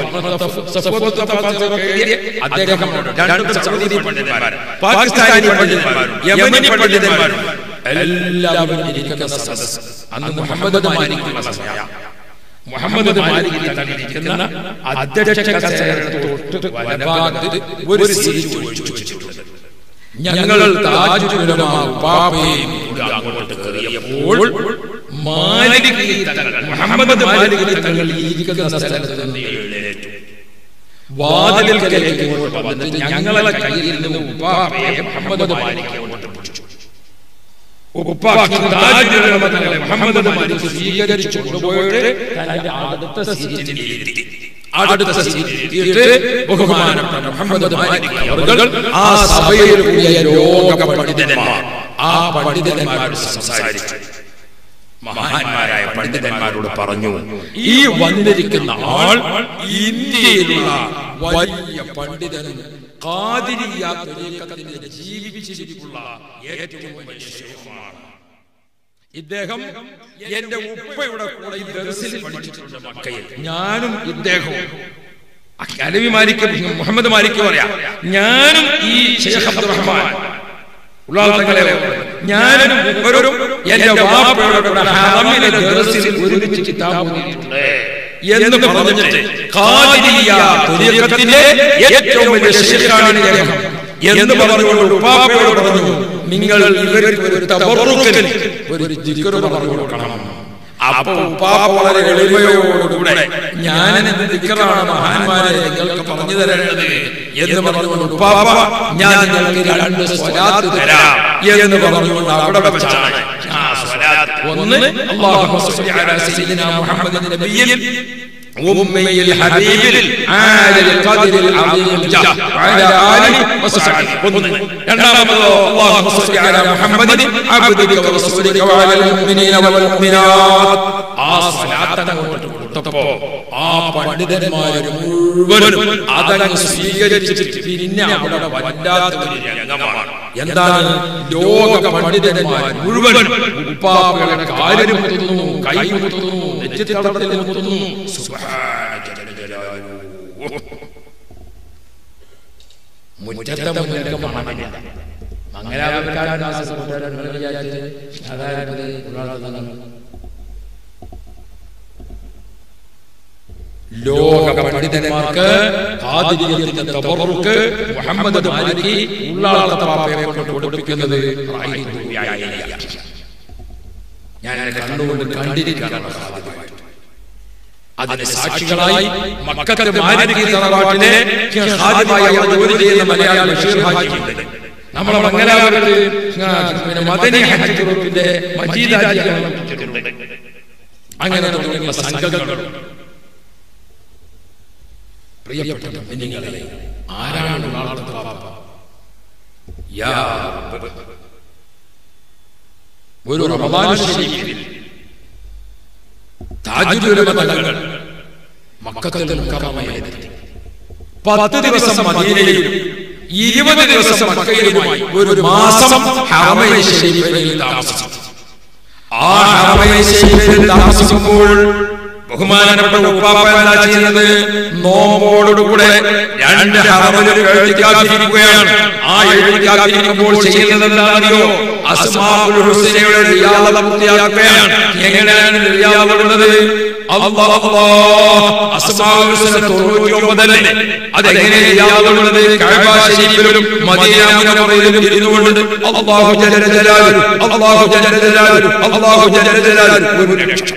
അദ്ദേഹം രണ്ട് സൗദി പണ്ഡിതന്മാർ, പാകിസ്ഥാനി പണ്ഡിതന്മാരും യമനി പണ്ഡിതന്മാരും എല്ലാവരും ഇരിക്കുന്ന സദസ്സ്. അന്ന് മുഹമ്മദ് മാലിക്കുള്ള സമയം. മുഹമ്മദ് മാലിക് തന്നിരിക്കുന്ന അധ്യക്ഷ കസേരയുടെ തൊട്ട് വലഭാഗത്ത് ഒരു സീറ്റ് ഒഴിച്ചു വെച്ചിട്ടുണ്ട്. ഞങ്ങൾ താജുൽ ഉലമ ഉപ്പാപ്പയും അങ്ങോട്ട് കയറിയപ്പോൾ മാലിക് തങ്ങൾ, മുഹമ്മദ് മാലിക് തങ്ങൾ ഇരിക്കുന്ന സ്ഥലത്ത് നിന്ന് എഴുന്നേറ്റു. വാതിൽക്കലേക്ക് വന്നിട്ട് ഞങ്ങളെ കയ്യിൽ നിന്ന് ഉപ്പാപ്പയെ മുഹമ്മദ് മാലിക് അങ്ങോട്ട് പിടിച്ചു. ഉപ്പാപ്പ താജുൽ ഉലമ തങ്ങളെ മുഹമ്മദ് മാലിക് സ്വീകരിച്ചു കൊണ്ടുപോയിട്ട് തന്റെ അടുത്ത സീറ്റിൽ ഇരുത്തി. അടുത്ത സീറ്റിൽ ബഹുമാനപ്പെട്ട മുഹമ്മദ് മാലിക് അവർ ആ സഭയിൽ കൂടിയ ലോക പണ്ഡിതന്മാർ ആ പണ്ഡിതന്മാരോട് സംസാരിച്ചു. മഹാന്മാരായ പണ്ഡിതന്മാരോട് പറഞ്ഞു, ഈ വന്നിരിക്കുന്ന ആൾ ഇന്ത്യയിലുള്ള വലിയ പണ്ഡിതനും ഖാദിരിയ്യ തരീഖത്തിന്റെ ജീവിച്ചിരിപ്പുള്ള ഏറ്റവും വലിയ ശൈഖുമാണ്. ഇദ്ദേഹം എന്റെ ഉപ്പയുടെ കൂടെ ഈ ദർസിൽ പഠിച്ചിട്ടുണ്ട് മക്കയിൽ. ഞാനും ഇദ്ദേഹവും അലവി മാലിക് മുഹമ്മദ് മാലിക് പറയാ, ഞാനും ഈ ശൈഖ് അബ്ദുറഹ്മാൻ ഉള്ളാളങ്ങളെ ഞാനും ഒരു എന്റെ വാപ്പയുടെ കൂടെ ഹറമിലെ ദർസിൽ ഒരുമിച്ച് കിതാബ് ഓതിയിട്ടുണ്ട് എന്ന് പറഞ്ഞിട്ട് ഖാദിരിയ ത്വരീഖത്തിന്റെ ഏറ്റവും വലിയ ശൈഖാണ് ഇദ്ദേഹം എന്ന് പറഞ്ഞുകൊണ്ട് ഉപ്പാപ്പയോട് പറഞ്ഞു, നിങ്ങൾ ഇവർക്ക് ഒരു തബറുക്കിന് ഒരു ദിക്ർ പറഞ്ഞു കൊടുക്കണം. അപ്പൊ ഉപ്പാപ്പ വളരെ എളിമയോടുകൂടെ ഞാൻ ദിക്റാണ് മഹാന്മാരെ നിങ്ങൾക്ക് പറഞ്ഞു തരേണ്ടത് എന്ന് പറഞ്ഞുകൊണ്ട് ഉപ്പാപ്പ ഞാൻ നിങ്ങൾക്ക് രണ്ട് സ്വലാത്ത് തരാം എന്ന് പറഞ്ഞുകൊണ്ട് അവിടെ വെച്ചാണ് ഒന്ന് അല്ലാഹുമ്മ സ്വല്ലി അലാ സയ്യിദിനാ മുഹമ്മദിൻ നബിയിൽ أمي الحبيب عالي القدر العظيم الجاه وعلى آله وصحبه. اللهم صل على محمد عبدك ورسولك وعلى المؤمنين والمؤمنات. ആ സ്വലാത്ത് കൊടുത്തപ്പോ ആ പണ്ഡിതന്മാര് മുഴുവനും അതങ്ങ് സ്വീകരിച്ചിട്ട് പിന്നെ അവിടെ വല്ലാത്ത ഒരു രംഗമാണ്. എന്താണ്? ലോക പണ്ഡിതന്മാർ മുഴുവൻ ഉപ്പാപ്പയുടെ കാലിന് മുത്തുന്നു, കൈ മുത്തുന്നു, നെറ്റിത്തടത്തിൽ മുത്തുന്നു. മുറ്റത്തെ മുന്നേറ്റം മണമില്ല. മംഗലാപുരക്കാരൻ ലോക പണ്ഡിതന്മാർക്ക് ഖാദിരിയത്തിന്റെ തബറുക്ക് മുഹമ്മദ് മാലികി ഉള്ളാളത്തെ പാപ്പയെ കൊണ്ട് പഠിപ്പിക്കുന്നത് ഞാൻ കണ്ടുകൊണ്ട് കണ്ടിരിക്കാനുള്ള സാധ്യതയായിട്ട് അതിന് സാക്ഷികളായി മക്കത്തെ മാലികി തറവാട്ടിലെ ഖാദിമായ ജോലി ചെയ്യുന്ന മലയാളി ബഷീർ ഹാജിയുണ്ട്. നമ്മളെ മംഗലാപുരത്ത് പിന്നെ മദനി ഹജ്ജ് ഗ്രൂപ്പിന്റെ മജീദ് ഹാജി അങ്ങനെ തുടങ്ങിയുള്ള സംഘങ്ങളുണ്ട്. പ്രിയപ്പെട്ട മുഅ്മിനീങ്ങളെ, ആരാണ് ഉള്ളാളത്തെ പാപ്പ? യാ ഒരു റമദാൻ ശരീഫിൽ താജുൽ ഉലമ തങ്ങൾ മക്കത്തുൽ മുകറമയിലെത്തി. പത്ത് ദിവസം മദീനയിലും ഇരുപത് ദിവസം മക്കയിലുമായി ഒരു മാസം ഹറമൈൻ ശരീഫിൽ താമസിച്ചു. ആ ഹറമൈൻ ശരീഫിൽ താമസിക്കുമ്പോൾ ബഹുമാനപ്പെട്ട ഉപ്പാപ്പ എന്താ ചെയ്യുന്നത്? നോമ്പോടുകൂടെ രണ്ട് ഹറമിലും എഴുതിക്കാതിരിക്കുകയാണ്. ആ എഴുതിക്കാതിരിക്കുമ്പോൾ ചെയ്യുന്നത് എന്താണെന്നറിയോ? അസ്മാഉൽ ഹുസ്നയുടെ റിയാദ പൂർത്തിയാക്കുകയാണ്. എങ്ങനെയാണ് റിയാദ ഉള്ളത്? അല്ലാഹ് അല്ലാഹ് അസ്മാഉൽ ഹുസ്ന തൊണ്ണൂറ്റി ഒമ്പത് അല്ലേ? അതെങ്ങനെ റിയാദ ഉള്ളത്? കഅബ ശരീഫിലും മദീന മുനവ്വറയിലും ഇരുന്നുകൊണ്ട് അല്ലാഹു ജല്ല ജലാലുഹു അല്ലാഹു ജല്ല ജലാലുഹു അല്ലാഹു ജല്ല ജലാലുഹു ഒരു ലക്ഷം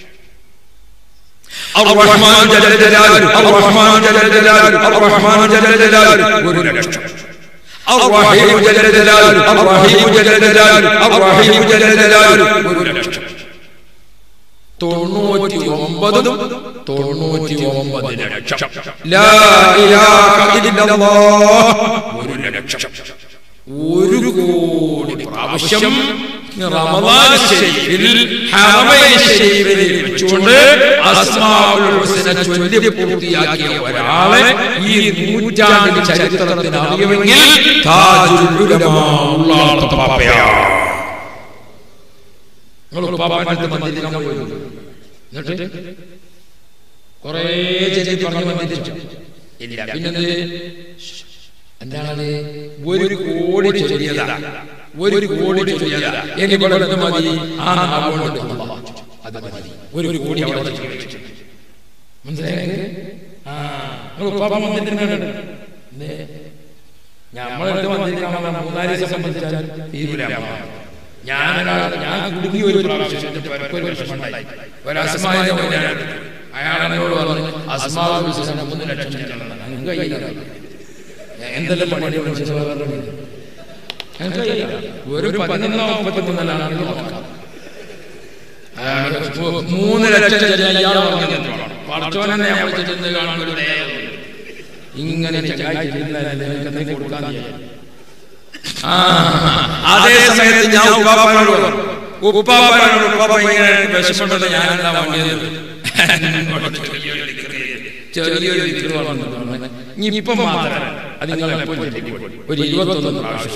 الرحمن جل جلاله الرحمن جل جلاله الرحمن جل جلاله ഒരു ലക്ഷം الرحيم جل جلاله الرحيم جل جلاله الرحيم جل جلاله ഒരു ലക്ഷം തൊണ്ണൂറ്റി ഒമ്പതും തൊണ്ണൂറ്റി ഒമ്പത് ലക്ഷം ലാ ഇലാഹ ഇല്ലല്ലാഹ് ഒരു ലക്ഷം ഒരു കോടി പ്രാവശ്യം റമദാൻ ശരീഫിൽ ഹറമൈൻ ശരീഫിൽ വെച്ചുകൊണ്ട് അസ്മാഉൽ ഹുസ്ന ചൊല്ലി പൂർത്തിയാക്കിയ ഒരാളെ ഈ നൂറ്റാണ്ടിന്റെ ചരിത്രത്തിന് അറിയുമെങ്കിൽ താജുൽ ഉലമ ഉള്ളാളത്തെ പാപ്പയാണ്. നിങ്ങൾ പാപ്പാന്റെ മദീന പോയി എന്നിട്ട് കുറേ ചരിത്രം പറഞ്ഞു വന്നിട്ടില്ല. ഇല്ല, പിന്നെന്ത് എന്താണ്? ഒരു കോടി ചൊല്ലിയതാ, ഒരു കോടി ചൊല്ലിയതാ. എനിക്ക് മതി ആ നാളുകൊണ്ട് അത് മതി. ഒരു കോടി മനസ്സിലായി? ആ നമ്മളെടുത്ത് വന്നിരിക്കാൻ മൂന്നാല് ദിവസം സംബന്ധിച്ചാൽ തീരൂല. ഞാൻ ഞാൻ കുടുങ്ങി ഒരു പ്രാവശ്യം ഒരസ്മായ അയാളെന്നോട് പറഞ്ഞു അസ്മാഉൽ ഹുസ്ന മൂന്ന് ലക്ഷം എന്തെല്ലാം പണി ഒരു പതിനൊന്നോ മുപ്പത്തിമൂന്നിലാണ് മൂന്ന് ലക്ഷം പടച്ചോനെ ഇങ്ങനെ കൊടുക്കാൻ. അതേ സമയത്ത് ഞാൻ ഉപ്പാപ്പാനോട് ഉപ്പാപ്പാനോട് ഉപ്പാപ്പ ഇങ്ങനെ വിഷമുണ്ടല്ലോ, ഞാൻ എന്താ വേണ്ടിയത് ചെറിയൊരു ഇപ്പം മാത്രം അത് നിങ്ങൾ ഒരു ഇരുപത്തൊന്ന് പ്രാവശ്യം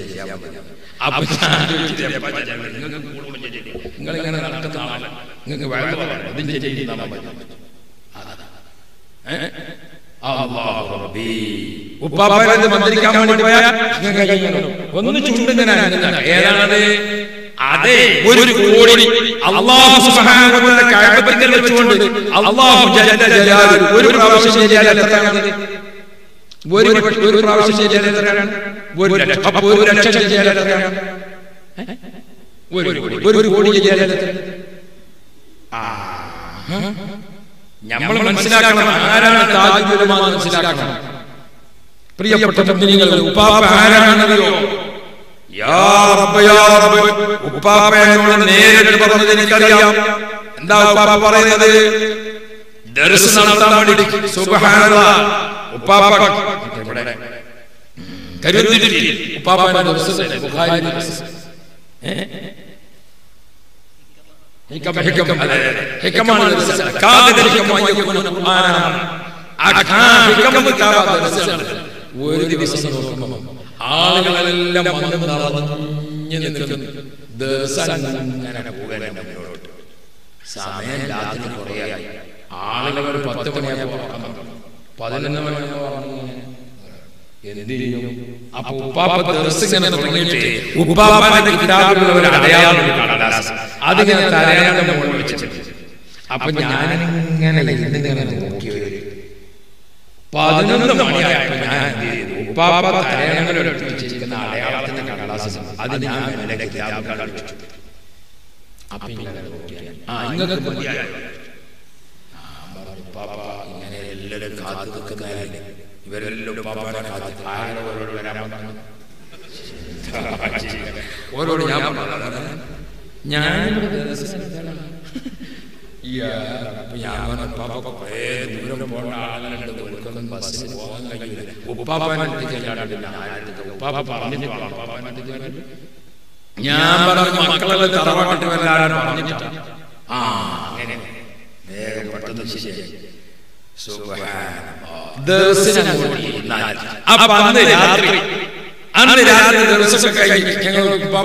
നിങ്ങളിങ്ങനെ നടക്കുന്ന ആളല്ല, നിങ്ങൾക്ക് അല്ലാഹു റബ്ബി. ഉപ്പാപ്പനെ മന്ത്രിക്കാൻ വേണ്ടി പോയാൽ ഒന്ന് ചുണ്ടിങ്ങനെ ഏതാണത്? അതെ, ഒരു കോടി അല്ലാഹു സുബ്ഹാനഹു വ തആല കഅബത്തിൽ വെച്ചുകൊണ്ട് അല്ലാഹു ജല്ല ജലാലുഹു ഒരു പ്രാവശ്യം ശരിയാൽ എത്രയാണ്? ഒരു ഒരു പ്രാവശ്യം ശരിയാൽ എത്രയാണ്? ഒരു ലക്ഷം. അപ്പോൾ ഒരു ലക്ഷം ശരിയാൽ എത്രയാണ്? ഒരു കോടി. ഒരു കോടി ശരിയാൽ എത്രയാണ്? ആ നമ്മൾ മനസ്സിലാക്കണം ആരാണ് താജുൽ ഉലമ എന്ന് മനസ്സിലാക്കണം. പ്രിയപ്പെട്ട മുഅ്മിനീങ്ങൾ, ഉപ്പാപ്പ ആരാണെന്നറിയോ? യാ റബ്ബ് യാ റബ്ബ്. ഉപ്പാപ്പ എന്നോട് നേരിട്ട് പറഞ്ഞത് എനിക്കറിയാം. എന്താ ഉപ്പാപ്പ പറയുന്നത്? ദർസ് നടത്താൻ വേണ്ടി സുബ്ഹാനല്ലാഹ് ഉപ്പാപ്പ കരുതിട്ടില്ല. ഉപ്പാപ്പയുടെ ദർസ് ബുഖാരി ദർസ് ഹിക്മ ഹിക്മ അതെ ഹിക്മാണ് ദർസ് കാദർ ഹിക്മ യകുന ഖുർആനാണ്. ആ ഹിക്മ കിതാബ ദർസ് ഒരു ദിവസം നോക്കുമ്പോൾ ആളുകളെല്ലാം വന്ന് നിറഞ്ഞു നിൽക്കുന്നു. ദർസ് അങ്ങനെ പോകണം മുന്നോട്ട്. സമയം രാത്രി കുറയായി. ആളുകൾ പത്ത് മണിയാകുമ്പോൾ പതിനൊന്ന് മണിയാകുമ്പോൾ എന്ത് ചെയ്യും? അപ്പൊ ഉപ്പാപ്പ ദർസ് ഇങ്ങനെ തുടങ്ങിയിട്ട് ഉപ്പാപ്പന്റെ കിതാബിലുള്ള ഒരു അടയാളം അതിങ്ങനെ തലയാളുടെ മുകളിൽ വെച്ചിട്ടുണ്ട്. അപ്പൊ ഞാനിങ്ങനെ ഇരുന്നിങ്ങനെ നോക്കി വരും. പതിനൊന്ന് മണിയായപ്പോ ഞാൻ എന്ത് ചെയ്തു? ഉപ്പാപ്പ തലയാളുടെ വെച്ചിരിക്കുന്ന അടയാളത്തിന്റെ കടലാസ് അത് ഞാൻ എന്റെ കിതാബ് കളിച്ചു. അപ്പൊ ഇങ്ങനെ നോക്കിയാൽ ആ ഇങ്ങക്ക് മതിയായോ? ഉപ്പാപ്പ ഇങ്ങനെ എല്ലാവരും കാത്തു നിൽക്കുന്നതിന് ഇവരെല്ലാം ഉപ്പാപ്പനെ കാത്ത് ആരോട് വരാൻ ഓരോട് ഞാൻ ഞാൻ ദൂരം പോകേണ്ട ആളുകളുണ്ട്. ബസ്സിന് പോകാൻ കഴിയില്ല. ഞാൻ പറഞ്ഞു മക്കളെ തറവാട്ടിട്ട് വരാനും പറഞ്ഞിട്ടാ. ആ അങ്ങനെ വേഗം പെട്ടെന്ന് ശരിയായി. അപ്പൊ അന്ന് രാത്രി അന്ന് രാത്രി ദിവസം കഴിഞ്ഞ് ഞങ്ങൾ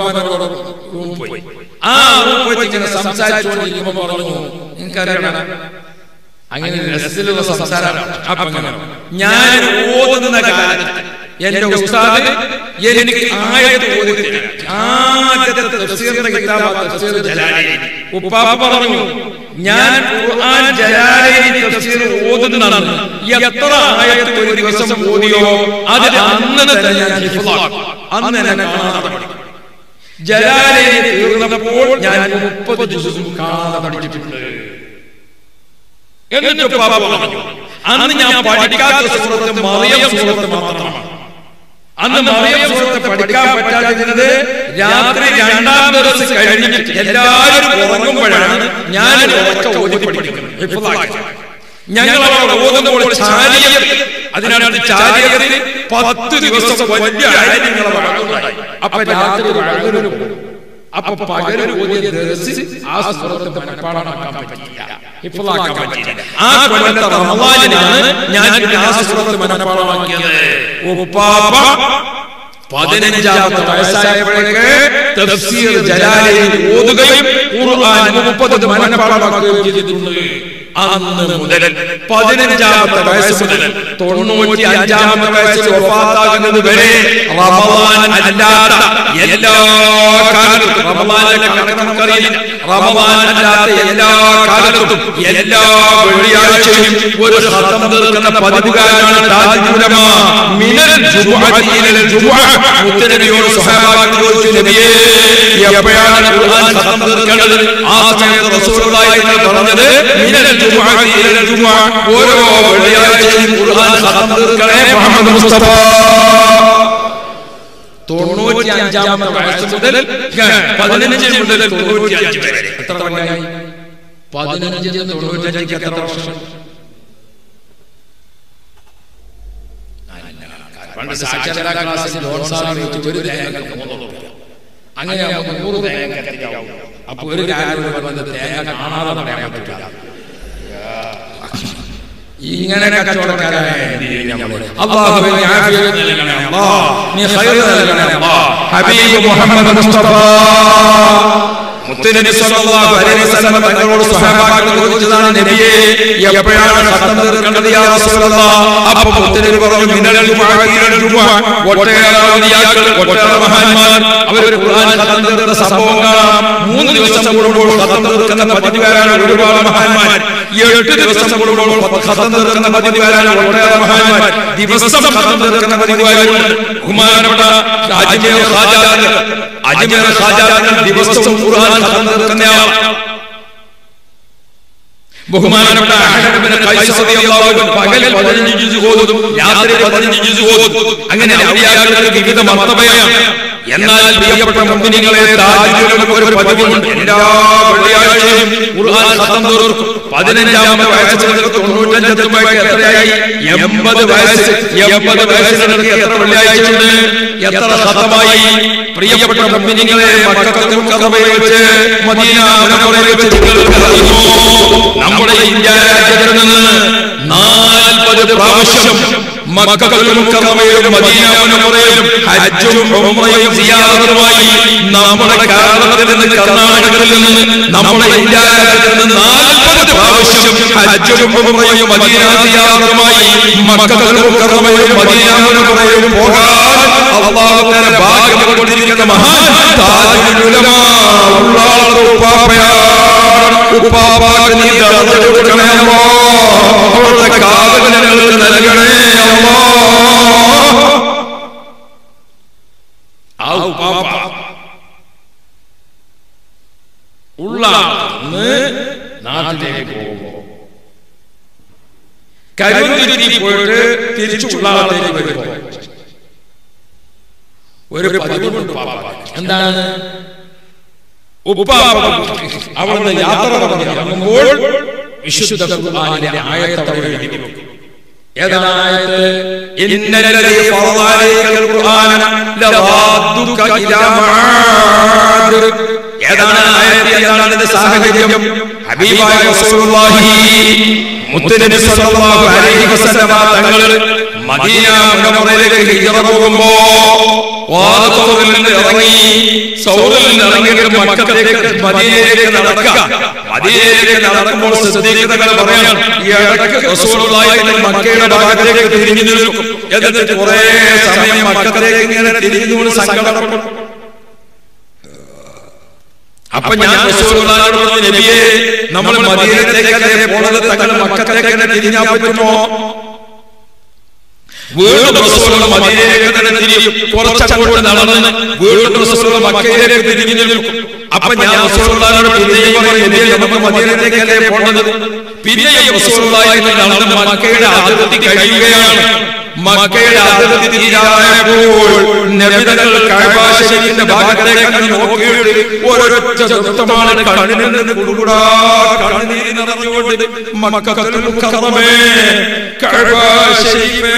റൂം പോയി. ആ റൂം പോയി ഇങ്ങനെ സംസാരിച്ചുകൊണ്ടിരിക്കുമ്പോ പറഞ്ഞു, നിങ്ങൾക്കറിയണം അങ്ങനെ രസത്തിലുള്ള സംസാരമാണ്. അപ്പൊ അങ്ങനെ ഞാൻ ഓതുന്ന കാലത്ത് എന്റെ ഉസ്താദ് എനിക്ക് ആയത്ത് ഓതിത്തരാൻ ആദ്യത്തെ തഫ്സീറിന്റെ കിതാബ് തഫ്സീർ ജലാലൈൻ. ഉപ്പാപ്പ പറഞ്ഞു ഞാൻ ഖുർആൻ ജലാലൈൻ തഫ്സീർ ഓതുന്നതാണ്. എത്ര ആയത്ത് ഒരു ദിവസം ഓതിയോ അത് അന്ന് തന്നെ ഞാൻ ഹിഫ്ളാക്കും. അന്ന് തന്നെ കാണാതെ പഠിക്കും. ജലാലൈൻ തീർന്നപ്പോൾ ഞാൻ മുപ്പത് ജുസും കാണാതെ പഠിച്ചിട്ടുണ്ട്. എന്നിട്ട് ഉപ്പാപ്പ പറഞ്ഞു അന്ന് ഞാൻ പഠിക്കാത്ത സൂറത്ത് മറിയം സൂറത്ത് മാത്രമാണ്. അന്ന് മറിയം സൂറത്ത് പഠിക്കാൻ പറ്റാതിരുന്നത് രാത്രി രണ്ടാം ദിവസം കഴിഞ്ഞിട്ട് എല്ലാവരും ഉറങ്ങുമ്പോഴാണ് ഞാൻ ഉറക്ക ഓതി പഠിക്കുന്നത്. ഞങ്ങൾ അവിടെ ഓതുമ്പോൾ ചാരിയർ, അതിനകത്ത് ചാരിയറിൽ പത്ത് ദിവസം വലിയ ആയിരങ്ങളെ വഴങ്ങുണ്ടായി. അപ്പൊ രാത്രി വഴങ്ങുന്നു. അപ്പൊ പകരം ഓതിയ ദർസ് ആ സൂറത്ത് മനപ്പാഠമാക്കാൻ പറ്റില്ല, ഹിഫ്ളാക്കാൻ പറ്റില്ല. ആ കൊല്ലത്തെ റമളാനിലാണ് ഞാൻ ആ സൂറത്ത് മനപ്പാഠമാക്കിയത്. ഉപ്പാപ്പ പതിനഞ്ചാമത്തെ വയസ്സായപ്പോഴേക്ക് തഫ്സീർ ജലാലൈൻ ഓതുകയും ഖുർആൻ മുപ്പത് മനപ്പാഠമാക്കുകയും ചെയ്തിട്ടുണ്ട്. അന്ന് മുതൽ പതിനഞ്ചാമത്തെ വയസ്സ് മുതൽ തൊണ്ണൂറ്റി അഞ്ചാമത്തെ വയസ്സിൽ വഫാത്താകുന്നത് വരെ റമളാൻ അല്ലാത്ത എല്ലാ കാലത്തും, റമളാനിലെ കണക്ക് നമുക്കറിയില്ല, റമളാൻ അല്ലാത്ത എല്ലാ കാലത്തും എല്ലാ വെള്ളിയാഴ്ചയും ഒരു ഖത്ം തീർക്കുന്ന പതിവുകാരനാണ് താജുൽ ഉലമ. മിനൽ ജുമുഅത്തി ഇലൽ ജുമുഅ. മുത്തനബിയോട് സ്വഹാബാക്കൾ ചോദിച്ചു, നബിയേ എപ്പോഴാണ് ഖുർആൻ ഖത്ം തീർക്കേണ്ടത്? ആ സമയത്ത് റസൂലുള്ളാഹി പറഞ്ഞത് മിനൽ ജുമുഅത്തി ഇലൽ ജുമുഅ. ഓരോ വെള്ളിയാഴ്ചയും ഖുർആൻ ഖത്ം തീർക്കണേ മുഹമ്മദ് മുസ്തഫ. തൊണ്ണൂറ്റി അഞ്ചാമത്തെ വയസ്സ് മുതൽ പതിനഞ്ച് മുതൽ തൊണ്ണൂറ്റി അഞ്ച് വരെ എത്ര കൊല്ലമായി? പതിനഞ്ച് തൊണ്ണൂറ്റഞ്ച് എത്ര വർഷം? പണ്ട് സാക്ഷരതാ ക്ലാസ്സിൽ ലോൺ സാധനം വെച്ച് ഒരു തേങ്ങ മൂന്ന് രൂപ, അങ്ങനെ നൂറ് തേങ്ങ എത്തിയാവും. അപ്പൊ ഒരു കാര്യം വന്നത് തേങ്ങ കാണാതെ പറയാൻ പറ്റില്ല. ഇങ്ങനെ കച്ചവടക്കാരായ അല്ലാഹുവിനെ ആഫിയത്ത് നൽകണേ അല്ലാഹ്, നീ ഖൈർ നൽകണേ അല്ലാഹ്. ഹബീബ് മുഹമ്മദ് മുസ്തഫ മുത്തുനബി സ്വല്ലല്ലാഹു അലൈഹി വസല്ലം തങ്ങളോട് സ്വഹാബാക്കൾ ചോദിച്ചതാണ്, നബിയേ എപ്പോഴാണ് ഖത്തം തീർക്കേണ്ടത് യാ റസൂലല്ലാഹ്? അപ്പോൾ മുത്തുനബി പറഞ്ഞു, മിനൽ ജുമുഅ ഇലൽ ജുമുഅ. ഒട്ടേറെ ഔലിയാക്കൾ, ഒട്ടേറെ മഹാന്മാർ അവർ ഖുർആൻ ഖത്തം തീർത്ത സംഭവം കാണാം. മൂന്ന് ദിവസം കൂടുമ്പോൾ ഖത്തം തീർക്കുന്ന പതിവുകാരാണ് ഒരുപാട് മഹാന്മാർ. എട്ട് ദിവസം കൂടുമ്പോൾ ഖത്തം തീർക്കുന്ന പതിവുകാരാണ് ഒട്ടേറെ മഹാന്മാർ. ദിവസം ഖത്തം തീർക്കുന്ന പതിവുകാരുണ്ട്. ബഹുമാനപ്പെട്ട അജ്മീർ ഖാജാ അജ്മീർ ഖാജാ ദിവസവും ഖുർആൻ ഖത്തം തീർക്കുന്നയാളാണ്. ബഹുമാനപ്പെട്ട അഹ്മദ് ഇബ്നു ഖൈസ് റളിയല്ലാഹു അൻഹു പകൽ പതിനഞ്ച് ജുസ് ഓതും, രാത്രി പതിനഞ്ച് ജുസ് ഓതും. അങ്ങനെ ഔലിയാക്കൾക്ക് വിവിധ മർത്തബയാണ്. എന്നാൽ പ്രിയപ്പെട്ട മുഅ്മിനീങ്ങളെ, താജുലുലമ ഒരു പതിവുണ്ട്. എല്ലാ വെള്ളിയാഴ്ചയും ഖുർആൻ ഖത്തം തീർക്കും. പതിനഞ്ചാമത്തെ വയസ്സിൽ തൊണ്ണൂറ്റഞ്ച് എത്തുമ്പോൾ എത്രയായി? എൺപത് വയസ്സ്. എൺപത് വയസ്സിനിടയ്ക്ക് എത്ര വെള്ളിയാഴ്ചയുണ്ട്? എത്ര ഖത്തമായി? പ്രിയപ്പെട്ട മുഅ്മിനീങ്ങളെ, മക്കത്തുൽ മുകറമയിൽ വെച്ച്, മദീന മുനവ്വറയിൽ വെച്ച് അറിയുമോ? നമ്മുടെ ഇന്ത്യ രാജ്യത്തിൽ നിന്ന് നാൽപ്പത് പ്രാവശ്യം മക്കത്തുൽ മുകറമയിലും മദീന മുനവ്വറയിലും ഹജ്ജും ഉംറയും സിയാറത്തുമായി നമ്മുടെ കേരളത്തിൽ നിന്ന്, കർണാടകത്തിൽ നിന്ന്, നമ്മുടെ ഇന്ത്യ രാജ്യത്തിൽ നിന്ന് നാൽപ്പത് പ്രാവശ്യം ഹജ്ജും ഉംറയും മദീന സിയാറത്തുമായി മക്കത്തുൽ മുകറമയിലും മദീന മുനവ്വറയിലും പോകാൻ അല്ലാഹു തആല ഭാഗ്യം കൊടുത്തിരിക്കുന്ന മഹാൻ താജുൽ ഉലമ ഉള്ളാഹു ഉപ്പാപ്പയാണ്. ഉപ്പാപ്പാക്ക് നീ ദർജ കൊടുക്കണേ അല്ലാഹ്, അവരുടെ കാവൽ ഞങ്ങൾക്ക് നൽകണേ അല്ലാഹ്. ആ ഉപ്പാപ്പ ഉള്ള നാട്ടിലേക്ക് പോകുമ്പോ കരുവന്തിരി പോയിട്ട് തിരിച്ചു ഉള്ളാളത്തേക്ക് വരുമ്പോ ഒരു പതിവുണ്ട്. എന്താണ്? ഉപ്പാപ്പ അവിടുന്ന് യാത്ര തുടങ്ങുമ്പോൾ വിശുദ്ധ ഖുർആനിലെ ആയത്ത് അവിടെ എഴുതി വെക്കും. ഏതാണ് ആയത്ത്? ഇന്നല്ലദീ ഫറദ അലൈക്കൽ ഖുർആന ലറാദ്ദുക ഇലാ മആദ്. ഏതാണ് ആയത്ത്? എന്താണ് ഇതിന്റെ സാഹചര്യം? ഹബീബായ റസൂലുള്ളാഹി മുത്തുനബി സ്വല്ലല്ലാഹു അലൈഹി വസല്ലം തങ്ങൾ മദീന മുനവ്വറയിലേക്ക് ഹിജ്റ പോകുമ്പോ വാദത്തിൽ നിന്ന് ഇറങ്ങി, സൗറിൽ നിന്ന് ഇറങ്ങിയിട്ട് മക്കത്തേക്ക് മദീനയിലേക്ക് നടക്കുക. മദീനയിലേക്ക് നടക്കുമ്പോൾ സിദ്ദീഖ് തങ്ങൾ പറയാണ്, ഈ ഇടയ്ക്ക് റസൂലുള്ളാഹി മക്കയുടെ ഭാഗത്തേക്ക് തിരിഞ്ഞു നിൽക്കും. എന്നിട്ട് കുറെ സമയം മക്കത്തേക്ക് ഇങ്ങനെ തിരിഞ്ഞുകൊണ്ട് സങ്കടപ്പെടും. അപ്പൊ ഞാൻ റസൂലുള്ളാഹിയോട് പറഞ്ഞു, നബിയേ, നമ്മൾ മദീനയിലേക്കല്ലേ പോണത്, തങ്ങൾ മക്കത്തേക്ക് തന്നെ തിരിഞ്ഞാൽ പറ്റുമോ? വീണ്ടും റസൂലുള്ള മദീനയിലേക്ക് തന്നെ തിരിയും. കുറച്ചങ്ങോട്ട് നടന്ന് വീണ്ടും റസൂലുള്ള മക്കയിലേക്ക് തിരിഞ്ഞു നിൽക്കും. അപ്പൊ ഞാൻ റസൂലുള്ളാഹിയോട് പിന്നെയും പറയും, നബിയേ, നമുക്ക് മദീനയിലേക്കല്ലേ പോണത്. പിന്നെയും റസൂലുള്ളാഹി നടന്ന് മക്കയുടെ അതിർത്തി കഴിയുകയാണ്. മക്കയുടെ അതിർത്തി തീരായപ്പോൾ നബി തങ്ങൾ കഅബ ശരീഫിന്റെ ഭാഗത്തേക്ക് നോക്കിയിട്ട് ഒരൊറ്റ നൃത്തമാണ് കണ്ണിൽ നിന്ന് കുടുകുടാ കണ്ണീര് നിറഞ്ഞുകൊണ്ട്, മക്കത്തുൽ മുകറമേ, കഅബ ശരീഫേ,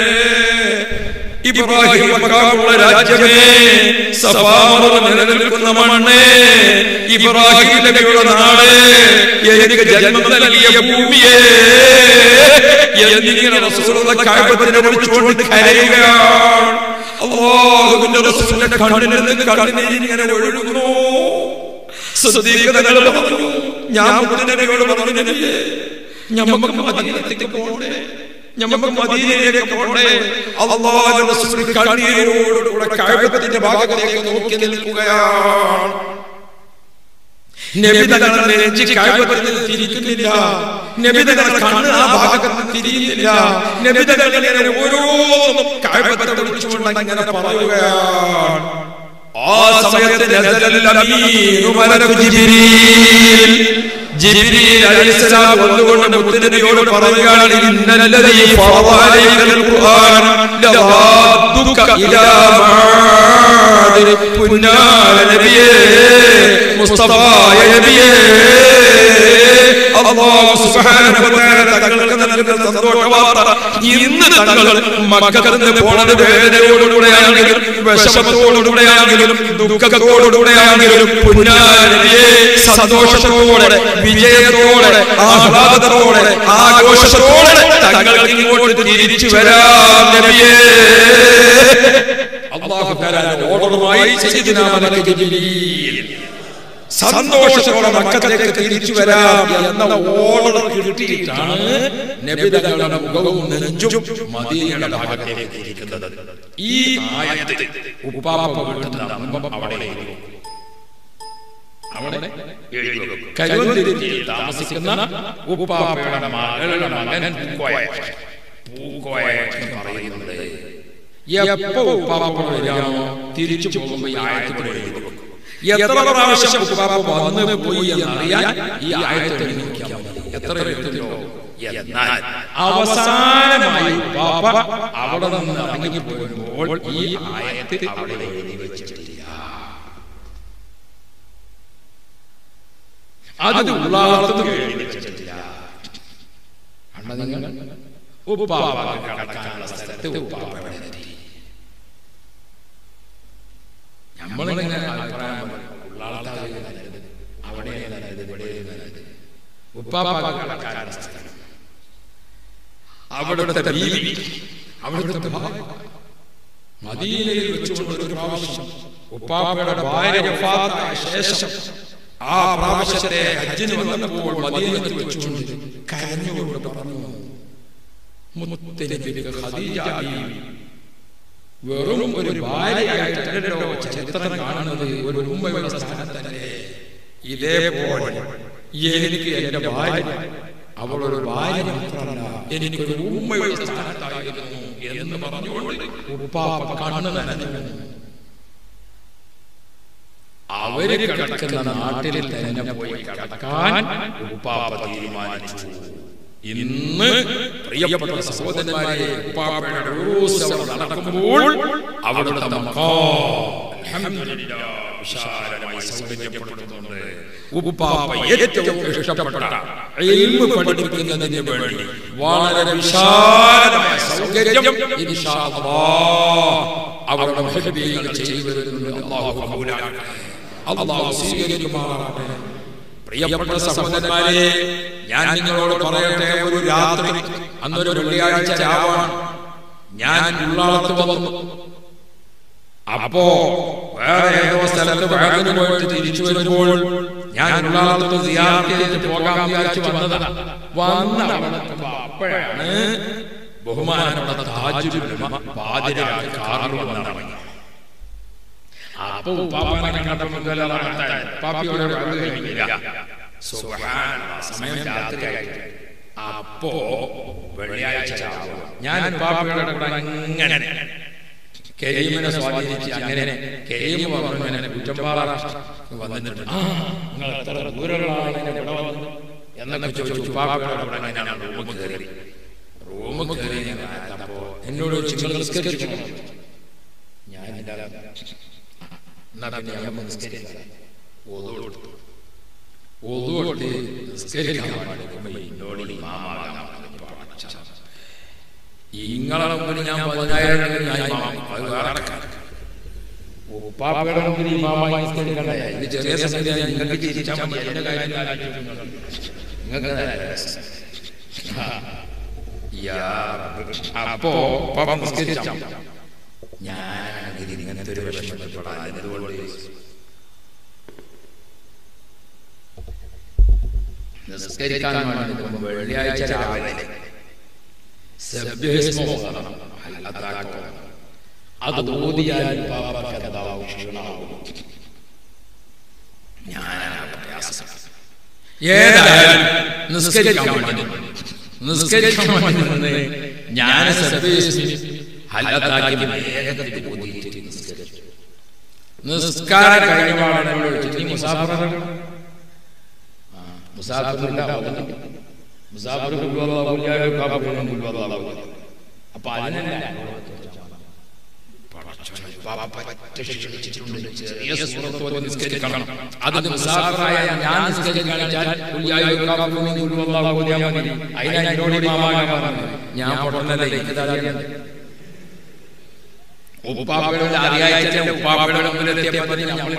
ഇബ്രാഹിം മക്കാമുള്ള രാജ്യമേ, സഫാ മർവ നിലനിൽക്കുന്ന മണ്ണേ, ഇബ്രാഹിം നബിയുടെ നാട്, എനിക്ക് ജന്മം നൽകിയ ഭൂമിയേ എന്നിങ്ങനെ റസൂലുള്ള കഅബത്തിനെ വിളിച്ചുകൊണ്ട് കരയുകയാണ്. അല്ലാഹുവിന്റെ റസൂലിന്റെ കണ്ണിൽ നിന്ന് കണ്ണീർ ഇങ്ങനെ ഒഴുകുന്നു. സിദ്ദീഖ് തങ്ങൾ പറഞ്ഞു, ഞാൻ മുത്തുനബിയോട് പറഞ്ഞു, നബിയേ, നമുക്ക് മദീനയിലേക്ക് പോകണ്ടേ, നമുക്ക് മദീനയിലേക്ക് പോകണ്ടേ. അല്ലാഹുവിന്റെ റസൂൽ കണ്ണീരോടുകൂടെ കഅബത്തിന്റെ ഭാഗത്തേക്ക് നോക്കി നിൽക്കുകയാണ്. നബി തങ്ങളുടെ നെഞ്ച് കഅബത്തിൽ തിരിക്കുന്നില്ല. നബി തങ്ങളുടെ കണ്ണ് ആ ഭാഗത്ത് തിരിയുന്നില്ല. നബി തങ്ങളുടെ ഓരോന്നും കഅബത്തെ വിളിച്ചുകൊണ്ട് അങ്ങനെ പറയുകയാണ്. ആ സമയത്ത് നസലൽ അമീനു മലക്കു ജിബ്രീൽ ജിബ്രീൽ അലൈഹിസ്സലാം വന്നുകൊണ്ട് മുത്തുനബിയോട് പറയുകയാണ്, ഇന്നല്ലദീ ഫറദ അലൈക്കൽ ഖുർആന ലറാദ്ദുക ഇലാ മആദ്. പുന്നാര നബിയേ, മുസ്തഫായ നബിയേ, അല്ലാഹു സുബ്ഹാനഹു വ തആല തങ്ങൾക്ക് നൽകുന്ന സന്തോഷവാർത്ത, ഇന്ന് തങ്ങൾ മക്കയിൽ നിന്ന് പോണത് വേദനയോടുകൂടെയാണെങ്കിലും വിഷമത്തോടുകൂടെയാണെങ്കിലും ദുഃഖത്തോടുകൂടെയാണെങ്കിലും പുന്നാര നബിയേ, സന്തോഷത്തോടെ, വിജയത്തോടെ, ആഹ്ലാദത്തോടെ, ആഘോഷത്തോടെ തങ്ങൾ ഇങ്ങോട്ട് തിരിച്ചു വരാം നബിയേ. അല്ലാഹു തആല ഓർഡറുമായി സയ്യിദുനാ മലക്ക് ജിബ്രീൽ സന്തോഷത്തോടെ മക്കത്തേക്ക് തിരിച്ചു വരാം എന്ന ഓർഡർ കിട്ടിയിട്ടാണ് നബി തങ്ങളുടെ മുഖവും നെഞ്ചും മദീനയുടെ ഭാഗത്തേക്ക് തിരിക്കുന്നത്. ഈ ആയത്ത് ഉപ്പാപ്പ വീട്ടിൽ നിന്ന് അവിടെ അവിടെ കരുവന്തിരിയിൽ താമസിക്കുന്ന ഉപ്പാപ്പയുടെ മകളുടെ മകൻ പൂക്കോയ പൂക്കോയ എന്ന് പറയുന്നത് എപ്പോ ഉപ്പാപ്പ വരികയാണോ തിരിച്ചു പോകുമ്പോ ഈ ആയത്തിൽ എഴുതി കൊടുക്കും. എത്ര പ്രാവശ്യം ഉപ്പാപ്പ വന്ന് പോയി എന്നറിയാൻ ഈ ആയത്തിൽ എഴുതി നോക്കിയാൽ മതി. എത്ര എഴുതിയോ എന്നാൽ അവസാനമായി ഉപ്പാപ്പ അവിടെ നിന്ന് ഇറങ്ങി പോകുമ്പോൾ ഈ ആയത്ത് അവിടെ എഴുതി വെച്ചിട്ടില്ല. അത് ഉള്ളാളത്തും എഴുതി വെച്ചിട്ടില്ല. ഉപ്പാപ്പ കടക്കാനുള്ള സ്ഥലത്ത് ഉപ്പാപ്പ നമ്മളിങ്ങനെ അഭിപ്രായം അവിടെ ഉപ്പാപ്പ കടക്കാനുള്ള സ്ഥലം അവിടുത്തെ ബീവി അവിടുത്തെ മദീനയിൽ വെച്ചുകൊണ്ട് ഒരു പ്രാവശ്യം ഉപ്പാപ്പയുടെ ഭാര്യ വഫാത്തായ ശേഷം ആ പ്രാവശ്യത്തെ ഹജ്ജിന് വന്നപ്പോൾ മദീനയിൽ വെച്ചുകൊണ്ട് കരഞ്ഞുകൊണ്ട് പറഞ്ഞു, മുത്തനബി ഖദീജ ബീവി വെറും ഒരു ഭാര്യയായിട്ടല്ലോ ചരിത്രം കാണുന്നത്, ഒരു ഉമ്മയുടെ സ്ഥാനത്തല്ലേ. ഇതേപോലെ എനിക്ക് എന്റെ ഭാര്യ അവളൊരു ഭാര്യ മാത്രമല്ല, എനിക്കൊരു ഉമ്മയുടെ സ്ഥാനത്തായിരുന്നു എന്ന് പറഞ്ഞുകൊണ്ട് ഉപ്പാപ്പ കണ്ണു നനഞ്ഞു. അവര് കിടക്കുന്ന നാട്ടിൽ തന്നെ പോയി കിടക്കാൻ ഉപ്പാപ്പ തീരുമാനിച്ചു. ഇന്ന് പ്രിയപ്പെട്ട സഹോദരന്മാരെ, ഉപ്പാപ്പയുടെ ഉറൂസ് നടക്കുമ്പോൾ അവിടുത്തെ വിശാലമായി സൗകര്യപ്പെടുത്തുന്നുണ്ട്. ഉപ്പാപ്പ ഏറ്റവും ഇഷ്ടപ്പെട്ട ഇൽമു പഠിപ്പിക്കുന്നതിന് വേണ്ടി വളരെ വിശാലമായ സൗകര്യം ഇൻഷാ അല്ലാഹ് അവരുടെ മഹബീകൾ ചെയ്തു വരുന്നുണ്ട്. അല്ലാഹു കബൂലാക്കട്ടെ, അല്ലാഹു സ്വീകരിക്കുമാറാകട്ടെ. പ്രിയപ്പെട്ട സഹോദരന്മാരെ, ഞാൻ നിങ്ങളോട് പറയട്ടെ, ഒരു രാത്രി അന്നൊരു വെള്ളിയാഴ്ച രാവാണ്, ഞാൻ ഉള്ളാളത്ത് വന്നു. അപ്പോ വേറെ ഏതോ സ്ഥലത്ത് വേഗന് പോയിട്ട് തിരിച്ചു വരുമ്പോൾ ഞാൻ ഉള്ളാളത്ത് സിയാറത്ത് ചെയ്തിട്ട് പോകാൻ വിചാരിച്ചു വന്നതാ. വന്ന അപ്പോഴാണ് ബഹുമാനപ്പെട്ട താജുൽ ഉലമ പാതിരാത്രി കാറിൽ വന്നിറങ്ങി. അപ്പൊ ഉപ്പാപ്പനെ കണ്ടപ്പോൾ പാപ്പിയോട് കഴിഞ്ഞില്ല. സമയം രാത്രിയായിട്ട് അപ്പോ വെള്ളിയാഴ്ച ഞാൻ ഉപ്പാപ്പയുടെ കൂടെ അങ്ങനെ കരീമിനെ സ്വാധീനിച്ച് അങ്ങനെ കരീം പറഞ്ഞു കുറ്റമ്പാറ വന്നിട്ടുണ്ട്. നിങ്ങൾ എത്ര ദൂരമുള്ള എന്നൊക്കെ ചോദിച്ചു. ഉപ്പാപ്പയുടെ കൂടെ അങ്ങനെയാണ് റൂമ് കയറി. റൂമ് കയറി അപ്പോ എന്നോട് നിസ്കരിക്കണം. ഞാൻ ഇങ്ങളെ മുമ്പിൽ ഞാൻ പതിനായിരം ഉപ്പാപ്പയുടെ മുമ്പിൽ ഇമാമായി നിസ്കരിക്കണ്ടേ? ഇത് ചെറിയ സംഗതിയാണ്. നിങ്ങൾക്ക് ചിരിച്ചാൽ മതി, എന്റെ കാര്യം അപ്പോ പാപ്പ നിസ്കരിച്ച ഞാനാണെങ്കിൽ ഇങ്ങനത്തെ ഒരു വിഷമപ്പെടാൻ എന്തുകൊണ്ട് നിസ്കരിക്കാൻ വെള്ളിയാഴ്ച രാവിലെ അത് ഓതിയാൽ ഞാനാണ് പ്രയാസം. ഏതായാലും നിസ്കരിക്കാൻ വേണ്ടി നിസ്കരിക്കാൻ വേണ്ടി നിന്ന് ഞാൻ നിസ്കാരം കഴിഞ്ഞ മുസാഫർ മുസാഫർ അപ്പൊ അതിനല്ല അത് മുസാഫറായ ഞാൻ ഞാൻ ഉപ്പാപ്പയുടെ അറിയാഴ്ച ഉപ്പാപ്പയുടെ മുന്നിലെത്തിയപ്പോൾ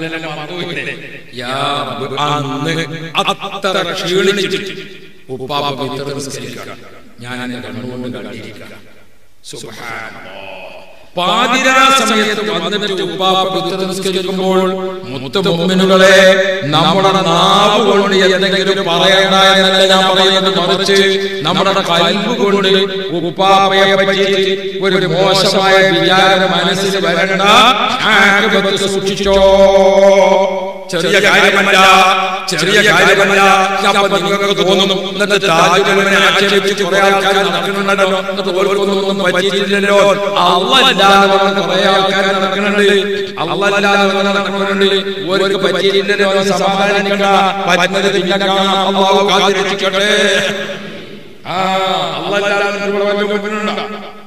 അന്ന് അത്ര ക്ഷീണിച്ചിട്ട് ഉപ്പാപ്പ ഇത്ര നിസ്കരിക്കുക ഞാൻ എന്നെ കണ്ണുകൊണ്ട് കണ്ടിരിക്കുക. സുബ്ഹാനല്ലാഹ്, പാതിരാ സമയത്ത് വന്നിട്ട് ഉപ്പാപ്പ വിത്തർ നിസ്കരിക്കുമ്പോൾ മുത്ത് മുഅ്മിനുകളെ നമ്മുടെ നാവ് കൊണ്ട് എന്തെങ്കിലും പറയണ്ട എന്നല്ല ഞാൻ പറയുന്നത്, മറിച്ച് നമ്മുടെ കൽബ് കൊണ്ട് ഉപ്പാപ്പയെ പറ്റി ഒരു മോശമായ വിചാരം മനസ്സിൽ വരണ്ട. ആഖിബത്ത് സൂക്ഷിച്ചോ. ചെറിയ കാര്യമല്ല, ചെറിയ കാര്യമല്ല. അപ്പോൾ നിങ്ങൾക്ക് തോന്നുന്നു ഇന്നത്തെ താജുലുലമയെ ആക്ഷേപിച്ച് കുറെ ആൾക്കാർ നടക്കുന്നുണ്ടല്ലോ, എന്നിട്ട് ഓർക്കൊന്നും പറ്റിയില്ലല്ലോ. അല്ലാഹ് കുറെ ആൾക്കാർ നടക്കുന്നുണ്ട്, അല്ലാഹ് നടക്കുന്നുണ്ട്, ഓർക്ക് പറ്റിയില്ലല്ലോ എന്ന് സമാധാനിക്കണ്ട. പറ്റുന്നത് പിന്നെ കാണാം. അല്ലാഹു കാത്തിരക്ഷിക്കട്ടെ. ആ അല്ലാഹ്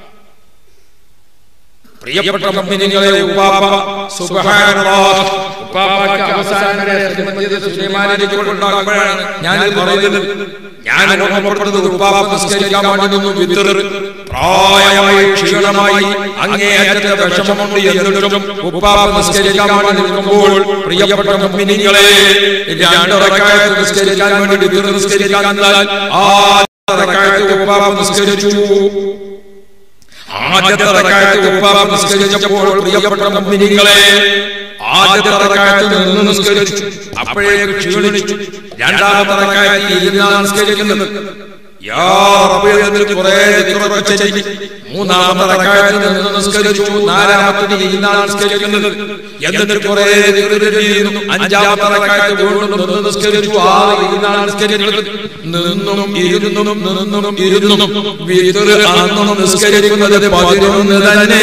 പ്രിയപ്പെട്ട മുഅ്മിനീങ്ങളെ, ഉപ്പാപ്പ സുബ്ഹാനല്ലാഹ് ഉപ്പാപ്പക്ക് അവസാനം വരെ സുലൈമാനെ കൊണ്ടുണ്ടാകുമ്പോഴാണ് ഞാൻ പറയുന്നത്. ഞാൻ ഓർമ്മപ്പെടുന്നത് ഉപ്പാപ്പ നിസ്കരിക്കാൻ വേണ്ടി നിന്നു. വിത്തർ പ്രായമായി ക്ഷീണമായി അങ്ങേയറ്റത്തെ വിഷമമുണ്ട്. എന്നിട്ടും ഉപ്പാപ്പ നിസ്കരിക്കാൻ വേണ്ടി നിൽക്കുമ്പോൾ പ്രിയപ്പെട്ട മുഅ്മിനീങ്ങളെ, രണ്ട് റക്അത്ത് നിസ്കരിക്കാൻ വേണ്ടി വിത്തർ നിസ്കരിക്കാൻ നിന്നാൽ ആ റക്അത്ത് ഉപ്പാപ്പ നിസ്കരിച്ചു. ആദ്യത്തെ റക്അത്ത് ഉപ്പാപ്പ നിസ്കരിച്ചപ്പോൾ പ്രിയപ്പെട്ട മുഅ്മിനീങ്ങളെ, ആദ്യത്തെ റക്അത്ത് നിന്ന് നിസ്കരിച്ചു, അപ്പോഴേക്ക് ക്ഷീണിച്ചു. രണ്ടാമത്തെ റക്അത്ത് ഇരുന്നാണ് നിസ്കരിക്കുന്നത്. യാ റബ്ബി എന്ന് കുറേ ദിക്റൊക്കെ ചൊല്ലി മൂന്നാമത്തെ റക്അത്ത് നിന്ന് നിസ്കരിച്ചു. നാലാമത്തെ ഇരുന്നാണ് നിസ്കരിക്കുന്നത്. എന്നിട്ട് കുറേ ദിക്ർ ചൊല്ലിയിരുന്നു. അഞ്ചാമത്തെ റക്അത്ത് വീണ്ടും നിന്ന് നിസ്കരിച്ചു. ആറ് ഇരുന്നാണ് നിസ്കരിക്കുന്നത്. നിന്നും ഇരുന്നും നിന്നും ഇരുന്നും വിതർ അന്നും നിസ്കരിക്കുന്നത് പതിനൊന്ന് തന്നെ.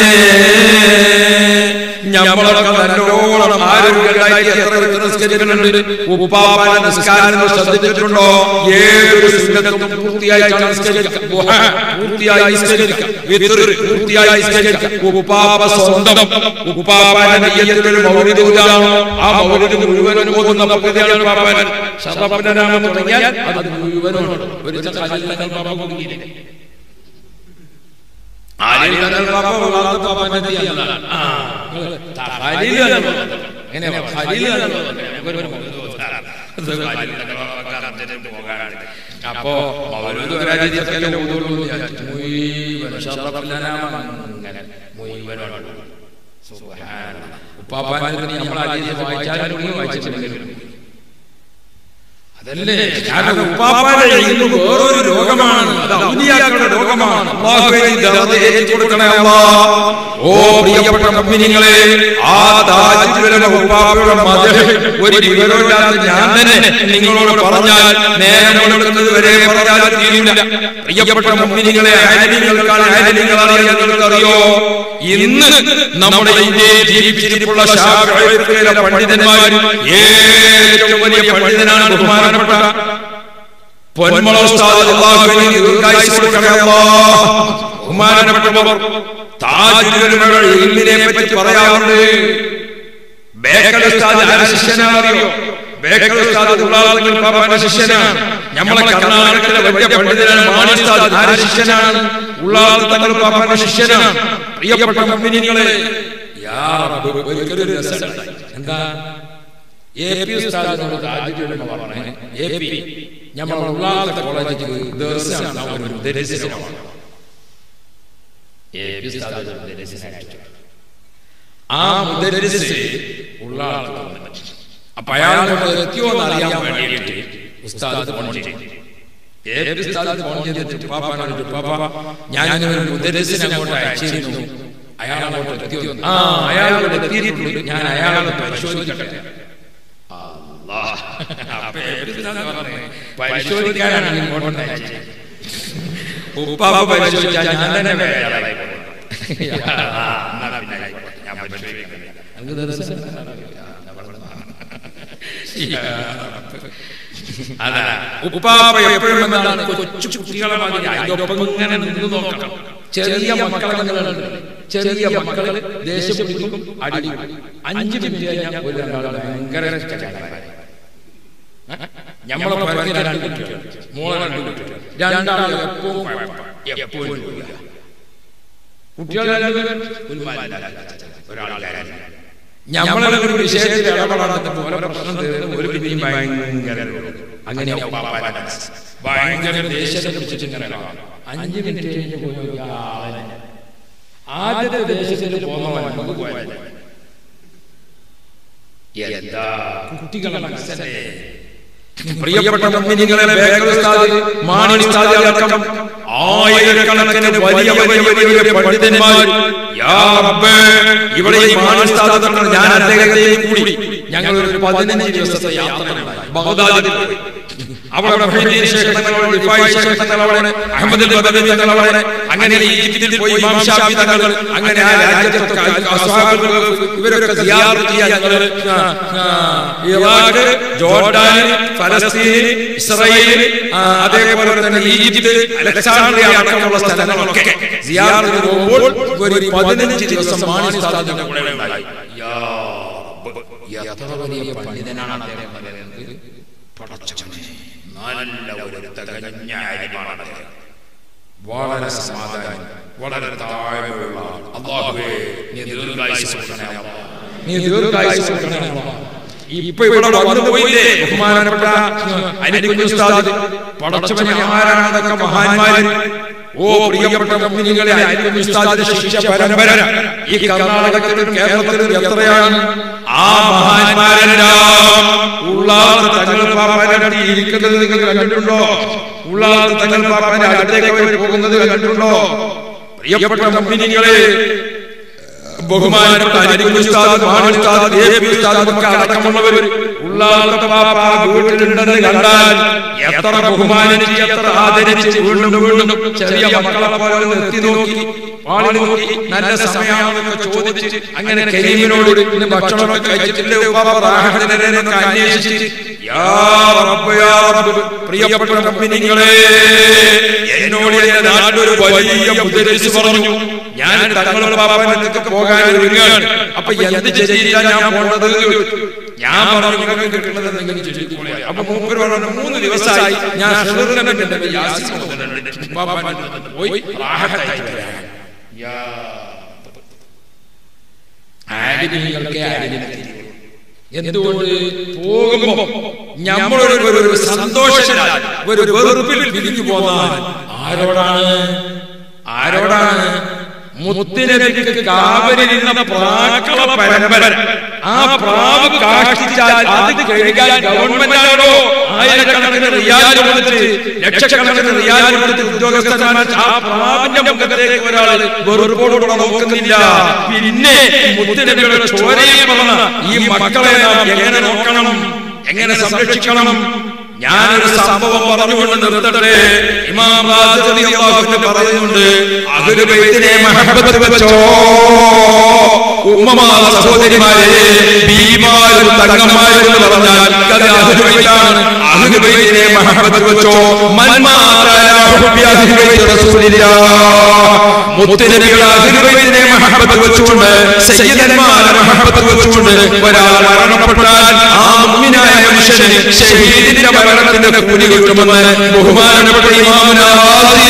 ഞമ്മളൊക്കെ നല്ലോണം ആരോഗ്യമായി എത്ര നിസ്കരിക്കുന്നുണ്ട്. ഉപ്പാപ്പ നിസ്കാരം ശ്രദ്ധിച്ചിട്ടുണ്ടോ? ഏതൊരു സുന്നത്തും പൂർത്തിയായി നിസ്കരിക്കുക, പൂർത്തിയായി നിസ്കരിക്കുക, വിതർ പൂർത്തിയായി നിസ്കരിക്കുക. ഉപ്പാപ്പ സ്വന്തം ഉപ്പാപ്പന്റെ നെയ്യത്തിൽ മൗലിദ് ഓതാം. ആ മൗലിദ് മുഴുവനും ഓതുന്ന പദ്ധതിയാണ് ഉപ്പാപ്പൻ. ശതപന്റെ നാമം തുടങ്ങിയാൽ അത് മുഴുവനും ഒരു ചക്കാലിൽ പാപ്പ കൊടുക്കില്ല. ആലിൽ തങ്ങൾ പാപ്പ വളർന്ന പാപ്പന്റെ നെയ്യല്ല. ആ ഖലീൽ ആണ്. എങ്ങനെ ഖലീൽ ആണ്. അപ്പോ മൗലൂദ് വരാതിരിക്കലോ മുഴുവൻ ശതപന്റെ അങ്ങനെ മുഴുവനാണ്. സുബ്ഹാനല്ലാഹ്. ഉപ്പാപ്പാനെ നമ്മൾ ഹദീസ് വായിച്ചാലും വായിച്ചിട്ടില്ലെങ്കിലും അതല്ലേ കാരണം ഉപ്പാപ്പാന്റെ ഇൽമു വേറൊരു ലോകമാണ്. അത് ഔലിയാക്കളുടെ ലോകമാണ്. അല്ലാഹുവേ ദറജ ഏറ്റിക്കൊടുക്കണേ അല്ലാഹ്. ഓ പ്രിയപ്പെട്ട മുഅ്മിനീങ്ങളെ, ആ താജുലുലമ ഉപ്പാപ്പയുടെ മദഹ് ഒരു വിവരമില്ലാത്ത ഞാൻ തന്നെ നിങ്ങളോട് പറഞ്ഞാൽ നേരം കൊടുക്കുന്നത് വരെ പറഞ്ഞാൽ തീരില്ല. പ്രിയപ്പെട്ട മുഅ്മിനീങ്ങളെ, ആലിമീങ്ങളാൽ ആലിമീങ്ങൾ അറിയാൻ നിങ്ങൾക്കറിയോ? ഇന്ന് നമ്മുടെ ഇന്ത്യയിൽ ജീവിച്ചിരിപ്പുള്ള ശാഫിഈ ഫിഖഹിലെ പണ്ഡിതന്മാർ ഏറ്റവും വലിയ പണ്ഡിതനാണ് ബഹുമാനപ്പെട്ട പൊന്മള ഉസ്താദ്. അല്ലാഹുവിനെ ദീർഘായുസ്സ് കൊടുക്കണേ അല്ലാഹ്. ബഹുമാനപ്പെട്ടവർ താജുലുലമയുടെ ഇൽമിനെ പറ്റി പറയാറുണ്ട്. ബേക്കൽ ഉസ്താദ് ആരുടെ ശിഷ്യനാണ് അറിയോ? ബേക്കൽ ഉസ്താദ് ഉള്ളാളങ്ങൾ പാപ്പാന്റെ ശിഷ്യനാണ്. നമ്മളെ കർണാടകത്തിലെ വലിയ പണ്ഡിതനാണ് മാണി ഉസ്താദ്. ആരുടെ ശിഷ്യനാണ്? ഉള്ളാളങ്ങൾ തങ്ങൾ പാപ്പാന്റെ ശിഷ്യനാണ്. പ്രിയപ്പെട്ട മുഅ്മിനീങ്ങളെ, യാ റബ്ബ് ഒരിക്കലും രസമുണ്ടായി. എന്താ എ പി ഉസ്താദിനോട് താജുലുലമ പറഞ്ഞേ, എ പി നമ്മളെ ഉള്ളാളത്തെ കോളേജിൽ ദർശനം ഒരു ദർശനമാണ്. എ പി ഉസ്താദ് ദർശനമായിട്ട് ആ മുദരിസ് ഉള്ള ആൾക്ക് അപ്പൊ അയാളോട് എത്തിയോ എന്ന് അറിയാൻ വേണ്ടിയിട്ട് ഉസ്താദ് ഫോൺ ചെയ്തു. എ പി ഉസ്താദ് ഫോൺ ചെയ്തിട്ട് പാപ്പാനോട്, പാപ്പ ഞാനൊരു മുദരിസിനെ അങ്ങോട്ട് അയച്ചിരുന്നു, അയാളോട്ട് എത്തിയോ? ആ അയാളോട് എത്തിയിട്ടുണ്ട്, ഞാൻ അയാളെ പരിശോധിക്കട്ടെ. പരിശോധിക്കാനാണ് ഇങ്ങോട്ട് അയച്ചത്. ഉപ്പാപ്പ പരിശോധിച്ചാൽ ഞാൻ തന്നെ വേറെ അതാ ഉപ്പാപ്പ എപ്പോഴും എന്താണ് കൊച്ചു കുട്ടികളെ മാതിരി അതിനൊപ്പം ഇങ്ങനെ നിന്ന് നോക്കണം. ചെറിയ മക്കളെ, ചെറിയ മക്കള് ദേഷ്യം പിടിക്കും, അടി അഞ്ച് മിനിറ്റ് കഴിഞ്ഞാൽ ഒരു രണ്ടാളെ ഭയങ്കര ഞമ്മളെ പറഞ്ഞ രണ്ട് കുട്ടികൾ, മോളെ രണ്ട് കുട്ടികൾ, രണ്ടാൾ എപ്പോഴും എപ്പോഴും കുട്ടികളെ ഞമ്മളെ ഒരു വിഷയത്തിൽ ഇടപെടാത്ത ഓരോ പ്രശ്നം തീർന്ന് ഒരു പിന്നെയും ഭയങ്കര അങ്ങനെ ഭയങ്കര ദേഷ്യത്തെ പിടിച്ചിട്ട് ഇങ്ങനെ അഞ്ച് മിനിറ്റ് കഴിഞ്ഞ് പോയി ആദ്യത്തെ ദേശത്തിൽ പോകുന്നവൻ നമുക്ക് പോയത് എന്താ കുട്ടികളുടെ മനസ്സല്ലേ. പ്രിയപ്പെട്ട മുഅ്മിനീങ്ങളെ, ബേക്കൽ ഉസ്താദ്, മാണി ഉസ്താദ് അടക്കം ആയിരക്കണക്കിന് വലിയ വലിയ വലിയ പണ്ഡിതന്മാർ, യാ റബ്ബേ, ഇവിടെ ഈ മാണി ഉസ്താദ് അടക്കം ഞാൻ അദ്ദേഹത്തെയും കൂടി ഞങ്ങൾ ഒരു പതിനഞ്ച് ദിവസത്തെ യാത്ര ബഗ്ദാദിൽ പോയി. അവിടെ മുഹീദ്ദീൻ ശൈഖ് തങ്ങൾ, റിഫായി ശൈഖ് തങ്ങൾ, അഹ്മദ് ബദവി തങ്ങൾ, അങ്ങനെ ഈജിപ്തിൽ പോയി ഇമാം ഷാഫി തങ്ങൾ, അങ്ങനെ ആ രാജ്യത്തൊക്കെ അസ്ഹാബുൽ ഇവരൊക്കെ സിയാറത്ത് ചെയ്യാൻ ഞങ്ങൾ ഇറാഖ്, ജോർഡാൻ, ഫലസ്തീൻ, ഇസ്രായേൽ, അതേപോലെ തന്നെ ഈജിപ്ത്, അലക്സാണ്ട്രിയ അടക്കമുള്ള സ്ഥലങ്ങളൊക്കെ സിയാറത്തിന് പോകുമ്പോൾ ഒരു പതിനഞ്ച് ദിവസം മാണി ഉസ്താദിന്റെ കൂടെ ഉണ്ടായി. യാ റബ്ബ്, എത്ര വലിയ പണ്ഡിതനാണ് അദ്ദേഹം പറയുന്നത്. പടച്ചവനെ, നല്ല ഒരു തികഞ്ഞ അരിമാണ് അദ്ദേഹം. വളരെ സമാധാനം, വളരെ താഴ്മയുള്ള. അല്ലാഹുവേ, നീ ദീർഘായുസ്സ് കൊടുക്കണേ അല്ലാഹ്, നീ ദീർഘായുസ്സ് കൊടുക്കണേ അല്ലാഹ്. ഇപ്പൊ ഇവിടെ വന്നു പോയില്ലേ ബഹുമാനപ്പെട്ട അനിക്കുഞ്ഞ് ഉസ്താദ്. പടച്ചവനെ, ആരാണതൊക്കെ മഹാന്മാര്. ഓ പ്രിയപ്പെട്ട മുഅ്മിനീങ്ങളെ, അനിക്കുഞ്ഞ് ഉസ്താദിന്റെ ശിഷ്യ പരമ്പര ഈ കർണാടകത്തിലും കേരളത്തിലും എത്രയാണ്. ആ മഹാന്മാരെല്ലാം ഉള്ളാളത്ത് തങ്ങൾ പാപ്പാനെ ഇരിക്കുന്നത് നിങ്ങൾ കണ്ടിട്ടുണ്ടോ? ഉള്ളാളത്ത് തങ്ങൾ പാപ്പാന്റെ അടുത്തേക്ക് പോകുന്നത് കണ്ടിട്ടുണ്ടോ? പ്രിയപ്പെട്ട മുഅ്മിനീങ്ങളെ, ബഹുമാനപ്പെട്ട അനിക്കുഞ്ഞ് ഉസ്താദ്, മാണി ഉസ്താദ്, എ പി ഉസ്താദ് ഒക്കെ അടക്കമുള്ളവർ ഉള്ളാളത്തെ പാപ്പ വീട്ടിലുണ്ടെന്ന് കണ്ടാൽ എത്ര ബഹുമാനിച്ച്, എത്ര ആദരിച്ച്, വീണ്ടും വീണ്ടും ചെറിയ മക്കളെ പോലെ എത്തി നോക്കി, പാളി നോക്കി, നല്ല സമയമാണെന്നൊക്കെ ചോദിച്ച്, അങ്ങനെ കരീമിനോട് ഇന്ന് ഭക്ഷണമൊക്കെ കഴിച്ചിട്ടില്ലേ ഉപ്പാപ്പ റാഹത്തിനൊക്കെ അന്വേഷിച്ച്, യാ റബ്ബ് യാ റബ്ബ്. പ്രിയപ്പെട്ട മുഅ്മിനീങ്ങളെ, എന്നോട് എന്റെ നാട്ടിലൊരു വലിയ മുദരിസ് പറഞ്ഞു, ഞാൻ തങ്ങളുടെ പാപ്പാനൊക്കെ പോകാൻ ഒരുങ്ങാണ്, അപ്പൊ എന്ത് ചെയ്യില്ല ഞാൻ പോണത്. ഞാൻ പറഞ്ഞു, നിങ്ങൾക്ക് കിട്ടുന്നത് നിങ്ങൾ ചെയ്തോളൂ. അപ്പൊ മൂപ്പര് പറഞ്ഞു, മൂന്ന് ദിവസമായി ഞാൻ പോയി റാഹത്തായിട്ട് വരാൻ. എന്തുകൊണ്ട് പോകുമ്പോ നമ്മളൊരു സന്തോഷത്തിലാണ്, ഒരു വെറുപ്പിൽ പിരിഞ്ഞു പോകാൻ. ആരോടാണ്? ആരോടാണ്? മുത്തുനബിക്ക് കാവലിരുന്ന പ്രാക്കള പരമ്പര. ആ പ്രാവ് കാഷ്ടിച്ചാൽ അത് കഴുകാൻ ഗവൺമെന്റാണോ ആയിരക്കണക്കിന് റിയാൽ കൊടുത്ത്, ലക്ഷക്കണക്കിന് റിയാൽ കൊടുത്ത് ഉദ്യോഗസ്ഥന്മാർ ആ പ്രാവിന്റെ മുഖത്തേക്ക് ഒരാൾ വെറുപ്പോടുകൂടെ നോക്കുന്നില്ല. പിന്നെ മുത്തുനബിയുടെ ചോരയിൽ വളർന്ന ഈ മക്കളെ നാം എങ്ങനെ നോക്കണം, എങ്ങനെ സംരക്ഷിക്കണം? ഞാനൊരു സംഭവം പറഞ്ഞുകൊണ്ട് നിർത്തട്ടെ. ഇമാം റാസിഖ് റളിയല്ലാഹു അൻഹു പറയുന്നുണ്ട്, അഹ്ലു ബൈത്തിനെ മഹബ്ബത്ത് വെച്ചോ ഉമ്മമാരെ, സഹോദരിമാരെ, ബീമാരും തങ്ങന്മാരും എന്ന് പറഞ്ഞാൽ അത് അഹ്ലു ബൈത്താണ്. അഹ്ലു ബൈത്തിനെ മഹബ്ബത്ത് വെച്ചോ. മൻ മാത അലാ ഹുബ്ബി അഹ്ലി ബൈത്തി റസൂലില്ലാഹ്. മുത്തുനബിയുടെ അഹ്ലു ബൈത്തിനെ മഹബ്ബത്ത് വെച്ചുകൊണ്ട്, സയ്യിദന്മാരെ മഹബ്ബത്ത് വെച്ചുകൊണ്ട് ഒരാൾ മരണപ്പെട്ടാൽ ആ മുഅ്മിനായ മനുഷ്യന് ഷഹീദിന്റെ മരണത്തിന്റെ കൂലി കിട്ടുമെന്ന് ബഹുമാനപ്പെട്ട ഇമാം നവാവി.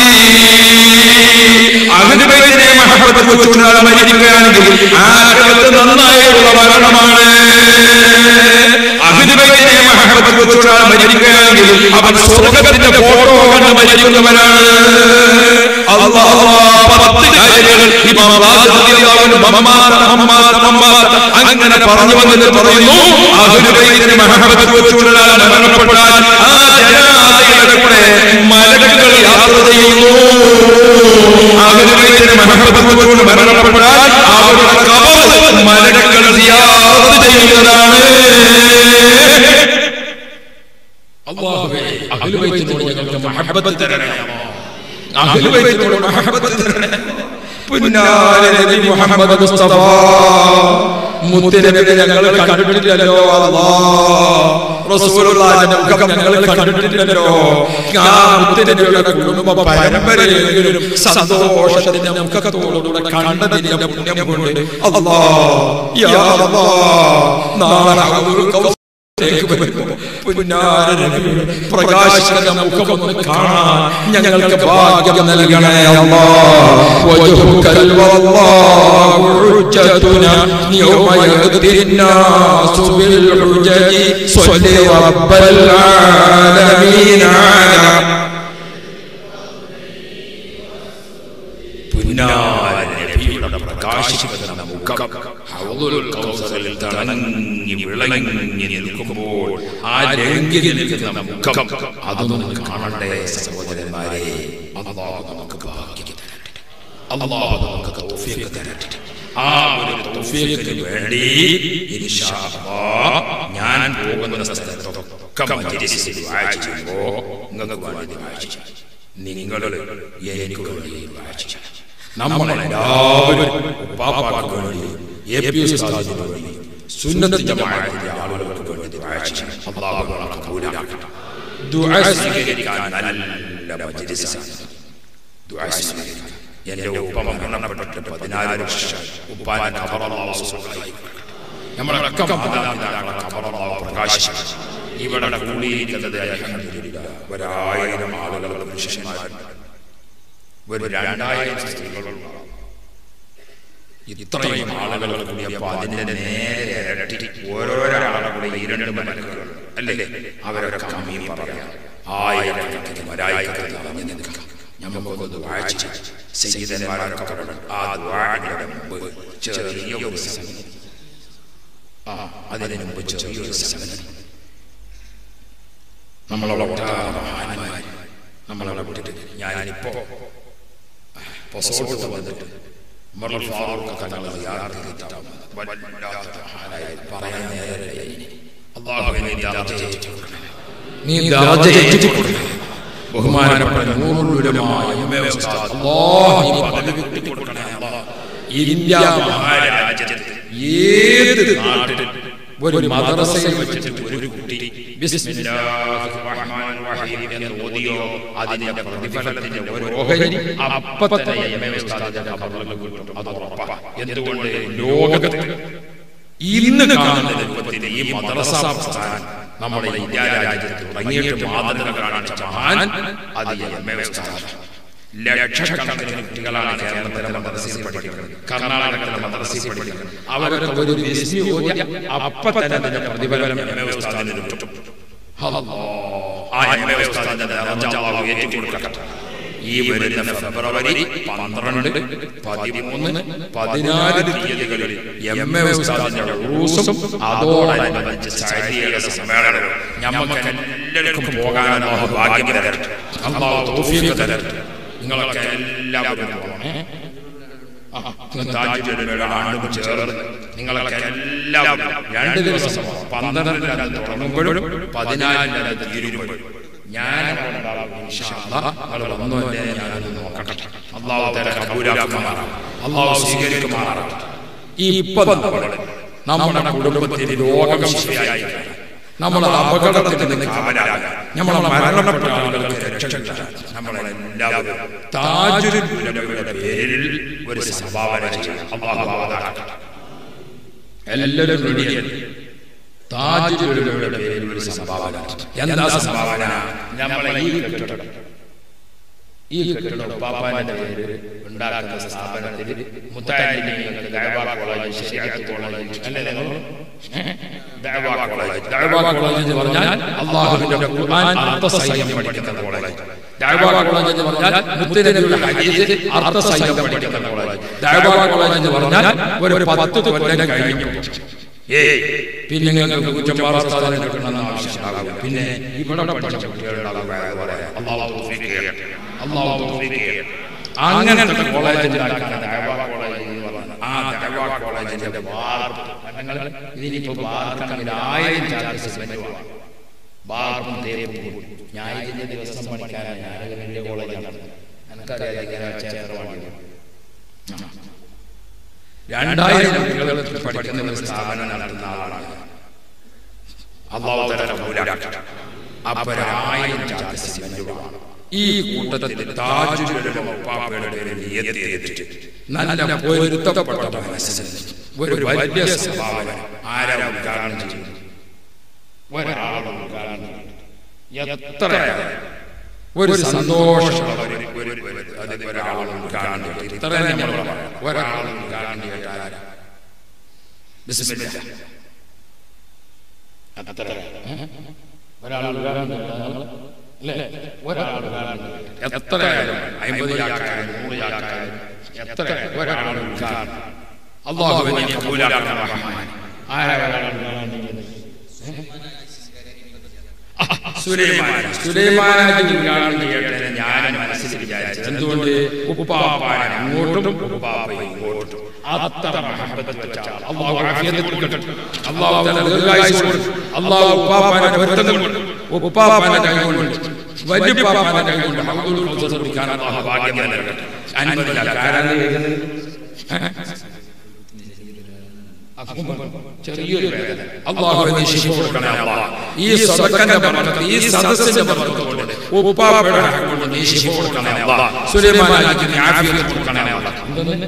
അഹ്ലു ബൈത്തിനെ മഹബ്ബത്ത് വെച്ചുകൊണ്ട് മരിക്കുകയാണെങ്കിൽ ആഖിറത്ത് നന്നായുള്ള മരണമാണ്. അഹ്ലു ബൈത്തിനെ മഹബ്ബത്ത് വെച്ചുകൊണ്ട് മരിക്കുകയാണെങ്കിൽ അവൻ സ്വർഗ്ഗത്തിന്റെ ഫോട്ടോ കണ്ട് മരിക്കുന്നവനാണ്. അല്ലാഹു പത്ത് കാര്യങ്ങൾ ഇമാം റാസിഖ് റളിയല്ലാഹു അൻഹു മമ്മാത മമ്മാത മമ്മാത അങ്ങനെ പറഞ്ഞു വന്നിട്ട് പറയുന്നു, അഹ്ലു ബൈത്തിനെ മഹബ്ബത്ത് വെച്ചുകൊണ്ട് മരണപ്പെട്ടാൽ ആ ജനാസയുടെ കൂടെ മലക്കുകൾ യാത്ര ചെയ്യുന്നു. അഹ്ലു ബൈത്തിനെ മഹബ്ബത്ത് വെച്ചുകൊണ്ട് മരണപ്പെട്ടാൽ അവരുടെ ഖബർ മലക്കുകൾ സിയാറത്ത് ചെയ്യുന്നതാണ്. അല്ലാഹുവേ, അഹ്ലു ബൈത്തിനോട് ഞങ്ങൾക്ക് മഹബ്ബത്ത് തരണേ. അഹ്ലു ബൈത്തിനോട് മഹബ്ബത്ത് തരണേ. പുന്നാര നബി മുഹമ്മദ് മുസ്തഫ മുത്തുനബിയെ ഞങ്ങൾ കണ്ടിട്ടില്ലല്ലോ. അല്ലാഹ് റസൂലുള്ളാഹിന്റെ മുഖം ഞങ്ങൾ കണ്ടിട്ടില്ലല്ലോ. ആ മുത്തുനബിയുടെ കുടുംബ പരമ്പരയിലും സന്തോഷത്തിന്റെ മുഖത്തോടുകൂടെ കണ്ടതിന്റെ പുണ്യം കൊണ്ട് അല്ലാഹ് യാ അല്ലാഹ് നാളെ പ്രകാശിക്കുന്ന മുഖം കാണാൻ ഞങ്ങൾക്ക് ഭാഗ്യം നൽകണേ അല്ലാഹ്. വജ്ഹുകൽ വല്ലാഹു ഹുജ്ജതുനാ യൗമ യഗ്ദിന്നാസു ബിൽ ഹുജ്ജതി സ്വല്ലി റബ്ബൽ ആലമീൻ അലാ. പുന്നാര നബിയുടെ ദുഃഖം ഹൗദുൽ കൗസറിൽ തിളങ്ങി വിളങ്ങി നിൽക്കുമ്പോൾ ആ രംഗി നിൽക്കുന്ന മുഖം അതൊന്നും കാണണ്ടേ സഹോദരന്മാരെ. അല്ലാഹു നമുക്ക് ഭാഗ്യം തരട്ടെ, അല്ലാഹു നമുക്ക് തൗഫീഖ് തരട്ടെ. ആ ഒരു തൗഫീഖിന് വേണ്ടി ഇൻഷാ അല്ലാഹ് ഞാൻ പോകുന്ന സ്ഥലത്തൊക്കെ മജ്‌ലിസിൽ ദുആ ചെയ്യുമ്പോൾ നിങ്ങൾക്ക് വേണ്ടി ദുആ ചെയ്യും, നിങ്ങൾ എനിക്ക് വേണ്ടി ദുആ ചെയ്യും. നമ്മളെല്ലാവരും ഉപ്പാപ്പാക്ക് വേണ്ടി, എ പി ഉസ്താദിന് വേണ്ടി, സുന്നത്ത് ജമാഅത്തിന്റെ ആളുകൾക്ക് വേണ്ടി ദുആ ചെയ്യും. അല്ലാഹു നമ്മളെ കബൂലാക്കട്ടെ. ദുആ സ്വീകരിക്കാൻ നല്ല മജ്‌ലിസാണ്. ദുആ സ്വീകരിക്കാൻ എന്റെ ഉപ്പ മരണപ്പെട്ടിട്ട് പതിനാല് വർഷം. ഉപ്പാന്റെ ഖബർ അല്ലാഹു സുബ്ഹാനഹു നമ്മളൊക്കെ മാതാപിതാക്കളെ ഖബർ അല്ലാഹു പ്രകാശിപ്പിച്ചു. ഇവിടെ കൂടിയിരിക്കുന്നത് അൽഹംദുലില്ലാഹ് ഒരായിരം ആളുകൾ, പുരുഷന്മാരുണ്ട്, ഒരു രണ്ടായിരം സ്ത്രീകളുണ്ട്. ഇത്രയും ആളുകൾ കൂടിയപ്പോൾ അതിന്റെ നേരെ ഇരട്ടി ഓരോരാളുടെ കൂടെ ഈ രണ്ട് മലക്കുകൾ അല്ലേ, അവരൊക്കെ അമ്മീ പറയാം. ആയിരക്കണക്കിന് മലായികകൾ നിറഞ്ഞു നിൽക്കാം. നമുക്ക് ദുആ ചെയ്യാം. സയ്യിദന്മാരൊക്കെ പറഞ്ഞു ആ ദുആയുടെ മുമ്പ് ചെറിയൊരു സംഗതി, ആ അതിന് മുമ്പ് ചെറിയൊരു സംഗതി. നമ്മളവിടെ മഹാന്മാർ നമ്മളവിടെ വിട്ടിട്ട് ഞാനിപ്പോ പൊസോട്ട് വന്നിട്ട് ഉമറുൽ ഫാറൂഖ് തങ്ങളെ സിയാറത്ത് ചെയ്തിട്ടാ വല്ലാത്ത മഹാനായി പറയാൻ നേരമില്ല. അല്ലാഹുവിനെ ദറജ ഏറ്റി കൊടുക്കണം, നീ ദറജ ഏറ്റി കൊടുക്കണം. ബഹുമാനപ്പെട്ട നൂറുൽ ഉലമാ എംഎ ഉസ്താദ് അല്ലാഹു നീ പദവി കൂട്ടി കൊടുക്കണേ അല്ലാഹ്. ഇന്ത്യ മഹാരാജ്യത്ത് ഏത് നാട്ടിൽ ഒരു മദ്രസയിൽ വെച്ചിട്ട് ഒരു കുട്ടി ബിസ്മില്ലാഹിർ റഹ്മാനിർ റഹീം എന്ന് ഓതിയോ അതിന്റെ പ്രതിഫലത്തിന്റെ ഒരു ഓഹരി അപ്പോ തന്നെ എംഎ ഉസ്താദിന്റെ ഖബറിൽ കിട്ടും. അത് ഉറപ്പാണ്. എന്തുകൊണ്ട് ലോകത്ത് ഇന്ന് കാണുന്ന രൂപത്തിൽ ഈ മദ്രസ പ്രസ്ഥാനം നമ്മുടെ ഇന്ത്യ രാജ്യത്ത് തുടങ്ങിയിട്ട് മാതൃക കാണിച്ച മഹാൻ അത് എംഎ ഉസ്താദ്. ലക്ഷക്കണക്കിന് കുട്ടികളാണ് കേരളത്തിലെ മദ്രസയിൽ പഠിക്കുന്നത്, കർണാടകത്തിലെ മദ്രസയിൽ പഠിക്കുന്നത്. അവരൊക്കെ ഒരു ബിസ്മി ഓതിയ അപ്പോ തന്നെ അതിന്റെ പ്രതിഫലം എംഎ ഉസ്താദിന് കിട്ടും. അല്ലാഹ് ആ എംഎ ഉസ്താദിന്റെ ദറജ അല്ലാഹു ഏറ്റി കൊടുക്കട്ടെ. ഈ വരുന്ന ഫെബ്രുവരി പന്ത്രണ്ട്, പതിമൂന്ന്, പതിനാല് തീയതികളിൽ എംഎ ഉസ്താദിന്റെ ഉറൂസും അതോടനുബന്ധിച്ച് സഅദിയുടെ സമ്മേളനവും നമുക്ക് എല്ലാവർക്കും പോകാൻ അല്ലാഹു ഭാഗ്യം തരട്ടെ, അല്ലാഹു തൗഫീഖ് തരട്ടെ. നിങ്ങളൊക്കെ എല്ലാവരും പോകണേ. താജുലുലമാ ചേർന്ന് നിങ്ങളൊക്കെ എല്ലാവരും രണ്ട് ദിവസം പന്ത്രണ്ടിന് തുടങ്ങുമ്പോഴും പതിനാലിന് തീരുമ്പോഴും ഞാൻ ഇൻഷാ അല്ലാഹ് നിങ്ങൾ വന്നോല്ലേ ഞാനൊന്ന് നോക്കട്ടെ. അല്ലാഹു തആല കബൂലാക്കുമാറാകട്ടെ, അല്ലാഹു സ്വീകരിക്കുമാറാകട്ടെ. ഈ ഇപ്പം നമ്മുടെ കുടുംബത്തിൽ രോഗം ശിഫയായി, നമ്മളെ അപകടത്തിൽ നിന്ന് കാവലാകാൻ, നമ്മളെ മരണപ്പെട്ട ആളുകൾക്ക് രക്ഷ കിട്ടാൻ നമ്മളെല്ലാവരും താജുൽ ഉലമയുടെ പേരിൽ ഒരു സംഭാവന ചെയ്യണം. അല്ലാഹു ആദാക്കട്ടെ. എല്ലാവരും റെഡിയാണ്. താജുൽ ഉലമയുടെ പേരിൽ ഒരു സംഭാവന. എന്താ സംഭാവന? നമ്മളെ ഈ കെട്ടിടം, ഈ കെട്ടിടം ഉപ്പാപ്പാന്റെ പേരിൽ ഉണ്ടാക്കുന്ന സ്ഥാപനത്തിൽ മുത്തഅല്ലിമീങ്ങൾക്ക് ദഅവാ കോളേജ്, ശരീഅത്ത് കോളേജ് അല്ലേ, നിങ്ങൾ ദഅവാ കോളേജ്. ദഅവാ കോളേജ് എന്ന് പറഞ്ഞാൽ അല്ലാഹുവിന്റെ ഖുർആൻ അർത്ഥസഹിതം പഠിക്കുന്ന കോളേജ്. ദഅവാ കോളേജ് എന്ന് പറഞ്ഞാൽ മുത്തനബിയുടെ ഹദീസ് അർത്ഥസഹിതം പഠിക്കുന്ന കോളേജ്. ദഅവാ കോളേജ് എന്ന് പറഞ്ഞാൽ ഒരു പത്ത് കൊല്ലം കഴിഞ്ഞു ഏയ് പിന്നെ നിങ്ങൾക്ക് കുറ്റപ്പാറ സ്ഥാനം കിട്ടണമെന്ന് ആവശ്യമുണ്ടാകും. പിന്നെ ഇവിടെ പഠിച്ച കുട്ടികളുണ്ടാകും. അല്ലാഹു തൗഫീഖ് ചെയ്യട്ടെ, അല്ലാഹു തൗഫീഖ് ചെയ്യട്ടെ. അങ്ങനത്തെ കോളേജ് ഉണ്ടാക്കാൻ ദഅവാ കോളേജ് എന്ന് പറഞ്ഞാൽ ആ ദഅവാ കോളേജിന്റെ വാർപ്പ് നിങ്ങൾ ഇതിനിപ്പോ വാർക്കണമെങ്കിൽ ആയിരം ചാക്ക് സിമന്റ് വേണം. വാർപ്പും തേപ്പും ഞാൻ ഇതിന്റെ ദിവസം പണിക്കാനാണ്. ഞാൻ വലിയ കോളേജാണ്, എനിക്കറിയാം ഇങ്ങനെ ചേർവാണ്. രണ്ടായിരം കുട്ടികൾ പഠിക്കുന്ന ഒരു സ്ഥാപനം നടത്തുന്ന ആളാണ്. അല്ലാഹു തആല കബൂലാക്കട്ടെ. അപ്പോൾ ആയിരം ചാക്ക് സിമന്റ് വേണം. ഈ കൂട്ടത്തിൽ താജുൽ ഉലമ ഉപ്പാപ്പയുടെ പേരിൽ നിയത്ത് ചെയ്തിട്ട് നല്ല പൊരുത്തപ്പെട്ട മനസ്സിൽ ഒരു വലിയ സംഭാവന ആരാ ഉദ്ഘാടനം ചെയ്യുന്നത്? ഒരാൾ ഉദ്ഘാടനം ചെയ്യും. എത്ര ഒരു സന്തോഷമുള്ള ഒരാൾ ഉദ്ഘാടനം ചെയ്യും. ഇത്ര നമ്മൾ ഒരാൾ ഉദ്ഘാടനം ചെയ്യട്ടെ. ബിസ്മില്ലാ. അത്ര ഒരാൾ ഉദ്ഘാടനം ചെയ്യട്ടെ. എത്രയായാലും അമ്പത് ചാക്കായാലും നൂറ് ചാക്കായാലും എത്ര ഒരാൾ ഉദ്ഘാടനം അല്ലാഹുവേ നീ കബൂലാക്കണം റഹ്മാൻ. സുലൈമാൻ സുലൈമാനാജി കേട്ടതിന് ഞാൻ മനസ്സിൽ വിചാരിച്ചത് എന്തുകൊണ്ട് ഉപ്പാപ്പാനെ അങ്ങോട്ടും ഉപ്പാപ്പ ഇങ്ങോട്ടും അത്ര മഹബത്ത് വെച്ച അല്ലാഹു ആഫിയത്ത് കൊടുക്കട്ടെ. അല്ലാഹു തആല ദീർഘായുസ്സ് കൊടുക്കട്ടെ. അല്ലാഹു ഉപ്പാപ്പാനെ പൊരുത്തം ഉപ്പാപ്പാനെ കൈകൊണ്ട് വല്യപ്പാപ്പാനെ കൈകൊണ്ട് ഹൗദുൽ കൗസർ കുടിക്കാൻ അല്ലാഹു ഭാഗ്യം നൽകട്ടെ. അനുമതിയില്ല കാരണം ചെറിയൊരു വേദന അല്ലാഹുവേ ശിഫ കൊടുക്കണേ അല്ലാഹ്. ഈ സദഖന്റെ ബർക്കത്ത് ഈ സദസ്സിന്റെ ബർക്കത്ത് കൊണ്ട് ഉപ്പാപ്പയുടെ ഹക്ക് കൊണ്ട് നീ ശിഫ കൊടുക്കണേ അല്ലാഹ്. സുലൈമാനാജിക്ക് നീ ആഫിയത്ത് കൊടുക്കണേ അല്ലാഹ്.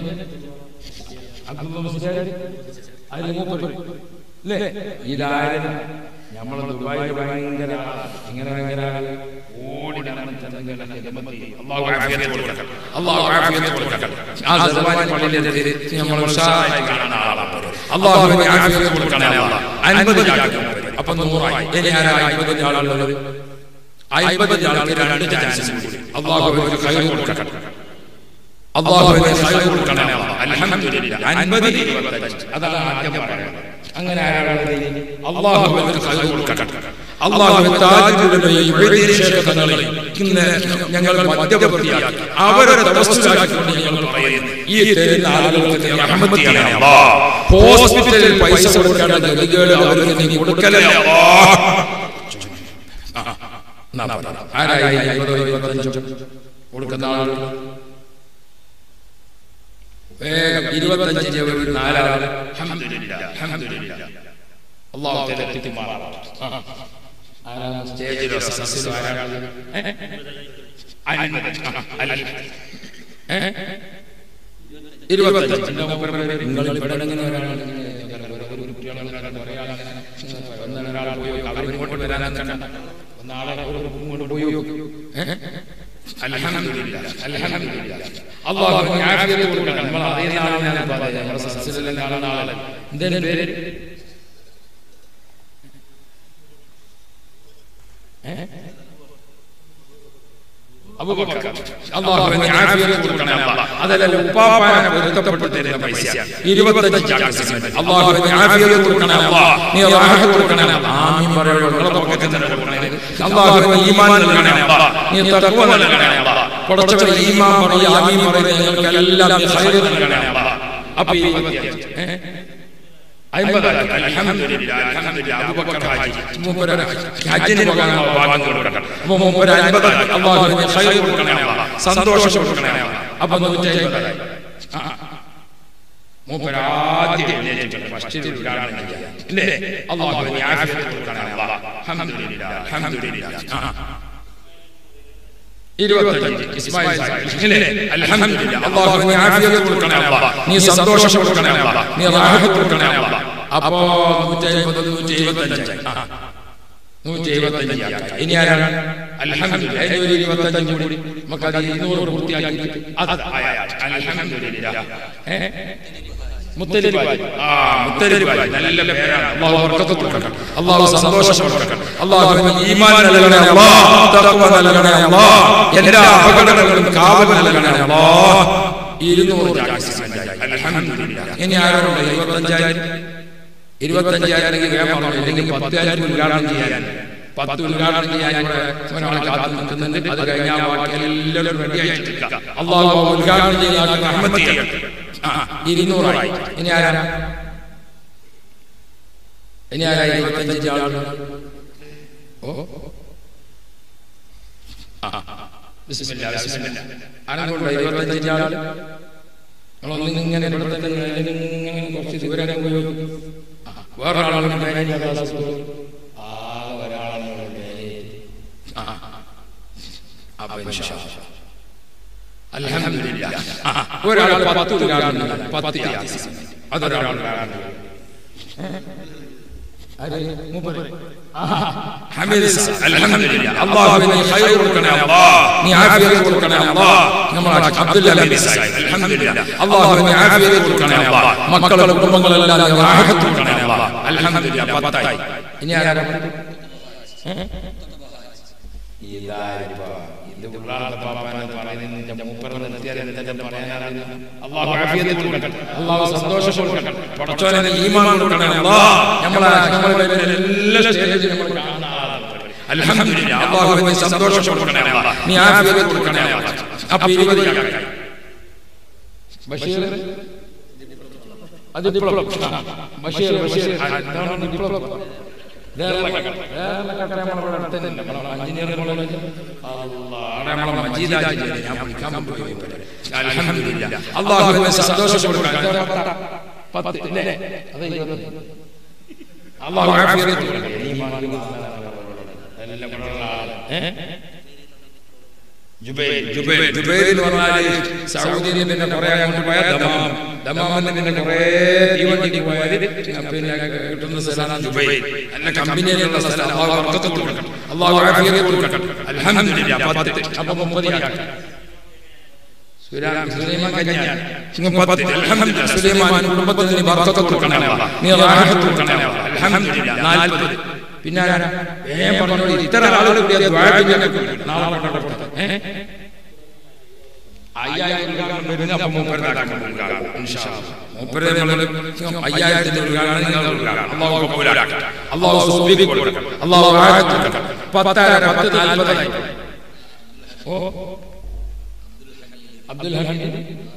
അബ്ദുൽ മുസ്ലിം അലിമൂപ്പർ ല്ലേ ഇതായിരുന്നു നമ്മൾ ദുബായിൽ ഭയങ്കര ഇങ്ങനെ ഭയങ്കര ഓടി നടന്ന് ചന്തകളെ ഹിദമത്തി അല്ലാഹു ആഫിയത്ത് കൊടുക്കട്ടെ. അല്ലാഹു ആഫിയത്ത് കൊടുക്കട്ടെ. ആ സദവാനി പള്ളിയിലെ നമ്മൾ ഉഷാറായി കാണുന്ന ആളാണ്. അല്ലാഹുവേ ആഫിയത്ത് കൊടുക്കണേ അല്ലാഹ്. അൻപത് ജാക്ക് അപ്പോൾ നൂറായി. ഇനി ആരാ അൻപത് ആളുള്ളത്? അൻപത് ആൾക്ക് രണ്ട് ചാൻസ് കൂടി. അല്ലാഹുവേ ഒരു ഖൈർ കൊടുക്കട്ടെ. അല്ലാഹുവേ ഖൈർ കൊടുക്കണേ അല്ലാഹ്. അൽഹംദുലില്ലാഹ് അൻപത് ഇരുപത്തഞ്ച് അതാണ് ആദ്യം പറയുന്നത്. അങ്ങനെ ആരാളുള്ളത്? അല്ലാഹുവേ ഒരു ഖൈർ കൊടുക്കട്ടെ. അല്ലാഹുവേ താജുലുലമ ഇബ്രാഹിം ശൈഖ് തങ്ങളെ ഇന്ന് ഞങ്ങൾ മധ്യവർത്തിയാക്കി അവരുടെ തവസ്സുലാക്കിക്കൊണ്ട് ഞങ്ങൾ പറയുന്നു ഈ തരുന്ന ആളുകൾക്ക് റഹ്മത്ത് ചെയ്യണേ അല്ലാഹ്. ഹോസ്പിറ്റലിൽ പൈസ കൊടുക്കേണ്ട ഗതികേട് അവർക്ക് നീ കൊടുക്കലേ അല്ലാഹ്. ആരായി അൻപതോ ഇരുപത്തഞ്ചോ കൊടുക്കുന്ന ആളുകൾ വേഗം ഇരുപത്തഞ്ചിന്റെ ഒരു നാലാള് അൽഹംദുലില്ലാഹ് അൽഹംദുലില്ലാഹ് അല്ലാഹു തആല എത്തിക്കുമാറാകട്ടെ. ആരാണ് സ്റ്റേജിലോ സദസ്സിലോ ആരാണ്? ഇരുപത്തഞ്ച് നിങ്ങൾ ഇവിടെ എങ്ങനെ ഒരാളാണ് അവരിങ്ങോട്ട് വരാനാണ് ഒന്നാളെ ഇങ്ങോട്ട് പോയി. അൽഹംദുലില്ലാഹ് അൽഹംദുലില്ലാഹ് അല്ലാഹു ആഫിയത്ത് കൊടുക്കട്ടെ. നമ്മൾ അറിയുന്ന ആളാണ് പറയുന്നത്. നമ്മുടെ സദസ്സിലെ ആളാണ് ആളല്ല. എന്തിന്റെ പേര്? അബൂബക്കർ. അല്ലാഹുവേ ആഫിയത്ത് കൊടുക്കണേ അല്ലാഹ്. അതല്ല ഉപ്പാപ്പാനെ പൊരുത്തപ്പെട്ട് തരുന്ന പൈസ ഇരുപത്തഞ്ച് ജാക്ക്. അല്ലാഹുവേ ആഫിയത്ത് കൊടുക്കണേ അല്ലാഹ്. നീ റാഹത്ത് കൊടുക്കണേ അല്ലാഹ്. ആമീൻ പറയൂ. നിങ്ങളുടെ പൊക്കത്തിൽ കൊടുക്കണേ. അല്ലാഹുവേ ഈമാൻ നൽകണേ അല്ലാഹ്. നീ തഖ്വ നൽകണേ അല്ലാഹ്. പടച്ചവനെ ഈമാൻ പറയൂ ആമീൻ പറയൂ. ഞങ്ങൾക്കെല്ലാം നീ ഖൈർ നൽകണേ അല്ലാഹ്. അപ്പോൾ ഇരുപത്തഞ്ച് അൻപതായി. അൽഹംദുലില്ലാഹ് അൽഹംദുലില്ലാഹ് അബൂബക്കർ ഹാജി മൂപ്പര ഹജ്ജിന് പോകാനുള്ള ഭാഗ്യം കൊടുക്കട്ടെ. അപ്പോൾ മൂപ്പര അൻപതായി. അല്ലാഹുവേ ഖൈർ കൊടുക്കണേ അല്ലാഹ്. സന്തോഷം കൊടുക്കണേ അല്ലാഹ്. അപ്പോൾ നൂറ്റി അൻപതായി. മൂപ്പര ആദ്യം എഴുന്നേറ്റിട്ടുണ്ട്. ഫസ്റ്റിൽ ഉദ്ഘാടനം ചെയ്യാൻ ഇല്ലേ? അല്ലാഹുവേ ആഫിയത്ത് കൊടുക്കണേ അല്ലാഹ്. അൽഹംദുലില്ലാഹ് അൽഹംദുലില്ലാഹ് ഇരുപത്തഞ്ച് ഇസ്മായിൽ സാഹിബ് ഇല്ലേ? അൽഹംദുലില്ലാഹ് അല്ലാഹുവേ ആഫിയത്ത് കൊടുക്കണേ അല്ലാഹ്. നീ സന്തോഷം കൊടുക്കണേ അല്ലാഹ്. നീ റാഹത്ത് കൊടുക്കണേ അല്ലാഹ്. അപ്പോൾ നൂറ്റി അൻപത് നൂറ്റി എഴുപത്തഞ്ച് നൂറ്റി എഴുപത്തഞ്ച് ഇനി ആരാണ്? അൽഹംദുലില്ലാഹ് ഒരു ഇരുപത്തഞ്ച് കൂടി നമുക്ക് ഇരുന്നൂറ് പൂർത്തിയാക്കി. അൽഹംദുലില്ലാഹ് മുത്തലിബായി. ആ മുത്തലിബായി നല്ല പേരാണ്. അല്ലാഹു ബർക്കത്ത് കൊടുക്കട്ടെ. അല്ലാഹു സന്തോഷം കൊടുക്കട്ടെ. അല്ലാഹു ഈമാൻ നൽകണേ അല്ലാഹ്. തഖ്വ നൽകണേ അല്ലാഹ്. എല്ലാ അപകടങ്ങളും കാവൽ നൽകണേ അല്ലാഹ്. ഇരുന്നൂറ് അൽഹംദുലില്ലാഹ്. ഇനി ആരോട്? ഇരുപത്തഞ്ചായിരം ഇരുപത്തഞ്ചായിരം വേണം. അല്ലെങ്കിൽ പത്തായിരം ഉദ്ഘാടനം ചെയ്യാൻ പത്ത് ഉദ്ഘാടനം ചെയ്യാൻ ഇവിടെ ഒരാൾ കാത്തു നിൽക്കുന്നുണ്ട്. അത് കഴിഞ്ഞാൽ ബാക്കി എല്ലാവരും റെഡി ആയിട്ടില്ല. അല്ലാഹു ഉദ്ഘാടനം ചെയ്യാൻ റഹ്മത്ത് ചെയ്യട്ടെ. ഇരുന്നൂറായി. ഇനി ആരാ? ഇനി ആരാ? ഇരുപത്തഞ്ച് ആളുകൾ. ഓ ബിസ്മില്ലാ ബിസ്മില്ലാ ആരാണ്? ഇരുപത്തഞ്ച് ആളുകൾ. നമ്മളൊന്നും ഇങ്ങനെ ഇങ്ങനെ കുറച്ച് ദൂരം പോയി വേറെ ആളുകൾ അൽഹംദുലില്ലാഹ് ഒരാൾ പത്ത് ഉദ്ഘാടനം പത്ത് അതൊരാൾ അൽഹംദുലില്ലാഹ് അല്ലാഹുവേ നീ ഖൈർ കൊടുക്കണേ അല്ലാഹ്. നീ ആഫിയത്ത് കൊടുക്കണേ അല്ലാഹ്. നമ്മുടെ അബ്ദുൽ ഹമീദ് സാഹിബ് അൽഹംദുലില്ലാഹ് അല്ലാഹുവേ നീ ആഫിയത്ത് കൊടുക്കണേ അല്ലാഹ്. മക്കളുടെ കുടുംബങ്ങളെല്ലാം നീ റാഹത്ത് കൊടുക്കണേ അല്ലാഹ്. അൽഹംദുലില്ലാഹ് പത്തായി. ഇനി ആരാ? ഇതാരിപ്പോ ഇത് ഉള്ളാഹുവിന്റെ പാപ്പാനെ പറയുന്നതിന്റെ മൂപ്പർ നിർത്തിയാൽ എന്തെങ്കിലും പറയാനാണ്. അല്ലാഹു ആഫിയത്ത് കൊടുക്കട്ടെ, അല്ലാഹു സന്തോഷം കൊടുക്കട്ടെ, പടച്ചോനെ ഈമാൻ കൊടുക്കണേ അല്ലാഹ്. നമ്മളെ നമ്മളെ എല്ലാ സ്റ്റേജിലും നമ്മൾ കാണുന്ന ആളാണ്. അൽഹംദുലില്ലാഹ്, അല്ലാഹു സന്തോഷം കൊടുക്കണേ അല്ലാഹ്, നീ ആഫിയത്ത് കൊടുക്കണേ അല്ലാഹ്. അപ്പോൾ ഇരുപത് ബഷീർ അത് ഡിപ്ലോമ ബഷീർ ബഷീർ എന്താണ് ഡിപ്ലോമ അല്ലാഹുവിനെ സന്തോഷം കൊടുക്കട്ടെ. അല്ലാഹു ആഫിയത്ത് കൊടുക്കട്ടെ. ജുബൈർ ജുബൈർ ജുബൈർ എന്ന് പറഞ്ഞാൽ സൗദിയിൽ നിന്ന് കുറെ അങ്ങോട്ട് പോയാൽ ദമാം, ദമാമിൽ നിന്ന് കുറെ തീവണ്ടി പോയാൽ പിന്നെ കിട്ടുന്ന സ്ഥലമാണ് ജുബൈർ. നല്ല കമ്പനിയിലുള്ള സ്ഥലം. അല്ലാഹു ബർക്കത്ത് കൊടുക്കട്ടെ, അല്ലാഹു ആഫിയത്ത് കൊടുക്കട്ടെ. അൽഹംദുലില്ലാഹ്. പത്ത് അപ്പോൾ മുപ്പതിനാക്കട്ടെ. സുലൈമാൻ കഞ്ഞാൻ പത്ത്. അൽഹംദുലില്ലാഹ്, സുലൈമാൻ കുടുംബത്തിന് ബർക്കത്ത് കൊടുക്കണേ അല്ലാഹ്, നീ റാഹത്ത് കൊടുക്കണേ അല്ലാഹ്. അൽഹംദുലില്ലാഹ്. നാൽപ്പത്. പിന്നെ ഇത്ര ആളുകൾ കൂടി നാളെ അയ്യായിരത്തിന്റെ അബ്ദുൽ ഹമീദ്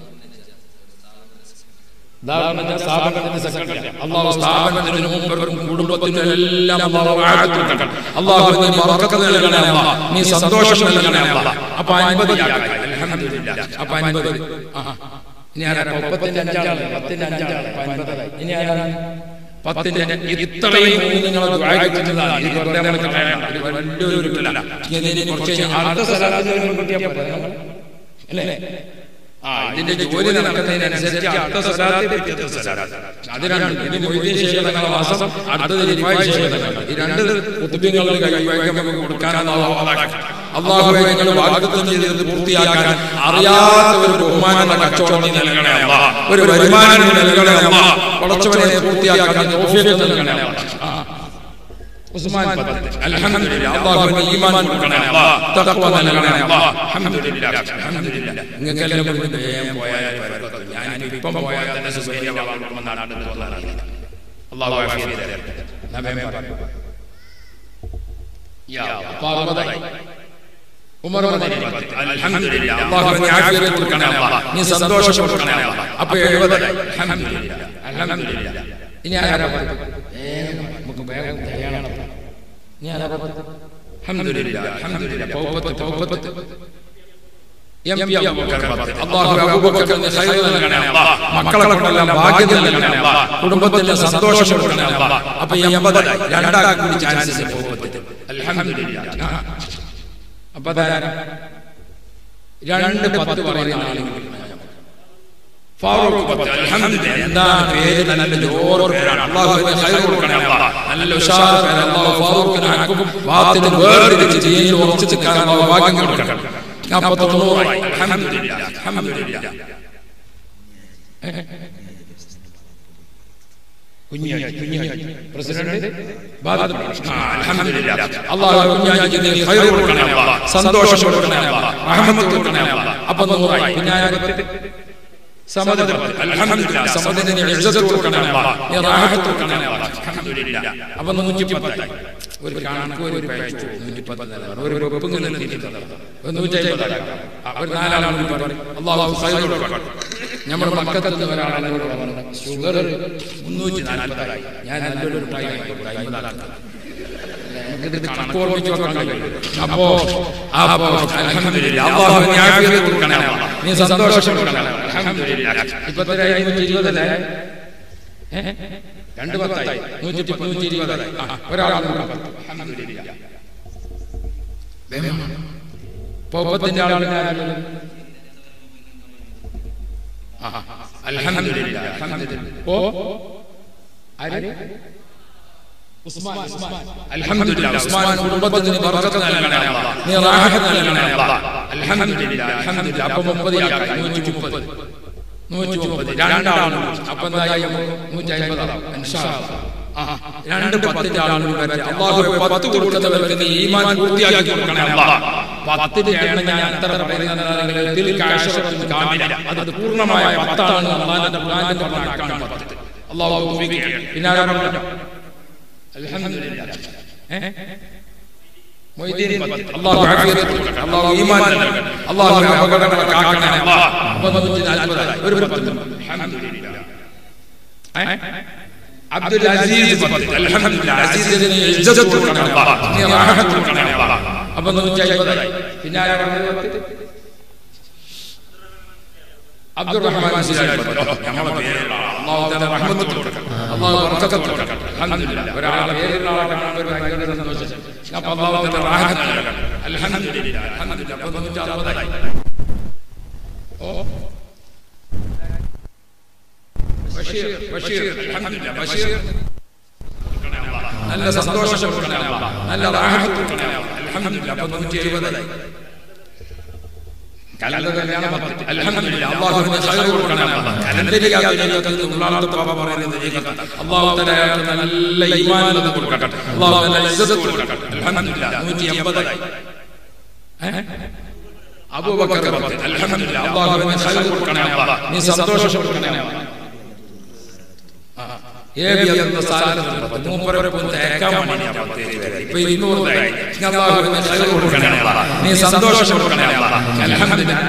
നീ സന്തോഷം നൽകണേ അല്ലാഹ്. അപ്പൊ അൻപത് അപ്പൊ അൻപത് ഇനി ആരാ? മുപ്പത്തിന്റെ അഞ്ചാള് പത്തിന്റെ അഞ്ചാള് അൻപതായി. ഇനി ആരാണ്? പത്തിന്റെ ഇത്രയും നിങ്ങൾ വലിയൊരു ആ ഇതിന്റെ ജോലി നടക്കുന്നതിനനുസരിച്ച് അടുത്ത സ്വലാത്ത് പിറ്റത്തെ സ്വലാത്ത് അതിനാണ് ഇനി മൊയ്തീൻ ശൈഖ് തങ്ങളുടെ മാസം അടുത്തത് റിഫായി ശൈഖ് തങ്ങൾ. ഈ രണ്ട് കുത്തുബിങ്ങളുടെ കൈവയ്ക്ക് നമുക്ക് കൊടുക്കാനാണ് അല്ലാഹുവേ നിങ്ങൾ വാഗ്ദത്തം ചെയ്തത് പൂർത്തിയാക്കാൻ അറിയാത്ത ഒരു ബഹുമാനം കച്ചവടം നൽകണേ അല്ലാഹ്, ഒരു വരുമാനം നൽകണേ അല്ലാഹ്, പടച്ചവനെ പൂർത്തിയാക്കാൻ തൗഫീഖ് നൽകണേ അല്ലാഹ്. ഉസ്മാൻ പത്ത്. അൽഹംദുലില്ലാഹ്, അല്ലാഹുവിന്റെ ഈമാൻ കൊടുക്കണേ അല്ലാഹ്, തഖ്വ നൽകണേ അല്ലാഹ്. അൽഹംദുലില്ലാഹ് അൽഹംദുലില്ലാഹ്. നിങ്ങൾക്കെല്ലാം കൊണ്ട് വേഗം പോയാൽ ബർക്കത്ത്. ഞാൻ ഇപ്പം പോയാൽ തന്നെ സുബൈയ വാങ്ങുമ്പോൾ നടന്നു തോന്നാനാണ്. അല്ലാഹു ആഫിയത്ത് തരട്ടെ. നബിയെ പറഞ്ഞു യാ അല്ലാഹ്. ഉമർ മദനി പത്ത്. അൽഹംദുലില്ലാഹ്, അല്ലാഹുവിനെ ആഫിയത്ത് കൊടുക്കണേ അല്ലാഹ്, നീ സന്തോഷം കൊടുക്കണേ അല്ലാഹ്. അപ്പോൾ എഴുപത്. അൽഹംദുലില്ലാഹ് അൽഹംദുലില്ലാഹ്. ഇനി ആരാ പറഞ്ഞു? നമുക്ക് വേഗം തയ്യാറാണ്. ഇനി ആരാ പറഞ്ഞു? അൽഹംദുലില്ലാഹ് അൽഹംദുലില്ലാഹ്. പൗപത്ത് പൗപത്ത് എം പി അബൂബക്കർ പത്ത്. അല്ലാഹു അബൂബക്കറിന് ഖൈർ നൽകണേ അല്ലാഹ്, മക്കളെ കൊണ്ടെല്ലാം ഭാഗ്യം നൽകണേ അല്ലാഹ്, കുടുംബത്തിന്റെ സന്തോഷം കൊടുക്കണേ അല്ലാഹ്. അപ്പോൾ എൺപത് രണ്ടാൾക്ക് കൂടി ചാൻസ് പൗപത്ത്. അൽഹംദുലില്ലാഹ്. അപ്പോൾ രണ്ട് പത്ത് പറയുന്ന ആളുകൾ ഫാറൂഖ് പത്ത്. അൽഹംദുലില്ലാഹ്. എന്താണ് പേര്? നല്ല ജോർ പേരാണ്. അല്ലാഹുവിനെ ഖൈർ കൊടുക്കണേ അല്ലാഹ്, നല്ല ഉഷാർ പേര്. അല്ലാഹു ഫാറൂഖിനെ ഹക്കും ബാത്തിലും വേർതിരിച്ച് ദീനിൽ ഉറച്ചു നിൽക്കാൻ അല്ലാഹു ഭാഗ്യം കൊടുക്കട്ടെ. അപ്പോൾ തൊണ്ണൂറ്. അൽഹംദുലില്ലാഹ് അൽഹംദുലില്ലാഹ്. കുഞ്ഞാജി കുഞ്ഞാജി പ്രസിഡന്റ് ബാദ്. അൽഹംദുലില്ലാഹ്. അല്ലാഹു കുഞ്ഞാജിക്ക് നീ ഖൈർ കൊടുക്കണേ അല്ലാഹ്, സന്തോഷം കൊടുക്കണേ അല്ലാഹ്, റഹ്മത്ത് കൊടുക്കണേ അല്ലാഹ്. അപ്പോൾ നൂറായി. കുഞ്ഞാജി സമദ്. അൽഹംദുലില്ലാഹ്. സമദിനെ നീ ഇസ്സത്ത് കൊടുക്കണേ അല്ലാഹ്, നീ റാഹത്ത് കൊടുക്കണേ അല്ലാഹ്. അൽഹംദുലില്ലാഹ്. അപ്പോൾ നൂറ്റി പത്ത്. ഒരു കണക്ക് ഒരു പേജ് നൂറ്റി പത്ത് നിലവാരം ഒരു വെപ്പും നിലനിർത്തിയിട്ടുണ്ട്. നൂറ്റി അമ്പത്. ഒരു നാലാളാണ് പറയും അല്ലാഹു ഖൈർ കൊടുക്കട്ടെ. നമ്മൾ മക്കത്തിൽ നിന്ന് ഒരാളോട് പറഞ്ഞു ഷുഗർ മുന്നൂറ്റി നാൽപ്പതായി. ഞാൻ നല്ലൊരു മിഠായി വാങ്ങിക്കൊടുത്തു അമ്പതാക്കി. അപ്പോ അൽഹംദുലില്ലാഹ്, അല്ലാഹു ആഫിയത്ത് കൊടുക്കണേ അല്ലാഹ്, നീ സന്തോഷം കൊടുക്കണേ അല്ലാഹ്. അൽഹംദുലില്ലാഹ്. ഇപ്പത്തെ ഇരുന്നൂറ്റി ഇരുപതല്ലേ? രണ്ട് പത്തായി. നൂറ്റി നൂറ്റി ഇരുപതായി. ഒരാളാണ് അൽഹംദുലില്ലാഹ്. പൗപത്തിന്റെ ആളാണ്. അൽഹംദുലില്ലാഹ് അൽഹംദുലില്ലാഹ്. ഓ ആര്? ഉസ്മാൻ. അൽഹംദുലില്ലാഹ്. ഉസ്മാൻ കുടുംബത്തിന് ബർക്കത്ത് നൽകണേ അല്ലാഹ്, നീ റാഹത്ത് നൽകണേ അല്ലാഹ്. അൽഹംദുലില്ലാഹ് അൽഹംദുലില്ലാഹ്. അപ്പോൾ മുപ്പതിനാക്കി. നൂറ്റി മുപ്പത് നൂറ്റി മുപ്പത് രണ്ടാണ്. അപ്പോൾ എന്തായി? നൂറ്റി അമ്പതാവും ഇൻഷാ അല്ലാഹ്. രണ്ട് പത്തിന്റെ ആളുകൾ അല്ലാഹു പത്ത് കൊടുക്കുന്നവർക്ക് നീ ഈമാൻ പൂർത്തിയാക്കി കൊടുക്കണേ അല്ലാഹ്. പത്തിന്റെ എണ്ണം ഞാൻ എത്ര പറയുന്നത് അത് പൂർണ്ണമായ പത്താണ്. അള്ളാഹുവിന്റെ ഖുർആനിൽ പറഞ്ഞ കണക്കാണ് പത്ത്. അള്ളാഹു തൗഫീഖ് ചെയ്യട്ടെ. പിന്നെ ആരാ പറഞ്ഞു? അൽഹംദുലില്ലാഹ്. ഏഹ് മൊയ്തീൻ പത്ത്. അല്ലാഹു ആഫിയത്ത് കൊടുക്കട്ടെ. അല്ലാഹു ഈമാൻ നൽകട്ടെ. അല്ലാഹു അപകടങ്ങളെ കാക്കണേ. അല്ലാഹ് മുന്നൂറ്റി നാൽപ്പത് ഒരു പത്ത്. അൽഹംദുലില്ലാഹ്. ഏഹ് അബ്ദുൽ അസീസ് പത്ത്. അൽഹംദുലില്ലാഹ്. അസീസിനെ ഇജ്ജത്ത് കൊടുക്കണേ അല്ലാഹ്. നീ റാഹത്ത് കൊടുക്കണേ അല്ലാഹ്. അപ്പോൾ നൂറ്റി അൻപത്. പിന്നെ ആരാ പറഞ്ഞത് പത്ത്? അബ്ദുറഹ്മാൻ സിലായി പത്ത്. നമ്മളെ പേരുള്ള അല്ലാഹു തആല റഹ്മത്ത് കൊടുക്കട്ടെ. അല്ലാഹു ബറക്കത്ത് കൊടുക്കട്ടെ. അൽഹംദുലില്ലാഹ്. ഒരാളെ പേരുള്ള ആളെ കാണുമ്പോൾ ഭയങ്കര സന്തോഷം. അപ്പോൾ അല്ലാഹു തആല റാഹത്ത് നൽകട്ടെ. അൽഹംദുലില്ലാഹ്. അൽഹംദുലില്ലാഹ്. അപ്പോൾ നൂറ്റി അറുപത്. ഓ ബഷീർ ബഷീർ അൽഹംദുലില്ലാഹ്. ബഷീർ നല്ല സന്തോഷം കൊടുക്കണേ അല്ലാഹ്. നല്ല റാഹത്ത് കൊടുക്കണേ അല്ലാഹ്. അൽഹംദുലില്ലാഹ്. അപ്പോൾ നൂറ്റി എഴുപത്. കലണ്ടർ കല്യാണം പത്ത്. അൽഹംദുലില്ലാഹ്. അല്ലാഹുവിനെ ഖൈർ കൊടുക്കണേ അല്ലാഹ്. കലണ്ടറിൽ യാതൊരു ഉള്ളാളത്തെ ബാബ പറയുന്നത് കേൾക്കട്ടെ. അല്ലാഹു തആല നല്ല ഈമാൻ കൊടുക്കട്ടെ. അല്ലാഹു നല്ല ഇസ്സത്ത് കൊടുക്കട്ടെ. അൽഹംദുലില്ലാഹ്. നൂറ്റി എൺപത്. ഏഹ് അബൂബക്കർ പത്ത്. അൽഹംദുലില്ലാഹ്. അല്ലാഹുവിനെ ഖൈർ കൊടുക്കണേ അല്ലാഹ്. നീ സന്തോഷം കൊടുക്കണേ അല്ലാഹ്. ഏബി എന്ന സാധനത്തിൽ മൂപ്പരെ കൊണ്ട് ഏക്കാൻ വേണ്ടിയാണ് പത്ത് പേര്. ഇപ്പൊ ഇരുന്നൂറായി. അല്ലാഹുവിനെ ഖൈർ കൊടുക്കണേ അല്ലാഹ്. നീ സന്തോഷം കൊടുക്കണേ അല്ലാഹ്. അൽഹംദുലില്ലാഹ്.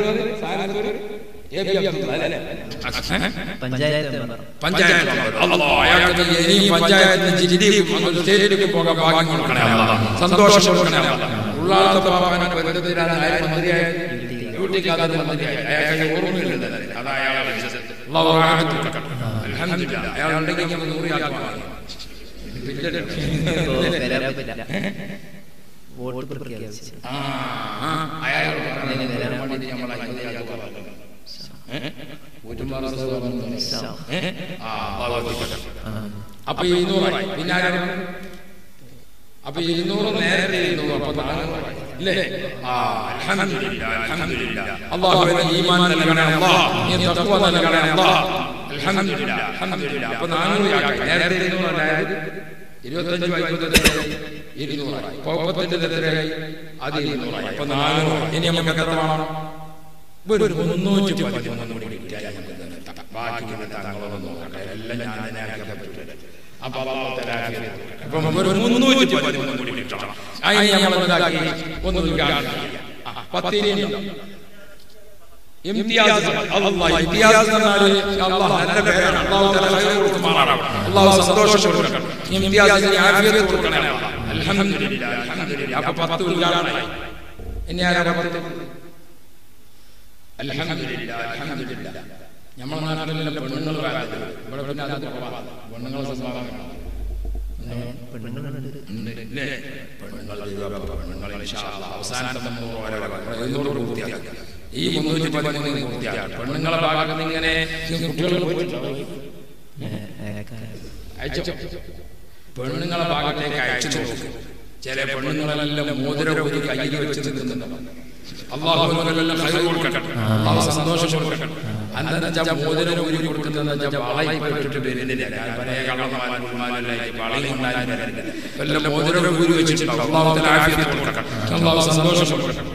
ഏബി അബ്ദുള്ള അല്ലേ? പഞ്ചായത്ത് മെമ്പർ. പഞ്ചായത്ത് മെമ്പർ. അല്ലാഹ് അയാൾക്ക് ഇനി പഞ്ചായത്തിന് ജില്ലയിലേക്ക് സ്റ്റേറ്റിലേക്ക് പോകാൻ ഭാഗ്യം കൊടുക്കണേ അല്ലാഹ്. സന്തോഷം കൊടുക്കണേ അല്ലാഹ്. ഉള്ളാളത്തെ ബാബാനെ വെറുതെയാണ് ആര് മന്ത്രിയായി ഡ്യൂട്ടിക്കാതെ മന്ത്രിയായി. അയാൾക്ക് ഓർമ്മയില്ല. അതാ അയാളെ അല്ലാഹു റാഹത്ത് കൊടുക്കട്ടെ. അൽഹംദുലില്ലാഹ്. അയാൾ ഉണ്ടെങ്കിൽ നമുക്ക് നൂറിയാക്കുവാണ്. വോട്ട് പ്രഖ്യാപിച്ചു. ആ അയാൾ വരാൻ വേണ്ടി നമ്മൾ അനുമതിയാക്കുവാണ്. അപ്പൊ ഇരുന്നൂറായി. പിന്നെ അപ്പൊ ഇരുന്നൂറ് നേരത്തെ ഇരുന്നൂറ്. അപ്പൊ നാനൂറായി ഇല്ലേ? അൽഹംദുലില്ലാഹ്. അൽഹംദുലില്ലാഹ്. അല്ലാഹുവിനെ ഈമാൻ നൽകണേ അല്ലാഹ്. നീ തഖ്വ നൽകണേ അല്ലാഹ്. അൽഹംദുലില്ലാഹ്. അൽഹംദുലില്ലാഹ്. അപ്പൊ നാനൂറ് ആക്കി. നേരത്തെ ഇരുന്നൂറ് അല്ലായത് ഇരുപത്തഞ്ച് വൈകുന്നേരമായി ഇരുന്നൂറായി. കോപ്പത്തിന്റെ എത്രയായി? അത് ഇരുന്നൂറായി. അപ്പൊ നാനൂറ്. ഇനി നമുക്ക് എത്ര വേണം? ഒരു മുന്നൂറ്റി പതിമൂന്ന് കൂടി കിട്ടിയാൽ നമുക്ക് ബാക്കി തങ്ങളൊന്നും നോക്കട്ടെ. എല്ലാം ഞാൻ തന്നെ ആക്കാൻ പറ്റില്ല. അപ്പൊ അപ്പൊ ഒരു മുന്നൂറ്റി പതിമൂന്ന് കൂടി കിട്ടണം. അതിന് നമ്മൾ എന്താക്കി? ഒന്നും പത്തിരിയുണ്ടോ? ഇംതിയാസ്. അല്ലാഹ് ഇംതിയാസ് എന്നാല് അല്ലാഹ് നല്ല പേരാണ്. അല്ലാഹു തആല ഖൈർ കൊടുക്കുമാറാവട്ടെ. അല്ലാഹു സന്തോഷം കൊടുക്കട്ടെ. ഇംതിയാസിന് ആഫിയത്ത് കൊടുക്കണേ അല്ലാഹ്. അൽഹംദുലില്ലാഹ്. അൽഹംദുലില്ലാഹ്. അപ്പൊ പത്ത് ഉദ്ഘാടനമായി. ഇനി ആരാ പത്ത്? അൽഹംദുലില്ലാഹ്. അൽഹംദുലില്ലാഹ്. നമ്മുടെ നാട്ടിലെ പെണ്ണുങ്ങൾ വേണ്ടത് ഇവിടെ പിന്നെ അത് കുറവാണ്. പെണ്ണുങ്ങളെ സംഭാവന പെണ്ണുങ്ങൾ അവസാനത്തെ എഴുന്നൂറ് പൂർത്തിയാക്കി. ഈ മുന്നൂറ്റി പതിമൂന്ന് പൂർത്തിയാക്കി. പെണ്ണുങ്ങളെ ഭാഗത്ത് ഇങ്ങനെ കുട്ടികൾ അയച്ചു. പെണ്ണുങ്ങളെ ഭാഗത്തേക്ക് അയച്ചു നോക്കും. ചില പെണ്ണുങ്ങളെല്ലാം മോതിരം ഒരു കയ്യിൽ വെച്ച് നിൽക്കുന്നുണ്ട്. അല്ലാഹുവിനെല്ലാം ഖൈർ കൊടുക്കട്ടെ. അല്ലാഹു സന്തോഷം കൊടുക്കട്ടെ. അന്നത്തെ മോതിരം ഊരി കൊടുക്കുന്നത് വളയിൽ പോയിട്ട് വരുന്നില്ല. പഴയ കള്ളന്മാരല്ലായി വളയും ഉണ്ടായിരുന്നില്ല. എല്ലാം മോതിരം ഊരി വെച്ചിട്ടുണ്ട്. അല്ലാഹു തആല ആഫിയത്ത് കൊടുക്കട്ടെ. അല്ലാഹു സന്തോഷം കൊടുക്കട്ടെ.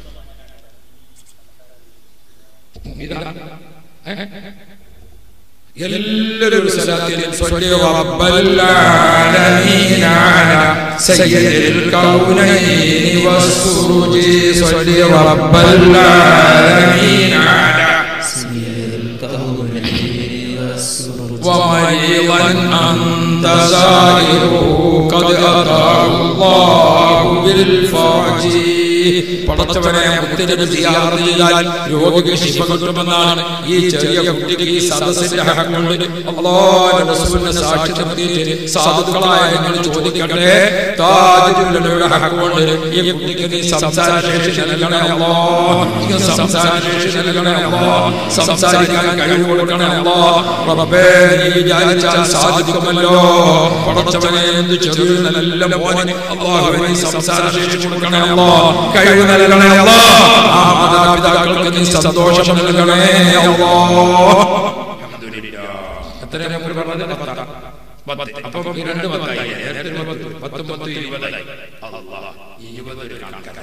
എല്ലാവരും സ്വലാത്തിൽ സ്വല്ലി റബ്ബൽ ആലമീന അലാ സയ്യിദിൽ കൗനൈനി വസ്സുറുജി സ്വല്ലി റബ്ബൽ ആലമീന അലാ സയ്യിദിൽ കൗനൈനി വസ്സുറുജി വമരിദൻ അൻത സായിറു ഖദ് അതാല്ലാഹു ബിൽ ഫാജി. പടച്ചവനെ മുത്തനബി സിയാറത്ത് ചെയ്താൽ രോഗിക്ക് ശിഫ കിട്ടുമെന്നാണ്. ഈ ചെറിയ കുട്ടിക്ക് ഈ സദസ്സിന്റെ ഹക്കുണ്ട്. അല്ലാഹുവിന്റെ റസൂലിനെ സാക്ഷി നിർത്തിയിട്ട് സാധുക്കളായ നിങ്ങൾ ചോദിക്കട്ടെ, താജുലുലയുടെ ഹക്കുണ്ട്. ഈ കുട്ടിക്ക് നീ സംസാര ശേഷി നൽകണേ അല്ലാഹ്. സംസാര ശേഷി നൽകണേ അല്ലാഹ്. സംസാരിക്കാൻ കഴിവ് കൊടുക്കണേ അല്ലാഹ്. റബ്ബേ നീ വിചാരിച്ചാൽ സാധിക്കുമല്ലോ. പടച്ചവനെ എന്ത് ചെറിയ നല്ല മോനെ അല്ലാഹുവേ സംസാര ശേഷി കൊടുക്കണേ അല്ലാഹ്. കഴിവ് നൽകണേ അല്ലാഹ്. ആ മാതാപിതാക്കൾക്ക് നീ സന്തോഷം നൽകണേ അല്ലാഹ്. അൽഹംദുലില്ലാഹ്. എത്ര നമ്പർ പറഞ്ഞത്? അപ്പം രണ്ട് പത്തായി പത്തൊമ്പത് ഇരുപതായി ഇരുപത് ഒരു കണക്കാണ്.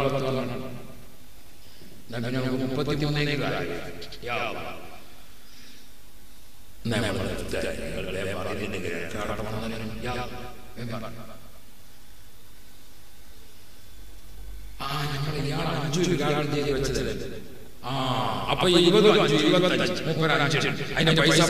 മുപ്പത്തിമൂന്നേ ആ അപ്പൊ ഇരുപത് അഞ്ചു ഇരുപത്തഞ്ച് മുപ്പത്തഞ്ച് അതിന്റെ പൈസ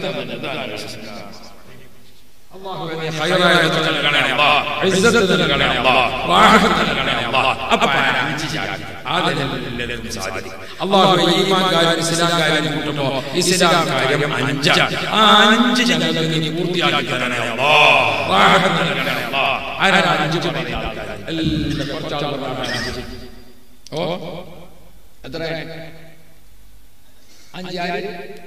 അഞ്ച് ഞങ്ങൾക്ക് നീ പൂർത്തിയാക്കി തരണേ ഓ എത്ര അഞ്ചായി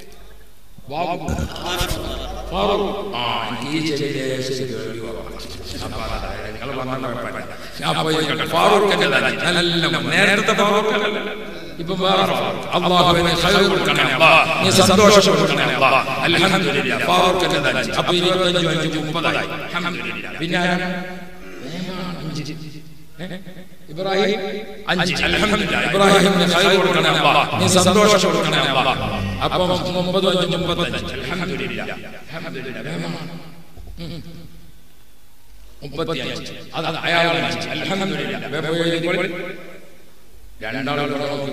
നേരത്തെ ഇപ്പൊ അള്ളാഹുവിനെ നീ സന്തോഷം കൊടുക്കണേ അൽഹംദുലില്ലാഹ്. അപ്പൊ ഇരുപത്തഞ്ചു അഞ്ചു മുപ്പതായി. പിന്നെ ഇബ്രാഹിം അഞ്ച് അൽഹംദുലില്ലാഹ്. ഇബ്രാഹിമിന് ഖൈർ കൊടുക്കണേ അല്ലാഹ്, നീ സന്തോഷം കൊടുക്കണേ അല്ലാഹ്. അപ്പം മുപ്പത് അഞ്ചു മുപ്പത്തഞ്ച് അൽഹംദുലില്ലാഹ്. മുപ്പത്തിയഞ്ച് അത് അയാളാണ് അൽഹംദുലില്ലാഹ്. രണ്ടാളും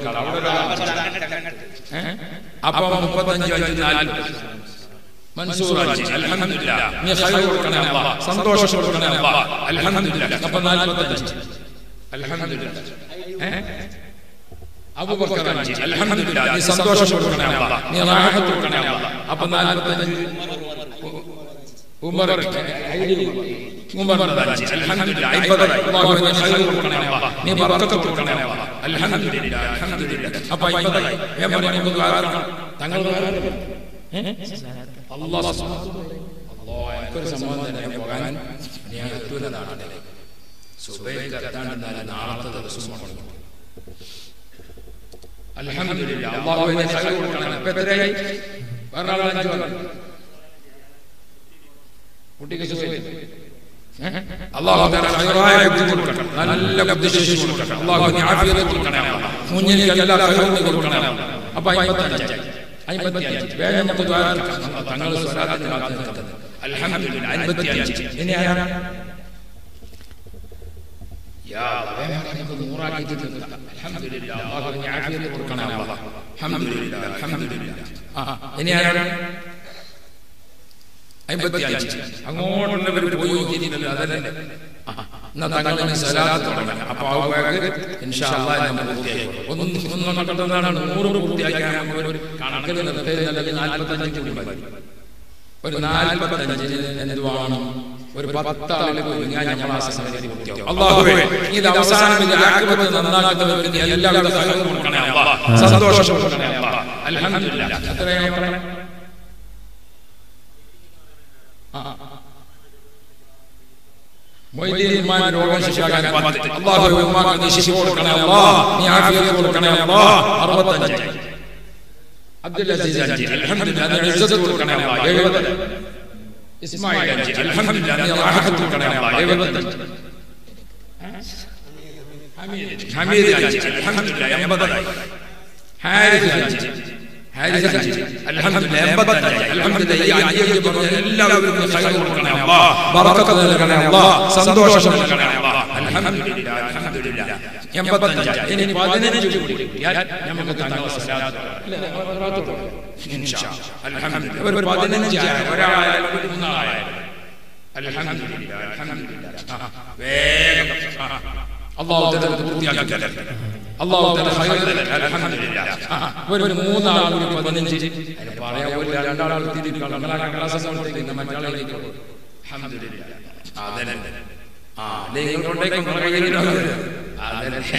അപ്പം മുപ്പത്തഞ്ചു അഞ്ചു നാൽപ്പത് മൻസൂർ അൽഹംദുലില്ലാഹ്. നീ ഖൈർ കൊടുക്കണേ അല്ലാഹ്, സന്തോഷം കൊടുക്കണേ അല്ലാഹ്. അൽഹംദുലില്ലാഹ്. അപ്പം നാൽപ്പത്തഞ്ച് അൽഹംദുലില്ലാഹ്. അബൂബക്കർ അൽഹംദുലില്ലാഹ്. നീ സന്തോഷം കൊടുക്കണേ അല്ലാഹ്, നീ റാഹത്ത് കൊടുക്കണേ അല്ലാഹ്. അപ്പം നാൽപ്പത്തഞ്ച് ഉമർ ഉമർ അൽഹംദുലില്ലാഹ്. അൻപത് അല്ലാഹുവിനെ ഖൈർ കൊടുക്കണേ അല്ലാഹ്, നീ ബറക്കത്ത് കൊടുക്കണേ അല്ലാഹ്. അൽഹംദുലില്ലാഹ് അൽഹംദുലില്ലാഹ്. അപ്പം അൻപത് തങ്ങൾ അല്ലാഹ് അല്ലാഹ് സമാധാനം പോകാൻ ഞാൻ എത്തുന്നതാണ്. നാളത്തെ ദിവസമാണ്. അൽഹംദുലില്ലാഹ്. അല്ലാഹുവിനെ ഖൈർ കൊടുക്കണം. എത്രയായി? കുട്ടിക്ക് അല്ലാഹു തആല ഖൈറായ ബുദ്ധി കൊടുക്കണം, നല്ല ബുദ്ധിശേഷി കൊടുക്കണം. അല്ലാഹുവിനെ ആഫിയത്ത് കൊടുക്കണം, മുന്നിൽ എല്ലാ ഖൈറും കൊടുക്കണം. അപ്പോൾ അമ്പത്തഞ്ച് അമ്പത്തഞ്ച് വേഗം നമുക്ക് ദുആ തങ്ങൾ സ്വലാത്തിന് കാത്തുനിൽക്കുന്നത്. അൽഹംദുലില്ലാഹ്. അമ്പത്തഞ്ച് ഇനി ആരാ? യാ നമുക്ക് നൂറാക്കി തീർക്കാം. അൽഹംദുലില്ലാഹ്. അല്ലാഹുവിനെ ആഫിയത്ത് കൊടുക്കണം അല്ലാഹ്. അൽഹംദുലില്ലാഹ് അൽഹംദുലില്ലാഹ്. ആ ഇനി ആരാ? അമ്പത്തിയഞ്ച്. അങ്ങോട്ടുള്ളവർ പോയി നോക്കിയിട്ടില്ല. അതല്ലേ എന്നാ തങ്ങൾ സ്വലാത്ത് തുടങ്ങണം. അപ്പോൾ ഇൻഷാ അല്ലാഹ് നമ്മൾ പൂർത്തിയാക്കി ഒന്നും ഒന്നും കണ്ടെന്നാണ് നൂറ് പൂർത്തിയാക്കാൻ ഒരു കണക്കിൽ നിർത്തിയത്. നാൽപ്പത്തഞ്ച് കൂടി മതി. ഒരു നാൽപ്പത്തഞ്ചിന് എന്തുവാണ്? ഒരു പത്താളിൽ പോയി ഞാൻ നമ്മൾ ആ സംഗതി പൂർത്തിയാക്കും. അല്ലാഹുവേ ഇത് അവസാനം ഇത് ആഖിബത്ത് നന്നാക്കുന്നവർക്ക് എല്ലാവരുടെ ഖൈർ കൊടുക്കണേ അല്ലാഹ്, സന്തോഷം കൊടുക്കണേ അല്ലാഹ്. അൽഹംദുലില്ലാഹ്. എത്രയാണ് പറയണേ? മൊയ്തീൻ ഉമ്മാൻ രോഗം ശിഫാക്കാൻ പത്ത്. അല്ലാഹുവേ ഉമ്മാക്ക് നീ ശിഫ കൊടുക്കണേ അല്ലാഹ്, നീ ആഫിയത്ത് കൊടുക്കണേ അല്ലാഹ്. അറുപത്തഞ്ച്. അബ്ദുൽ അസീസ് അഞ്ച്. അൽഹംദുലില്ലാഹ്. നീ ഇസ്സത്ത് കൊടുക്കണേ അല്ലാഹ്. എഴുപത്. ഇസ്മായിൽ അഞ്ച്. അൽഹംദുലില്ലാഹ്. നീ റാഹത്ത് കൊടുക്കണേ അല്ലാഹ്. എഴുപത്തഞ്ച്. ഹമീദ് ഹമീദ് അഞ്ച്. അൽഹംദുലില്ലാഹ്. എൺപത്. ഹാരിസ് അഞ്ച്. ഹാരിസ് അഞ്ച്. അൽഹംദുലില്ലാഹ്. എൺപത്തഞ്ച്. അൽഹംദുലില്ലാഹ്. ഈ അഞ്ച് പറഞ്ഞ എല്ലാവർക്കും ഖൈർ കൊടുക്കണേ അല്ലാഹ്, ബറക്കത്ത് നൽകണേ അല്ലാഹ്, സന്തോഷം നൽകണേ അല്ലാഹ്. അൽഹംദുലില്ലാഹ് അൽഹംദുലില്ലാഹ്. എൺപത്തഞ്ച്. ഇനി പതിനഞ്ച് കൂടി കിട്ടിയാൽ നമുക്ക് തങ്ങളുടെ സ്വലാത്ത് ഇൻഷാ അൽഹംദുലില്ലാഹ്. ഒരു പതിനഞ്ച് ഒരാളായാലും ഒരു മൂന്നാളായാലും അൽഹംദുലില്ലാഹ് അൽഹംദുലില്ലാഹ്. വേഗം അല്ലാഹു തആല പൂർത്തിയാക്കി തരട്ടെ. അല്ലാഹു തആല ഖൈർ തരട്ടെ. അൽഹംദുലില്ലാഹ്. ഒരു മൂന്നാൾ ഒരു പതിനഞ്ച് പറയാ. ഒരു രണ്ടാൾ തിരിഞ്ഞു കളങ്ങളാണ് ക്ലാസ് സൗണ്ടിരിക്കുന്ന മറ്റാളിലേക്ക്. അൽഹംദുലില്ലാഹ്. അതന്നെ ആ നിങ്ങൾ കൊണ്ടേക്കും പറയില്ല. അതന്നെ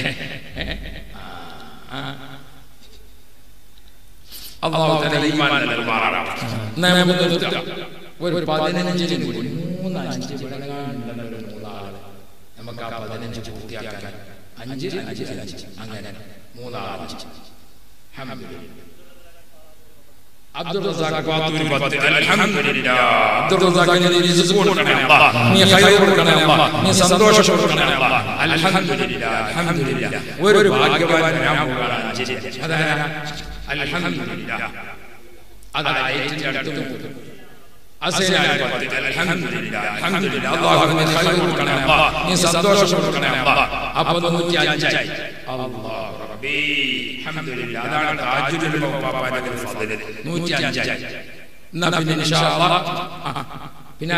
അല്ലാഹു തആല ഈമാൻ നൽകുമാറാകട്ടെ. നമുക്ക് നിർത്താം. ഒരു പതിനഞ്ചിന് കൂടി മൂന്ന് അഞ്ച് വിടങ്ങാനുണ്ടെന്നൊരു മൂന്നാള് നമുക്ക് ആ പതിനഞ്ച് പൂർത്തിയാക്കാൻ അഞ്ച് അഞ്ച് അഞ്ച് അങ്ങനെ മൂന്നാൾ. അബ്ദുൾ റസാഖ് പാത്തൂരി പത്ത് അൽഹംദുലില്ലാഹ് അബ്ദുൾ റസാഖിനെ നീ റിസ്ക് കൊടുക്കണേ അല്ലാഹ് നീ ഖൈർ കൊടുക്കണേ അല്ലാഹ് നീ സന്തോഷം കൊടുക്കണേ അല്ലാഹ് അൽഹംദുലില്ലാഹ് അൽഹംദുലില്ലാഹ് ഒരു ഭാഗ്യവാൻ ഞാൻ പോകാനാണ് അതാണ് അൽഹംദുലില്ലാഹ് അതായതിന്റെ അടുത്ത് അസേനായ പത്ത് അൽഹംദുലില്ലാഹ് അൽഹംദുലില്ലാഹ് അല്ലാഹുവിനെ ഖൈർ കൊടുക്കണേ അല്ലാഹ് നീ സന്തോഷം കൊടുക്കണേ അല്ലാഹ് അപ്പോൾ നൂറ്റി അഞ്ച് അല്ലാഹ് റബ്ബി അൽഹംദുലില്ലാഹ് അതാണ് താജുൽ മുബാറക് ഫضل നൂറ്റി അഞ്ച് എന്നാ പിന്നെ ഇൻഷാ അല്ലാഹ് പിന്നെ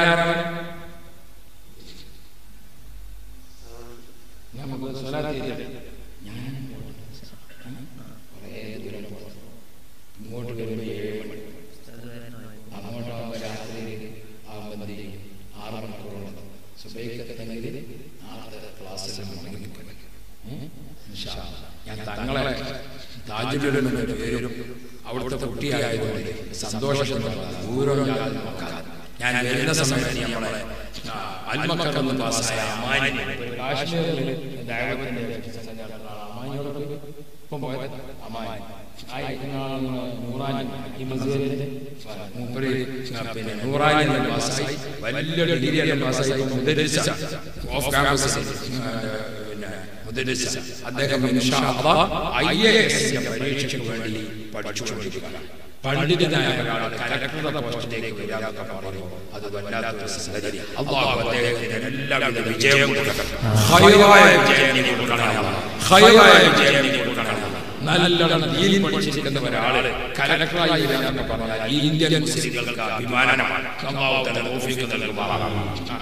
നമുക്ക് സ്വലാത്ത് ചെയ്തിട്ട് ഞാൻ കുറേ ദൂരം ഇങ്ങോട്ട് വരുമ്പോൾ ഏഴ് മണി അങ്ങോട്ടാകുമ്പോൾ രാത്രി ആകുമ്പോൾ ആറ് മണിക്കൂറുണ്ട് സുബൈക്കെത്തണമെങ്കിൽ നാളത്തെ ക്ലാസ്സിൽ ഞാൻ തങ്ങളെ താജുലുലയുടെ പേരും അവിടുത്തെ കുട്ടിയായതുകൊണ്ട് സന്തോഷം ദൂരം ഞാൻ വരുന്ന സമയത്ത് നമ്മളെ അൽമക്കറന്ന് പാസ്സായ അമ്മാനി കാശ്മീരിൽ അമ്മാനിയോടൊപ്പം ഇപ്പം പോയത് അമ്മാനി പിന്നെ നൂറാനി പാസ്സായി വലിയ ഡിഗ്രി പാസ്സായി മുദരിസ ഓഫ് ക്യാമ്പസ് മുദരിസ അദ്ദേഹം ഇൻഷാ അല്ലാഹ് ഐ എ എസ് പരീക്ഷയ്ക്ക് വേണ്ടി പഠിച്ചുകൊണ്ടിരിക്കുകയാണ്. പണ്ഡിതനായ ഒരാൾ കലക്ടറുടെ പോസ്റ്റിലേക്ക് വരാതൊക്കെ പറയുമ്പോൾ അത് വല്ലാത്തൊരു സംഗതി. അല്ലാഹു അദ്ദേഹത്തിന് എല്ലാവിധ വിജയം കൊടുക്കട്ടെ. ഖൈറായ വിജയം കൊടുക്കണേ അല്ലാഹ്. ഖൈറായ വിജയം കൊടുക്കണേ അല്ലാഹ്. നല്ലോണം ദീൻ പഠിച്ചിരിക്കുന്ന ഒരാള് കലക്ടറായി വരാമെന്ന് പറഞ്ഞാൽ ഈ ഇന്ത്യൻ മുസ്ലിങ്ങൾക്ക് അഭിമാനമാണ്. അല്ലാഹു തആല തൗഫീഖ് നൽകുമാറാകട്ടെ.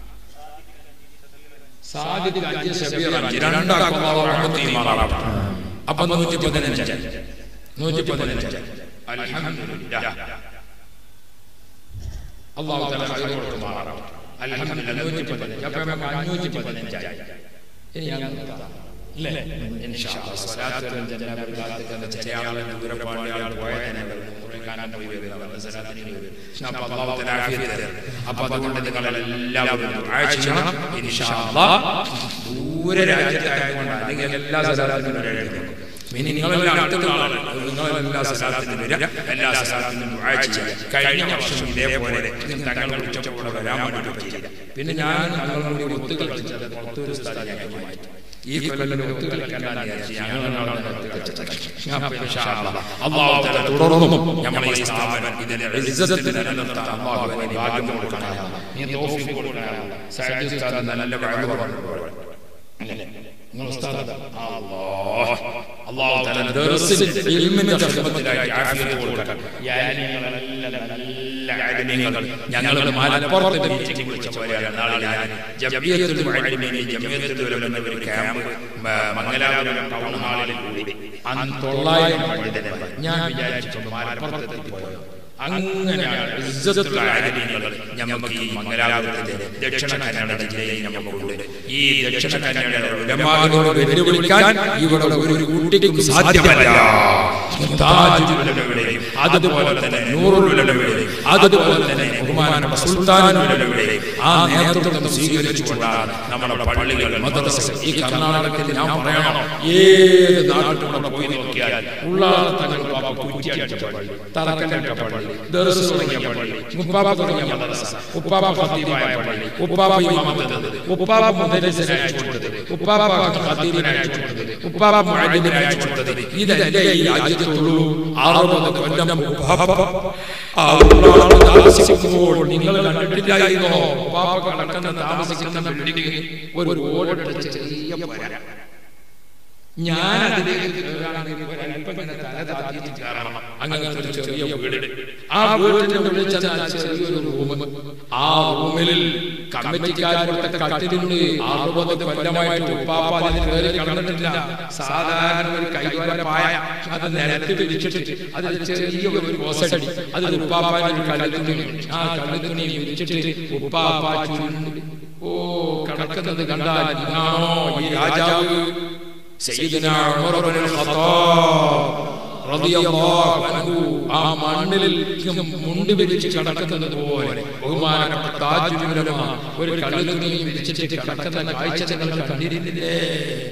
സാദിഖ് അഞ്ച് ശബീർ അഞ്ച് രണ്ടാക്കും അല്ലാഹു റഹ്മത്ത് ചെയ്യുമാറാകട്ടെ. അപ്പോൾ നൂറ്റി പതിനഞ്ച് നൂറ്റി പതിനഞ്ച് അൽഹംദുലില്ലാഹ് അല്ലാഹു തആല ഖൈർ കൊടുക്കുമാറാകട്ടെ. അൽഹംദുലില്ലാഹ് നൂറ്റി പതിനഞ്ച് അപ്പോൾ നമുക്ക് അഞ്ഞൂറ്റി പതിനഞ്ച് ഇനി ഞാൻ ഇല്ലേ ഇൻഷാ അല്ലാഹ് സ്വലാത്തുൽ ജന്നാബിൽ കാത്തിക്കുന്ന ചില ആളുകൾ ദൂരപ്പാടി ആൾ പോയതിനെ കുറിക്കാനാൻ പോയി വരുന്നവർ സ്വലാത്തിന് വരും. അപ്പോൾ അല്ലാഹു തആല ആഫിയത്ത് തരും. അപ്പോൾ അതുകൊണ്ട് നിങ്ങൾ എല്ലാവരും ദുആ ചെയ്യണം. ഇൻഷാ അല്ലാഹ് ദൂര രാജ്യത്തായതുകൊണ്ട് അല്ലെങ്കിൽ എല്ലാ സ്വലാത്തിനും വരേണ്ടത് ഇനി നിങ്ങളെല്ലാം അടുത്തുള്ള ആളാണ്. നിങ്ങളെല്ലാ സ്വലാത്തിനും വരിക, എല്ലാ സ്വലാത്തിനും ദുആ ചെയ്യുക. കഴിഞ്ഞ വർഷം ഇതേപോലെ തങ്ങൾ വിളിച്ചപ്പോൾ വരാൻ വേണ്ടി പറ്റിയില്ല. പിന്നെ ഞാൻ ഞങ്ങളും കൂടി ഒത്തു കളിച്ചത് പുറത്തൊരു സ്ഥലത്തേക്ക് മാറ്റി. ഈ കൊല്ലം ഒത്തു കളിക്കാനാണ് അല്ലാഹു തആല തുടർന്നും നമ്മുടെ ഈ സ്ഥാപനം ഇതിന്റെ ഇസ്സത്ത് നിലനിർത്താൻ അല്ലാഹുവിനെ ഭാഗ്യം കൊടുക്കണേ. നീ തൗഫീഖ് കൊടുക്കണേ. സയ്യിദ് ഉസ്താദ് നല്ല വഅദ് പറഞ്ഞു. നിങ്ങൾ ഉസ്താദ് അല്ലാഹ് അല്ലാഹു തആല ദർസിൽ ഇൽമിന്റെ ഖിദ്മത്തിനായി ആഫിയത്ത് കൊടുക്കട്ടെ. യാനിങ്ങളെല്ലാം നല്ല ആലിമീങ്ങൾ ഞങ്ങൾ മലപ്പുറത്ത് മീറ്റിംഗ് വിളിച്ച പോലെയാണ്. നാളെ ഞാൻ ജമിയത്തുൽ മുഅല്ലിമീൻ ജമിയത്തുൽ ഉലമ ഒരു ക്യാമ്പ് മംഗലാപുരം ടൗൺ ഹാളിൽ കൂടി അന്ന് തൊള്ളായിരം പണ്ഡിതന്മാർ ഞാൻ വിചാരിച്ചു മലപ്പുറത്ത് പോയോ. അങ്ങനെയാണ് ഇസ്സത്തുള്ള ആലിമീങ്ങൾ നമുക്ക് ഈ മംഗലാപുരത്തിന്റെ ദക്ഷിണ കന്നഡ ജില്ലയിൽ നമുക്കുണ്ട്. ഈ ദക്ഷിണ കന്നഡ ഉലമാകളോട് വെല്ലുവിളിക്കാൻ ഇവിടെ ഒരു കുട്ടിക്കും സാധ്യമല്ല. താജുൽ ഉലമയുടെയും അതുപോലെ തന്നെ നൂറുൽ ഉലമയുടെയും അതുപോലെ തന്നെ ബഹുമാനപ്പെട്ട സുൽത്താനുൽ ഉലമയുടെയും ആ നേതൃത്വം സ്വീകരിച്ചുകൊണ്ടാണ് നമ്മുടെ പള്ളികൾ മദ്രസകൾ ഈ കർണാടകത്തിൽ ഞാൻ പറയണം ഏത് നാട്ടിലൂടെ പോയി നോക്കിയാൽ ഉള്ളാളത്തങ്ങൾ പാപ്പ കുറ്റിയടിച്ച പള്ളി, തറക്കല്ലിട്ട പള്ളി, ദർസ് തുടങ്ങിയ പള്ളി, മുപ്പാപ്പ തുടങ്ങിയ മദ്രസ, ഉപ്പാപ്പ ഖത്തീബായ പള്ളി, ഉപ്പാപ്പ ഇമാമത്ത് തന്നത്, ഉപ്പാപ്പ മുദരിസിനെ അയച്ചു കൊടുത്തത്, ഉപ്പാപ്പ ഖത്തീബിനെ അയച്ചു കൊടുത്തത്, ഉപ്പാപ്പ മുഅല്ലിമിനെ അയച്ചു കൊടുത്തത്. ഇതല്ലേ ഈ രാജ്യത്തുള്ളൂ. അറുപത് കൊല്ലം ഉപ്പാപ്പ ആ ഉള്ളാളത്ത് താമസിക്കുമ്പോൾ നിങ്ങൾ കണ്ടിട്ടില്ലായിരുന്നോ? ഉപ്പാപ്പ കിടക്കുന്ന താമസിക്കുന്ന ബിൽഡിംഗ് ഒരു ഓടിട്ട ചെറിയ പുര. ഞാൻ അതിലേക്ക് തല താഴ്ത്തി കയറണം. അങ്ങനത്തെ ഒരു ചെറിയ വീട്. ആ വീടിന്റെ ഉള്ളിൽ ചെന്നാൽ ചെറിയൊരു റൂം. ആ റൂമിൽ കമ്മിറ്റിക്കാരുടെ കട്ടിലുണ്ട്. അറുപത് കൊല്ലമായിട്ട് ഉപ്പാപ്പ അതിൽ കയറി കിടന്നിട്ടില്ല. സാധാരണ ഒരു കൈവര പായ അത് നിലത്ത് വിരിച്ചിട്ട് അതിൽ ചെറിയ ഒരു കോസടി അതിൽ ഉപ്പാപ്പാന്റെ ഒരു കല്ലുതുണി, ആ കല്ലുതുണി വിരിച്ചിട്ട് ഉപ്പാപ്പ ചുരുണ്ട് ഓ കിടക്കുന്നത് കണ്ടാൽ ഇതാണോ ഈ രാജാവ് സയ്യിദുനാ ഉമർ ഇബ്നുൽ ഖത്താബ് റളിയല്ലാഹു അൻഹു ആ മണ്ണിൽ മുണ്ട് വിരിച്ച് കിടക്കുന്നത് പോലെ ബഹുമാനപ്പെട്ട താജുൽ ഉലമ ഒരു കല്ലുതുണി വിരിച്ചിട്ട് കിടക്കുന്ന കാഴ്ച നിങ്ങൾ കണ്ടിരുന്നില്ലേ?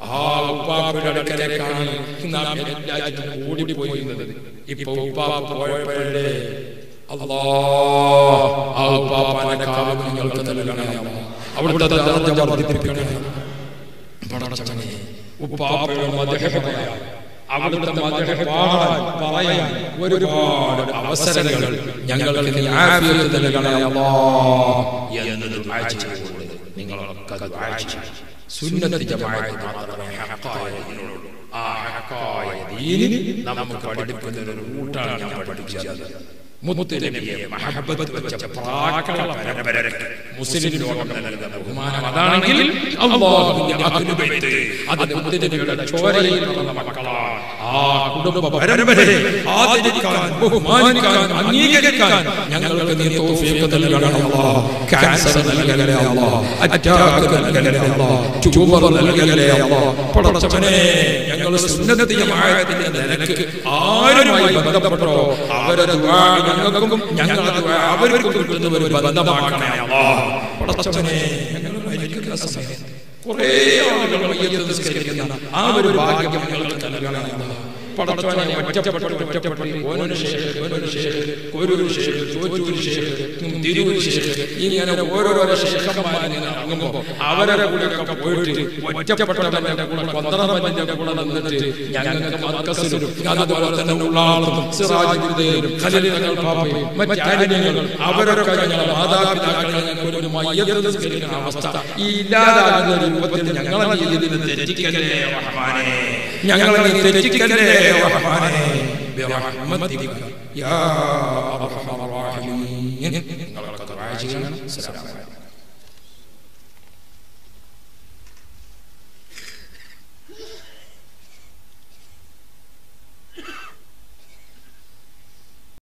ആ ഉപ്പാപ്പയുടെ അടുക്കലേക്കാണ് നാം എല്ലാവരും ഓടിപ്പോയിരുന്നത്. ഇപ്പൊ ഉപ്പാപ്പ പോയപ്പോഴേ അല്ലാഹ് ആ ഉപ്പാപ്പാന്റെ കാവൽ നിങ്ങൾക്ക് നൽകണേ. അവിടുത്തെ ദർജ വർദ്ധിപ്പിക്കണേ. പടച്ചവനേ, ഉപ്പാപ്പയുടെ മദ്ഹ് പറയാൻ, അവിടുത്തെ മദ്ഹ് പാടാൻ പറയാൻ ഒരുപാട് അവസരങ്ങൾ ഞങ്ങൾക്ക് നീ ആഫിയത്ത് നൽകണേ അല്ലാഹ് എന്ന് ദുആ ചെയ്തുകൊണ്ട് നിങ്ങളൊക്കെ ദുആ ചെയ്യണം. സുന്നത്ത് ജമാഅത്ത് മാത്രമേ ഹഖായ ദീനുള്ളൂ. ആ ഹഖായ ദീനിൽ നമുക്ക് പഠിപ്പിക്കുന്ന ഒരു കൂട്ടാണ് ഞാൻ പഠിപ്പിച്ചത്. മുത്തുനബിയെ മഹബ്ബത്ത് വെച്ച പ്രാക്കള പരമ്പരയ്ക്ക് മുസ്ലിം ലോകം നൽകുന്ന ബഹുമാനം അതാണെങ്കിൽ അല്ലാഹുവിന്റെ അഹ്ലു ബൈത്ത് അത് മുത്തുനബിയുടെ ചോരയിൽ നടന്ന മക്കളാണ്. ആ കുടുംബ പരമ്പരയെ ആദരിക്കാൻ, ബഹുമാനിക്കാൻ, അംഗീകരിക്കാൻ ഞങ്ങൾക്ക് നീ തൗഫീഖ് നൽകണേ അല്ലാഹ്. ക്യാൻസർ നൽകണേ അല്ലാഹ്, അറ്റാക്ക് നൽകണേ അല്ലാഹ്, ട്യൂമർ നൽകണേ അല്ലാഹ്. പടച്ചവനേ, ഞങ്ങൾ സുന്നത്ത് ജമാഅത്തിന്റെ നിലക്ക് ആരുമായി ബന്ധപ്പെട്ടോ അവരുടെ ദുആ ഞങ്ങൾക്കും ഞങ്ങളുടെ ദുആ അവർക്കും കിട്ടുന്ന ഒരു ബന്ധമാക്കണേ അല്ലാഹ്. പടച്ചവനേ, ഞങ്ങൾ മരിക്കുന്ന സമയത്ത് കുറേ ആളുകൾ മയ്യത്ത് നിസ്കരിക്കുന്ന ആ ഒരു ഭാഗ്യം ഞങ്ങൾക്ക് നൽകണേ അല്ലാഹ്. പടച്ചവനെ, ഒറ്റപ്പെട്ടു ഒറ്റപ്പെട്ടു ഓനൊരു ശേഖ്, ഓനൊരു ശേഖ്, കോരൂർ ശേഖ്, ചോറ്റൂർ ശേഖ്, തിരൂർ ശേഖ്, ഇങ്ങനെ ഓരോരോ ശേഖന്മാരെ ഇറങ്ങുമ്പോൾ അവരുടെ കൂടെയൊക്കെ പോയിട്ട് ഒറ്റപ്പെട്ടവന്റെ കൂടെ പന്ത്രണ്ടവന്റെ കൂടെ നിന്നിട്ട് ഞങ്ങൾക്ക് മദ്രസയിലും അതുപോലെ തന്നെ ഉള്ളാളും സിറാജുദ്ദീനും ഖലീലുൽ പാപ്പയും മറ്റാര്യങ്ങളും അവരൊക്കെ ഞങ്ങളുടെ മാതാപിതാക്കളെ ഞങ്ങൾക്ക് ഒരു മയ്യത്ത് നിസ്കരിക്കുന്ന അവസ്ഥ ഈ ഇല്ലാതാകുന്ന രൂപത്തിൽ ഞങ്ങളെ ഇതിൽ തെറ്റിക്കല്ലേ റഹ്മാനേ, ഞങ്ങളെ തെറ്റിക്കല്ലേ റഹ്മാനേ ബിറഹ്മതിക യാ അർഹമർ റഹീമീൻ. നിങ്ങളൊക്കെ ദുആ ചെയ്യണം. അസ്സലാമു അലൈക്കും.